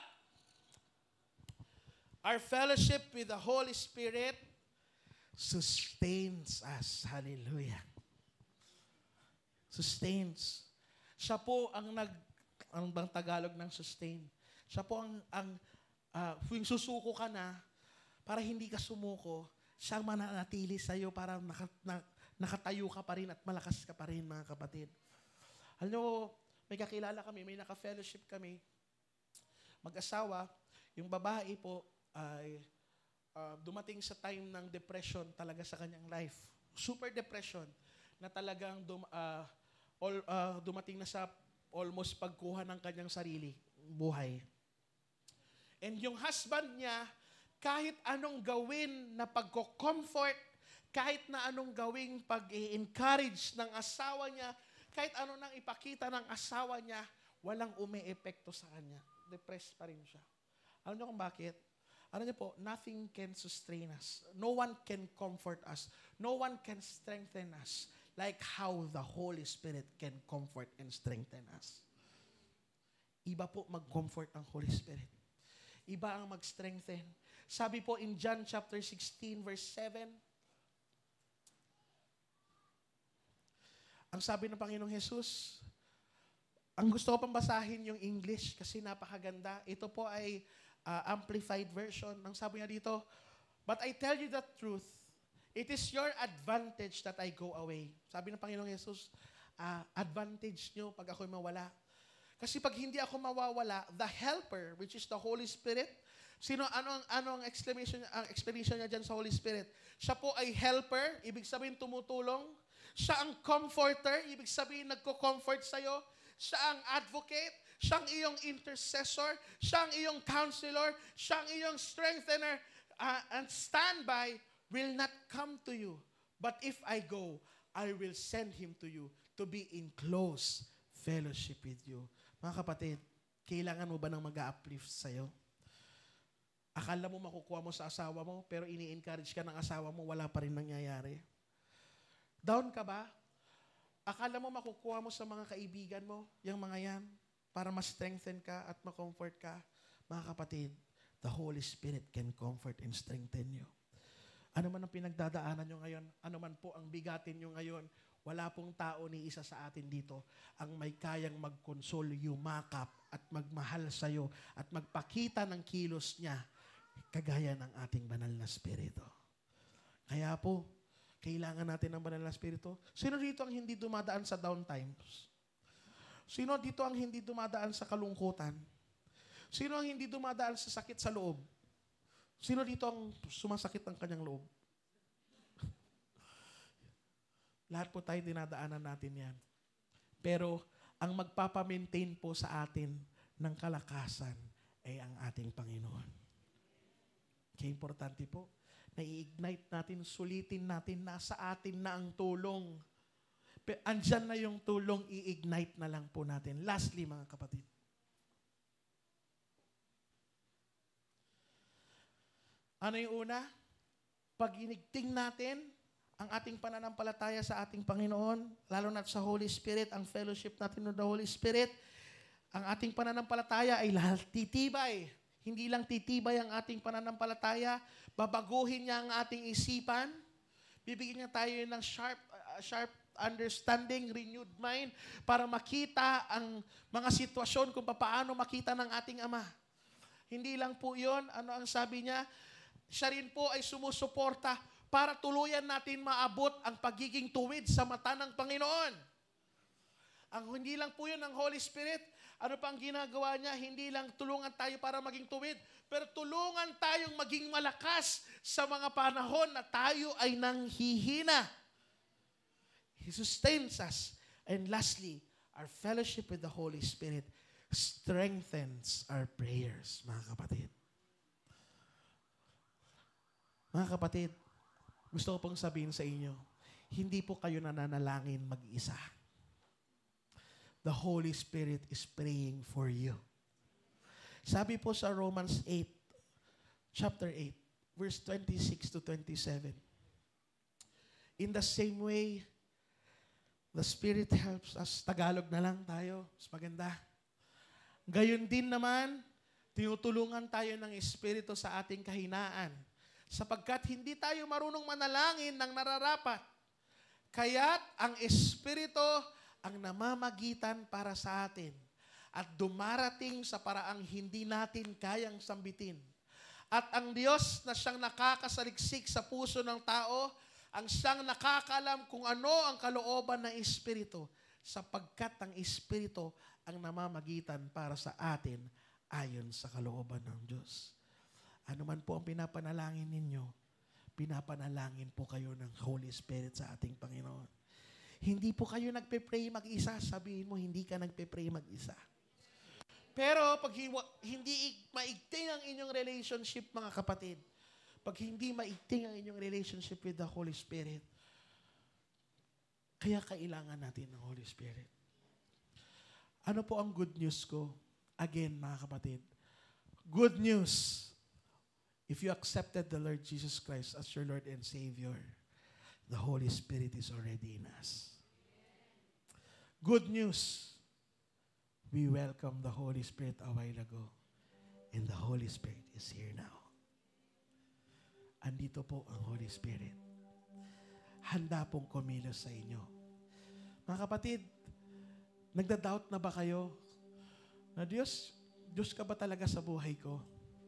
our fellowship with the Holy Spirit sustains us. Hallelujah. Sustains. Siya po ang ang bang Tagalog ng sustain. Siya po kung susuko ka na, para hindi ka sumuko, siya ang mananatili sa'yo para nakatayo ka pa rin at malakas ka pa rin, mga kapatid. Alam nyo, may kakilala kami, may naka-fellowship kami, mag-asawa, yung babae po ay dumating sa time ng depression talaga sa kanyang life. Super depression na talagang dumating na sa almost pagkuha ng kanyang sarili, buhay. And yung husband niya, kahit anong gawin na pagko-comfort, kahit na anong gawing pag-i-encourage ng asawa niya, kahit ano nang ipakita ng asawa niya, walang umi-epekto sa kanya. Depressed pa rin siya. Alam niyo kung bakit? Alam niyo po, nothing can sustain us. No one can comfort us. No one can strengthen us like how the Holy Spirit can comfort and strengthen us. Iba po mag-comfort ang Holy Spirit. Iba ang mag-strengthen. Sabi po in John chapter 16 verse 7, ang sabi ng Panginoong Jesus, ang gusto ko pang basahin yung English kasi napakaganda. Ito po ay amplified version. Ang sabi niya dito, but I tell you the truth, it is your advantage that I go away. Sabi ng Panginoong Jesus, advantage nyo pag ako'y mawala. Kasi pag hindi ako mawawala, the helper, which is the Holy Spirit, ano ang explanation niya dyan sa Holy Spirit? Siya po ay helper, ibig sabihin tumutulong. Siya ang comforter, ibig sabihin nagko-comfort sa'yo. Siya ang advocate, siya ang iyong intercessor, siya ang iyong counselor, siya ang iyong strengthener, and standby will not come to you. But if I go, I will send him to you to be in close fellowship with you. Mga kapatid, kailangan mo ba ng mag-uplift sa'yo? Akala mo makukuha mo sa asawa mo, pero ini-encourage ka ng asawa mo, wala pa rin nangyayari. Down ka ba? Akala mo makukuha mo sa mga kaibigan mo, yung mga yan, para ma-strengthen ka at ma-comfort ka. Mga kapatid, the Holy Spirit can comfort and strengthen you. Ano man ang pinagdadaanan nyo ngayon, ano man po ang bigatin nyo ngayon, wala pong tao ni isa sa atin dito ang may kayang mag-console, yumakap at magmahal sa'yo at magpakita ng kilos niya kagaya ng ating banal na Espiritu. Kaya po, kailangan natin ng banal na Espiritu. Sino dito ang hindi dumadaan sa down times? Sino dito ang hindi dumadaan sa kalungkutan? Sino ang hindi dumadaan sa sakit sa loob? Sino dito ang sumasakit ang kanyang loob? Lahat po tayo dinadaanan natin yan. Pero ang magpapamaintain po sa atin ng kalakasan ay ang ating Panginoon. Kaya importante po, na i-ignite natin, sulitin natin, nasa atin na ang tulong. Andyan na yung tulong, i-ignite na lang po natin. Lastly, mga kapatid. Ano yung una? Pag inigting natin ang ating pananampalataya sa ating Panginoon, lalo na sa Holy Spirit, ang fellowship natin with the Holy Spirit, ang ating pananampalataya ay lahat titibay. Hindi lang titibay ang ating pananampalataya, babaguhin niya ang ating isipan, bibigyan niya tayo ng sharp understanding, renewed mind, para makita ang mga sitwasyon kung paano makita ng ating Ama. Hindi lang po yun, ano ang sabi niya? Siya rin po ay sumusuporta para tuluyan natin maabot ang pagiging tuwid sa mata ng Panginoon. Ang hindi lang po yun ang Holy Spirit, ano pang ginagawa niya? Hindi lang tulungan tayo para maging tuwid, pero tulungan tayong maging malakas sa mga panahon na tayo ay nanghihina. He sustains us. And lastly, our fellowship with the Holy Spirit strengthens our prayers, mga kapatid. Mga kapatid, gusto ko pong sabihin sa inyo, hindi po kayo nananalangin mag-isa. The Holy Spirit is praying for you. Sabi po sa Romans 8, chapter 8, verse 26 to 27, In the same way, the Spirit helps us. Tagalog na lang tayo. Mas maganda. Gayon din naman, tinutulungan tayo ng Espiritu sa ating kahinaan. Sapagkat hindi tayo marunong manalangin ng nararapat. Kaya't ang Espiritu ang namamagitan para sa atin at dumarating sa paraang hindi natin kayang sambitin. At ang Diyos na siyang nakakasaliksik sa puso ng tao, ang siyang nakakalam kung ano ang kalooban ng Espiritu, sapagkat ang Espiritu ang namamagitan para sa atin ayon sa kalooban ng Diyos. Ano man po ang pinapanalangin ninyo, pinapanalangin po kayo ng Holy Spirit sa ating Panginoon. Hindi po kayo nagpe-pray mag-isa, sabihin mo hindi ka nagpe-pray mag-isa. Pero pag hindi maigting ang inyong relationship, mga kapatid, pag hindi maigting ang inyong relationship with the Holy Spirit, kaya kailangan natin ng Holy Spirit. Ano po ang good news ko? Again, mga kapatid, good news, if you accepted the Lord Jesus Christ as your Lord and Savior, the Holy Spirit is already in us. Good news, we welcome the Holy Spirit a while ago, and the Holy Spirit is here now. Andito po ang Holy Spirit. Handa pong kumilos sa inyo. Mga kapatid, nagda-doubt na ba kayo na Diyos ka ba talaga sa buhay ko?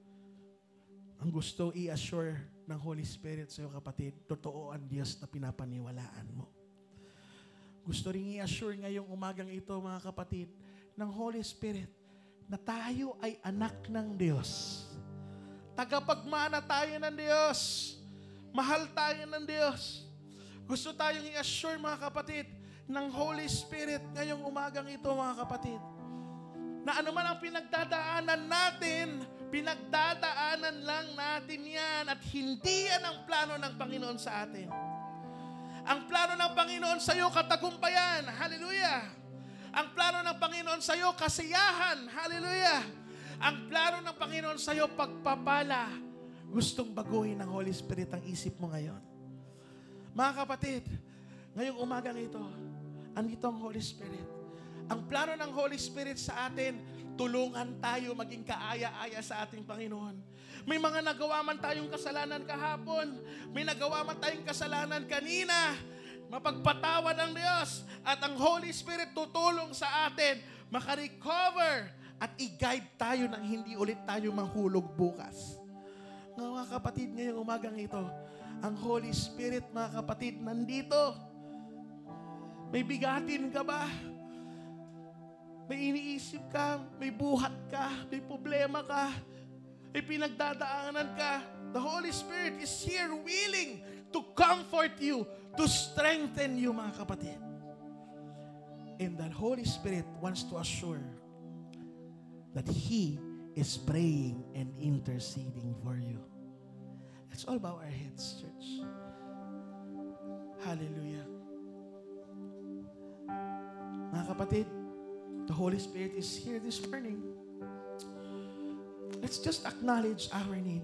Ang gusto i-assure ng Holy Spirit sa iyo, kapatid, totoo ang Diyos na pinapaniwalaan mo. Gusto rin i-assure ngayong umagang ito, mga kapatid, ng Holy Spirit na tayo ay anak ng Diyos. Tagapagmana tayo ng Diyos. Mahal tayo ng Diyos. Gusto tayong i-assure, mga kapatid, ng Holy Spirit ngayong umagang ito, mga kapatid, na anuman ang pinagdadaanan natin, pinagdadaanan lang natin yan at hindi yan ang plano ng Panginoon sa atin. Ang plano ng Panginoon sa iyo, katagumpayan. Hallelujah. Ang plano ng Panginoon sa iyo, kasiyahan. Hallelujah. Ang plano ng Panginoon sa iyo, pagpapala. Gustong baguhin ng Holy Spirit ang isip mo ngayon. Mga kapatid, ngayong umagang ito, andito ang Holy Spirit. Ang plano ng Holy Spirit sa atin, tulungan tayo maging kaaya-aya sa ating Panginoon. May mga nagawa man tayong kasalanan kahapon, may nagawa man tayong kasalanan kanina, mapagpatawad ang Diyos at ang Holy Spirit tutulong sa atin makarecover at i-guide tayo nang hindi ulit tayo mahulog bukas. Mga kapatid, ngayong umagang ito, ang Holy Spirit, mga kapatid, nandito. May bigatin ka ba? May iniisip ka, may buhat ka, may problema ka, may pinagdadaanan ka. The Holy Spirit is here willing to comfort you, to strengthen you, mga kapatid. And the Holy Spirit wants to assure that He is praying and interceding for you. Let's all bow our heads, church. Hallelujah. Mga kapatid, the Holy Spirit is here this morning. Let's just acknowledge our need.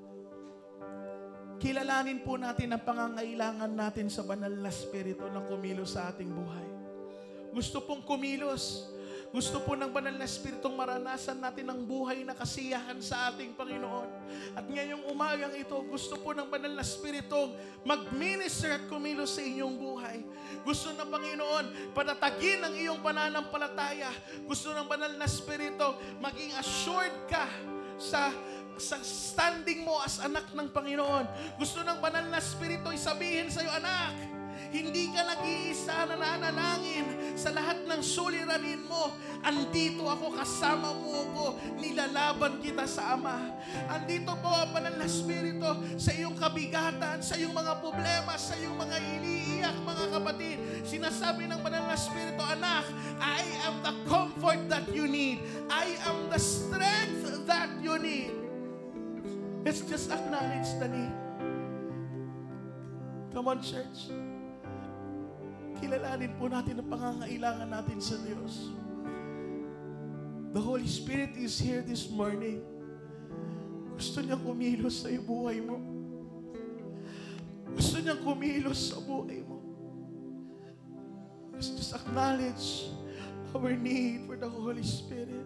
Kilalanin po natin ang pangangailangan natin sa banal na Espiritu na kumilos sa ating buhay. Gusto pong kumilos. Gusto po ng banal na Espiritong maranasan natin ang buhay na kasiyahan sa ating Panginoon. At ngayong umagang ito, gusto po ng banal na Espiritong mag-minister at kumilos sa inyong buhay. Gusto ng Panginoon patatagin ang iyong pananampalataya. Gusto ng banal na Espiritu maging assured ka sa standing mo as anak ng Panginoon. Gusto ng banal na Espiritu isabihin sa iyo, anak, hindi ka nag-iisa na nanalangin sa lahat ng suliranin mo. Andito ako, kasama mo ko, nilalaban kita sa Ama. Andito po ang banal na Espiritu sa iyong kabigatan, sa iyong mga problema, sa iyong mga iniiyak, mga kapatid. Sinasabi ng banal na Espiritu, anak, I am the comfort that you need. I am the strength that you need. Let's just acknowledge the need. Come on, church. Kilalanin po natin ang pangangailangan natin sa Diyos. The Holy Spirit is here this morning. Gusto niya kumilos sa buhay mo. Gusto gusto niyang kumilos sa buhay mo. Let's just acknowledge our need for the Holy Spirit.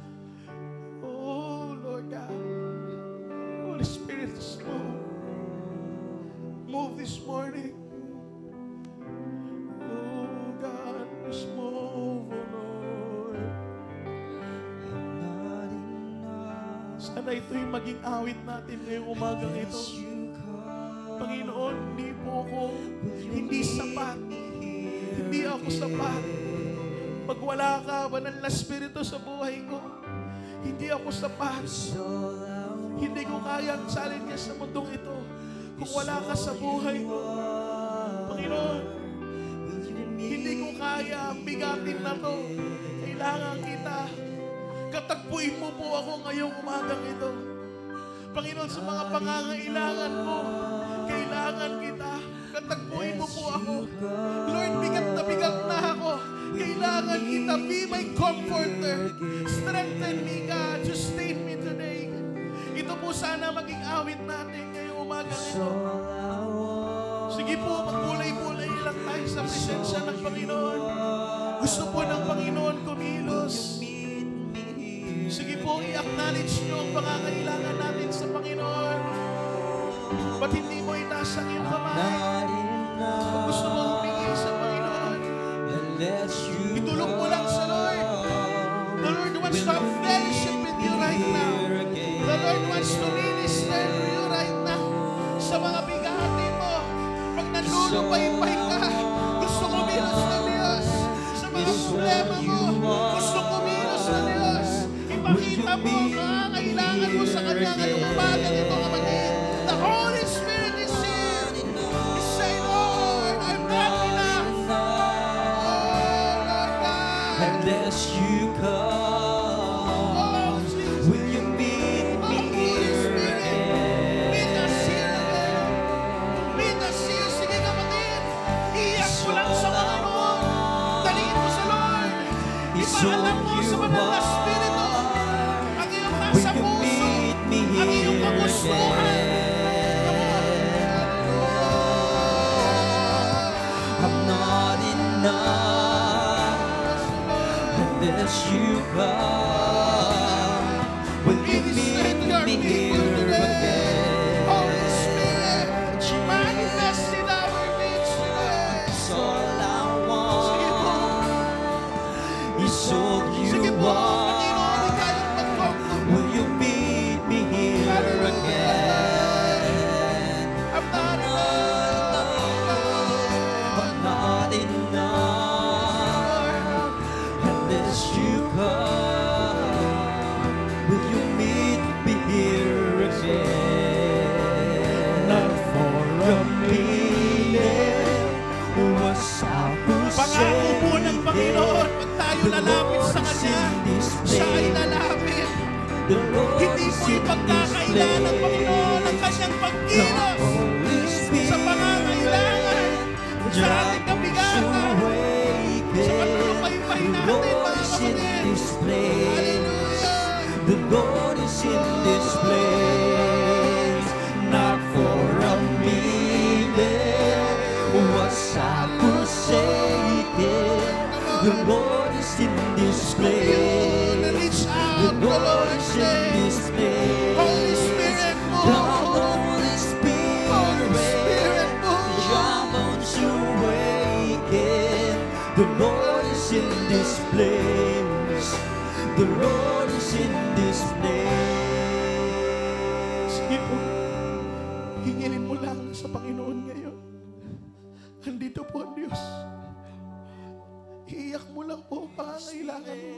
Oh, Lord God. Holy Spirit, just move. Move this morning. Oh, God, just move, oh Lord. Sana ito'y maging awit natin ngayong umagang ito. Panginoon, hindi sapat. Hindi ako sapat. Pag wala ka, banal na Espiritu sa buhay ko, hindi ako sapat. Hindi ko kaya ang challenge sa mundong ito kung wala ka sa buhay ko. Panginoon, hindi ko kaya ang bigatin na to. Kailangan kita. Katagpuin mo po ako ngayong umagang ito. Panginoon, sa mga pangangailangan mo, kailangan kita. Katagpuin mo po ako. Lord, bigat na ako. Kailangan kita. Be my comforter. Strengthen me, God. Sustain me today. Ito po sana maging awit natin ngayong umagang ito. Sige po, magbulay-bulay lang tayo sa presensya ng Panginoon. Gusto po ng Panginoon kumilos. Sige po, i-acknowledge nyo ang pangangailangan natin sa Panginoon. Ba't hindi mo itaas ang iyong kamay? Kung gusto mo humingi sa Panginoon, itulong mo lang sa Lord. The Lord wants to have fellowship with you right now. The Lord wants to minister to you right now. Sa mga bigatin mo, pag nalulupay-pay ka, gusto kumilos ng Diyos. Sa mga problema mo, gusto kumilos ng Diyos. Ipakita mo ang kailangan mo sa Kanya ngayong umagang ito, kapatid. The Holy Spirit is here. You say, Lord, I'm not enough. Oh, Lord God. Unless you come, will you meet me here again? Meet us here again. Meet us here. Sige kapatid, iyak mo lang sa Panginoon. Daliin mo sa Lord. Ipaalam mo sa Banal na Espiritu ang iyong nasa puso, ang iyong kagustuhan. I'm not enough unless you come. Will you meet me here again? Holy Spirit, manifest in our midst today. It's all I Sige po. want. It's all Sige you po, want. Panginoon, ikaw yung mag-comfort. Will you meet me here again? I'm not enough. I'm not enough unless you come. Will you meet me here again? Not for a minute was I Pangako po ng Panginoon, pag tayo lalapit sa Kanya, siya ay lalapit. Hindi po ipagkakailan ng Panginoon ang Kanyang pagkilos sa pangangailangan, sa ating kabigatan, sa patulupay-pay natin, mga kapatid. Hallelujah! The Lord is in this place, not for a minute was I forsaken. The Lord is in this place. Reach The out, the Lord Lord is in say, this place. Holy Spirit, Come, move. Holy Spirit, Holy Spirit, move. come on to awaken. The Lord is in this place. The Lord is in this place. Sige po, hingilin mo lang sa Panginoon ngayon. Andito po ang Diyos. Iiyak mo lang po ang pangangailangan mo.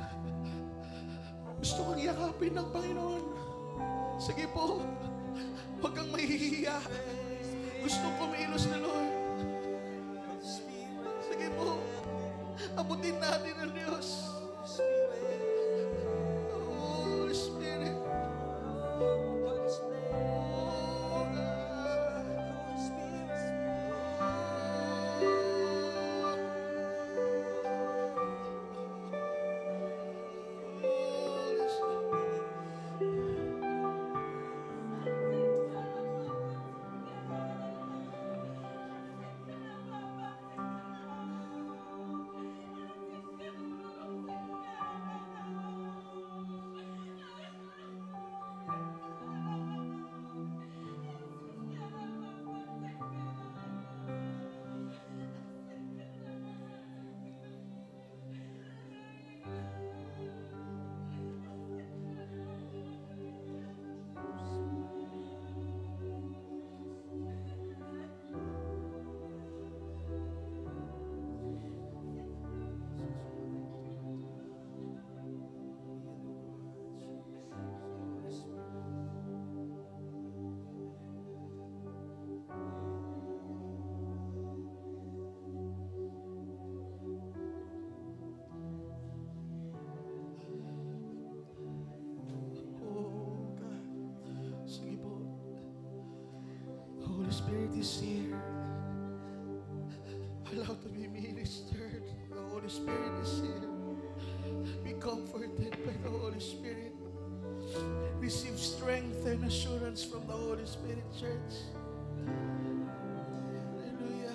Gusto kang yakapin ng Panginoon. Sige po, huwag kang mahihiya. Gusto kumilos na Lord. Sige po, abutin natin ang Diyos. Holy Spirit. Oh, God. Holy Spirit is here. Allow to be ministered. The Holy Spirit is here. Be comforted by the Holy Spirit. Receive strength and assurance from the Holy Spirit, church. Hallelujah.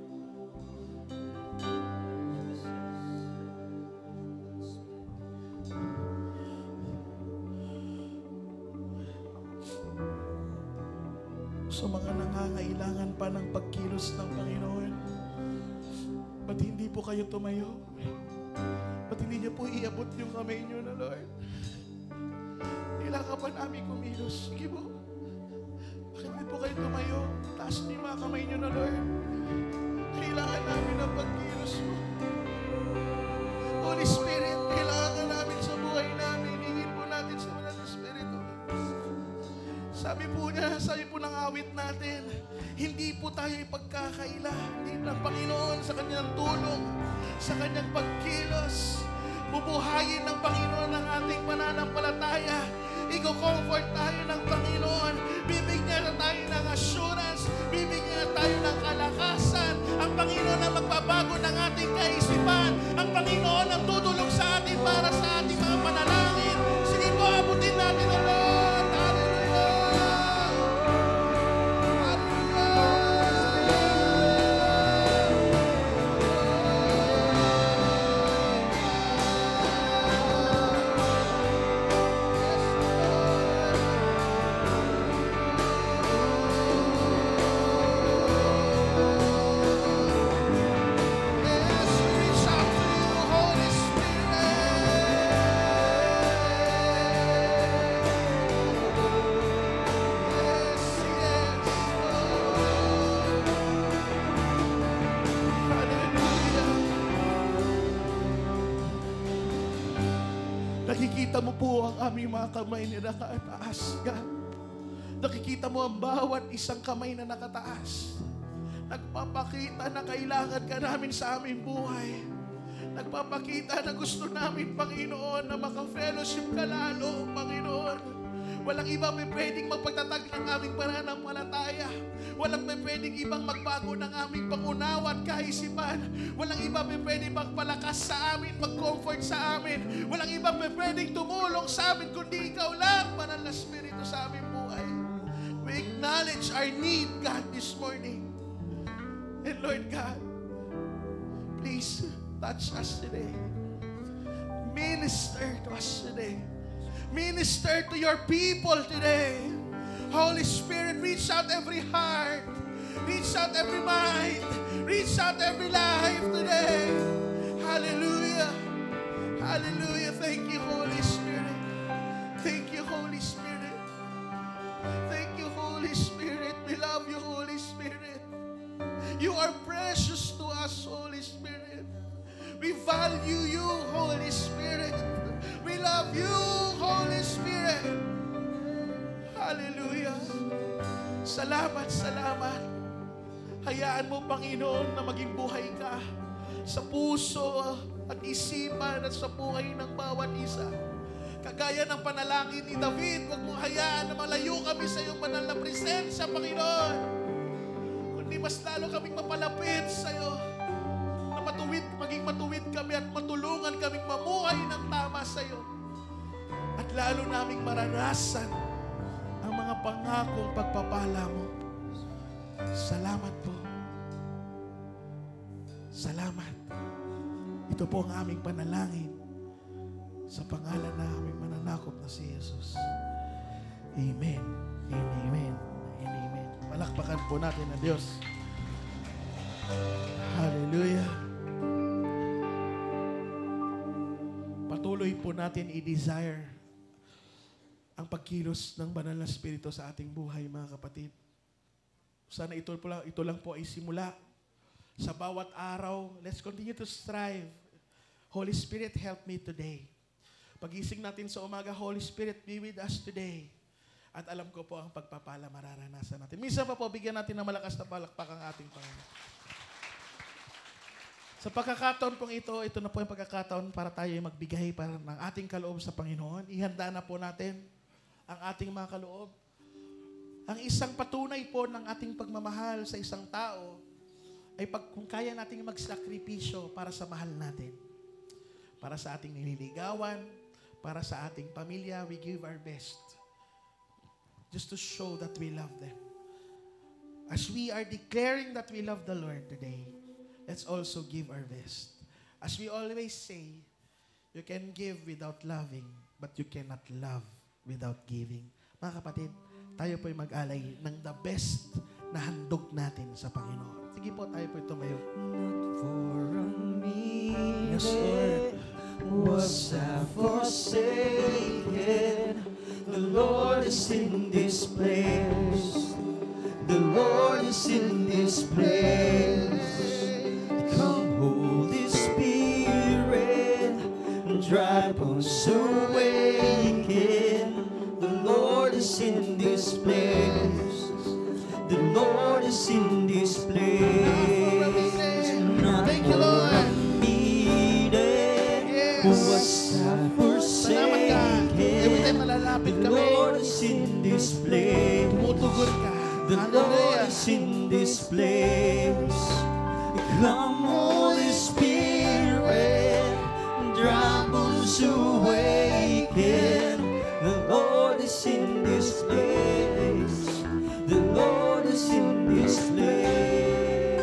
Sa mga nangangailangan pa ng pagkilos ng Panginoon, ba't hindi po kayo tumayo? Ba't hindi niyo po iabot yung kamay niyo na, Lord? Kailangan pa namin kumilos. Sige po. Bakit hindi po kayo tumayo? Taas niyo yung mga kamay niyo na, Lord. Kailangan namin ng pagkilos mo. Holy Spirit, kailangan namin sa buhay namin. Hingin po natin sa Banal na Espiritu. Sabi po ng awit natin, hindi po tayo ipagkakaila. Hindi ng Panginoon sa kanyang tulong, sa kanyang pagkilos. Bubuhayin ng Panginoon ang ating pananampalataya. Iko-comfort tayo ng Panginoon. Bibigyan na tayo ng assurance. Bibigyan na tayo ng kalakasan. Ang Panginoon ang magbabago ng ating kaisipan. Ang Panginoon ang tutulong sa atin para sa ating mga panalangin. Sige po, abutin natin ang Lord. Nakikita mo po ang aming mga kamay na nakataas, God. Nakikita mo ang bawat isang kamay na nakataas. Nagpapakita na kailangan ka namin sa aming buhay. Nagpapakita na gusto namin, Panginoon, na maka-fellowship ka lalo, Panginoon. Walang iba may pwedeng magpagtatag ng aming pananampalataya. Walang may pwedeng ibang magbago ng aming pangunawa at kaisipan. Walang iba may pwedeng magpalakas sa amin, mag-comfort sa amin. Walang iba may pwedeng tumulong sa amin, kundi ikaw lang, Banal na Espiritu, sa aming buhay. We acknowledge our need, God, this morning. And Lord God, please touch us today. Minister to us today. Minister to your people today. Holy Spirit, reach out every heart. Reach out every mind. Reach out every life today. Hallelujah. Hallelujah. Thank you, Holy Spirit. Thank you, Holy Spirit. Thank you, Holy Spirit. We love you, Holy Spirit. You are precious to us, Holy Spirit. We value you, Holy Spirit. We love you, Holy Spirit. Hallelujah. Salamat, salamat. Hayaan mo, Panginoon, na maging buhay ka sa puso at isipan at sa buhay ng bawat isa. Kagaya ng panalangin ni David, huwag mong hayaan na malayo kami sa iyong banal na presensya, Panginoon. Kundi mas lalo kaming mapalapit sa iyo. Maging matuwid kami at matulungan kaming mamuhay ng tama sa iyo. At lalo naming maranasan ang mga pangakong pagpapala mo. Salamat po. Salamat. Ito po ang aming panalangin sa pangalan na aming mananakop na si Jesus. Amen. And amen. And amen. Palakpakan po natin ang Diyos. Hallelujah. Patuloy po natin i-desire ang pagkilos ng Banal na Espiritu sa ating buhay, mga kapatid. Sana ito lang po ay simula. Sa bawat araw, let's continue to strive. Holy Spirit, help me today. Pagising natin sa umaga, Holy Spirit, be with us today. At alam ko po ang pagpapala mararanasan natin. Minsan pa po, bigyan natin ng malakas na palakpak ang ating Panginoon. Sa pagkakataon pong ito na po yung pagkakataon para tayo magbigay para ng ating kaloob sa Panginoon. Ihanda na po natin ang ating mga kaloob. Ang isang patunay po ng ating pagmamahal sa isang tao ay kung kaya nating magsakripisyo para sa mahal natin. Para sa ating nililigawan, para sa ating pamilya, we give our best. Just to show that we love them. As we are declaring that we love the Lord today, let's also give our best. As we always say, you can give without loving, but you cannot love without giving. Mga kapatid, tayo po'y mag-alay ng the best na handog natin sa Panginoon. Sige po, tayo po'y tumayo. Not for a minute Yes, Lord. was I forsaken. The Lord is in this place. The Lord is in this place. Come, Holy Spirit, dry bones awaken. The Lord is in this place. The Lord is in this place. Thank you, Lord. Was I Salamat ka. Every time forsaken? nalalapit The kami, Lord is in this place. tumutugon ka. The Lord Hallelujah. is in this place. Come, Holy Spirit, dry bones awaken. The Lord is in this place. The Lord is in this place.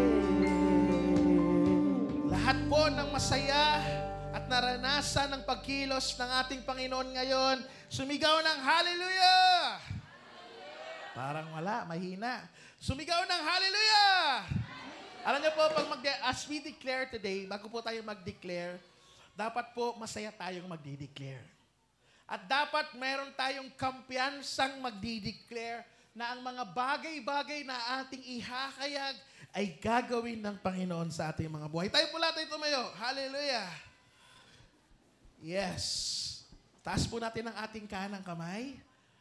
Lahat po ng masaya at naranasan ng pagkilos ng ating Panginoon ngayon, sumigaw ng hallelujah! Parang wala, mahina. Sumigaw ng hallelujah! Alam niyo po, as we declare today, bago po tayo mag-declare, dapat po masaya tayong magdi-declare. At dapat meron tayong kampiyansang magdi-declare na ang mga bagay-bagay na ating ihakayag ay gagawin ng Panginoon sa ating mga buhay. Tayo po lahat ay tumayo. Hallelujah! Yes. Taas po natin ang ating kanang kamay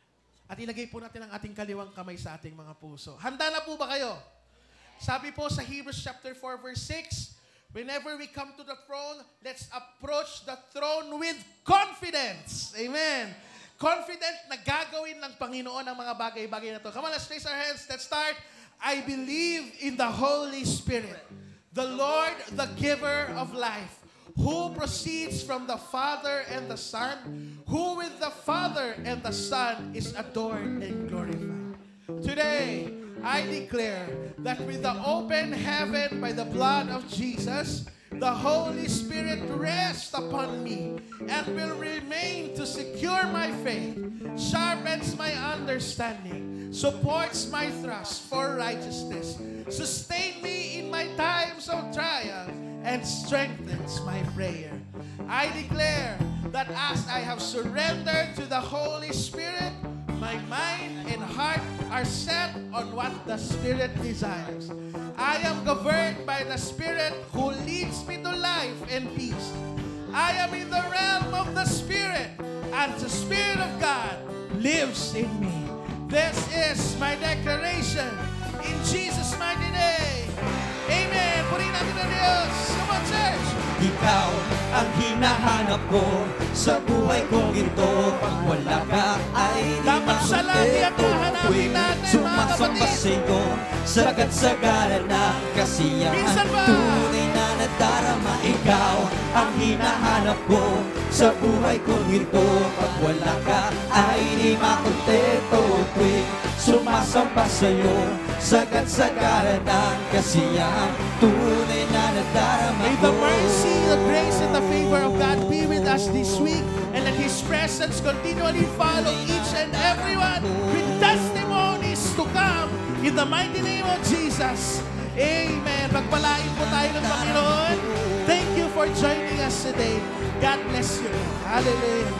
at ilagay po natin ang ating kaliwang kamay sa ating mga puso. Handa na po ba kayo? Sabi po sa Hebrews chapter 4 verse 6, whenever we come to the throne, let's approach the throne with confidence. Amen. Confident na gagawin ng Panginoon ang mga bagay-bagay na to. Come on, let's raise our hands. Let's start. I believe in the Holy Spirit, the Lord, the giver of life, who proceeds from the Father and the Son, who with the Father and the Son is adored and glorified. Today, I declare that with the open heaven by the blood of Jesus, the Holy Spirit rests upon me and will remain to secure my faith, sharpens my understanding, supports my thrust for righteousness, sustain me in my times of trial, and strengthens my prayer. I declare that as I have surrendered to the Holy Spirit, my mind and heart are set on what the Spirit desires. I am governed by the Spirit who leads me to life and peace. I am in the realm of the Spirit, and the Spirit of God lives in me. This is my declaration in Jesus' mighty name. Amen. Purihin natin ang Diyos. Come on, church. Ikaw ang hinahanap ko sa buhay kong ito. Pag wala ka ay di Dapat siya lang ang hahanapin natin, mga sumasamba kapatid. sa iyo, sagat-sagara ng kasiyahan. Minsan ba? Tunay na nadarama, ikaw ang hinahanap ko sa buhay kong ito. Pag wala ka ay di makontento. Tuwing sumasamba sa iyo, sagat-sagara ng kasiyahan. Tunay na nadarama May the mercy, the grace, and the favor of God be with us this week, and let His presence continually follow each and everyone with testimonies to come in the mighty name of Jesus. Amen. Pagpalain po tayo ng Panginoon. Thank you for joining us today. God bless you. Hallelujah.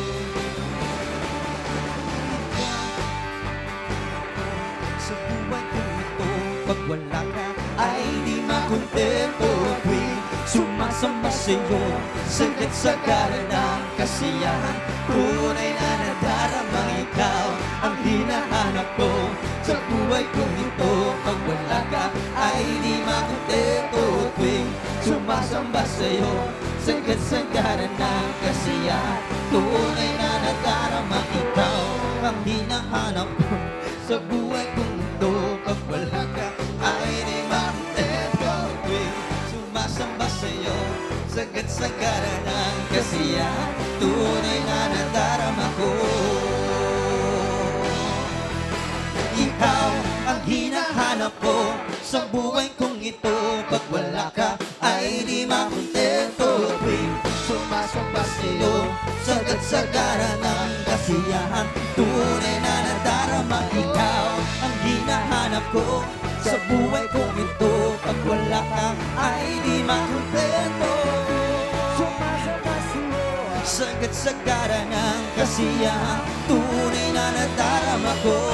Sa buhay ko ito, pag wala ka ay di makontento. Tuwing sumasamba sa iyo, sagat-sagara ng kasiyahan. Tunay na nadaramang ikaw ang hinahanap ko sa buhay ko ito. Pag wala ka ay di makontento. Tuwing sumasamba sa iyo, sagat-sagara ng kasiyahan. Tunay na nadaramang ikaw ang hinahanap ko Sa buhay kong ito, pag wala ka ay di makontento. Tuwing sumasamba sa'yo, sagad-sagaran ng kasiyahan, tunay na nadarama ko. Ikaw ang hinahanap ko sa buhay kong ito. Pag wala ka ay di makontento. Tuwing sumasamba sa'yo, sagad-sagaran ng kasiyahan, tunay na nadarama. Ikaw ang hinahanap ko sa buhay kong ito. Pag wala ka ay di makontento. Sumasamba sa'yo, sagad-sagaran ng kasiyahan, tunay na nadarama ko.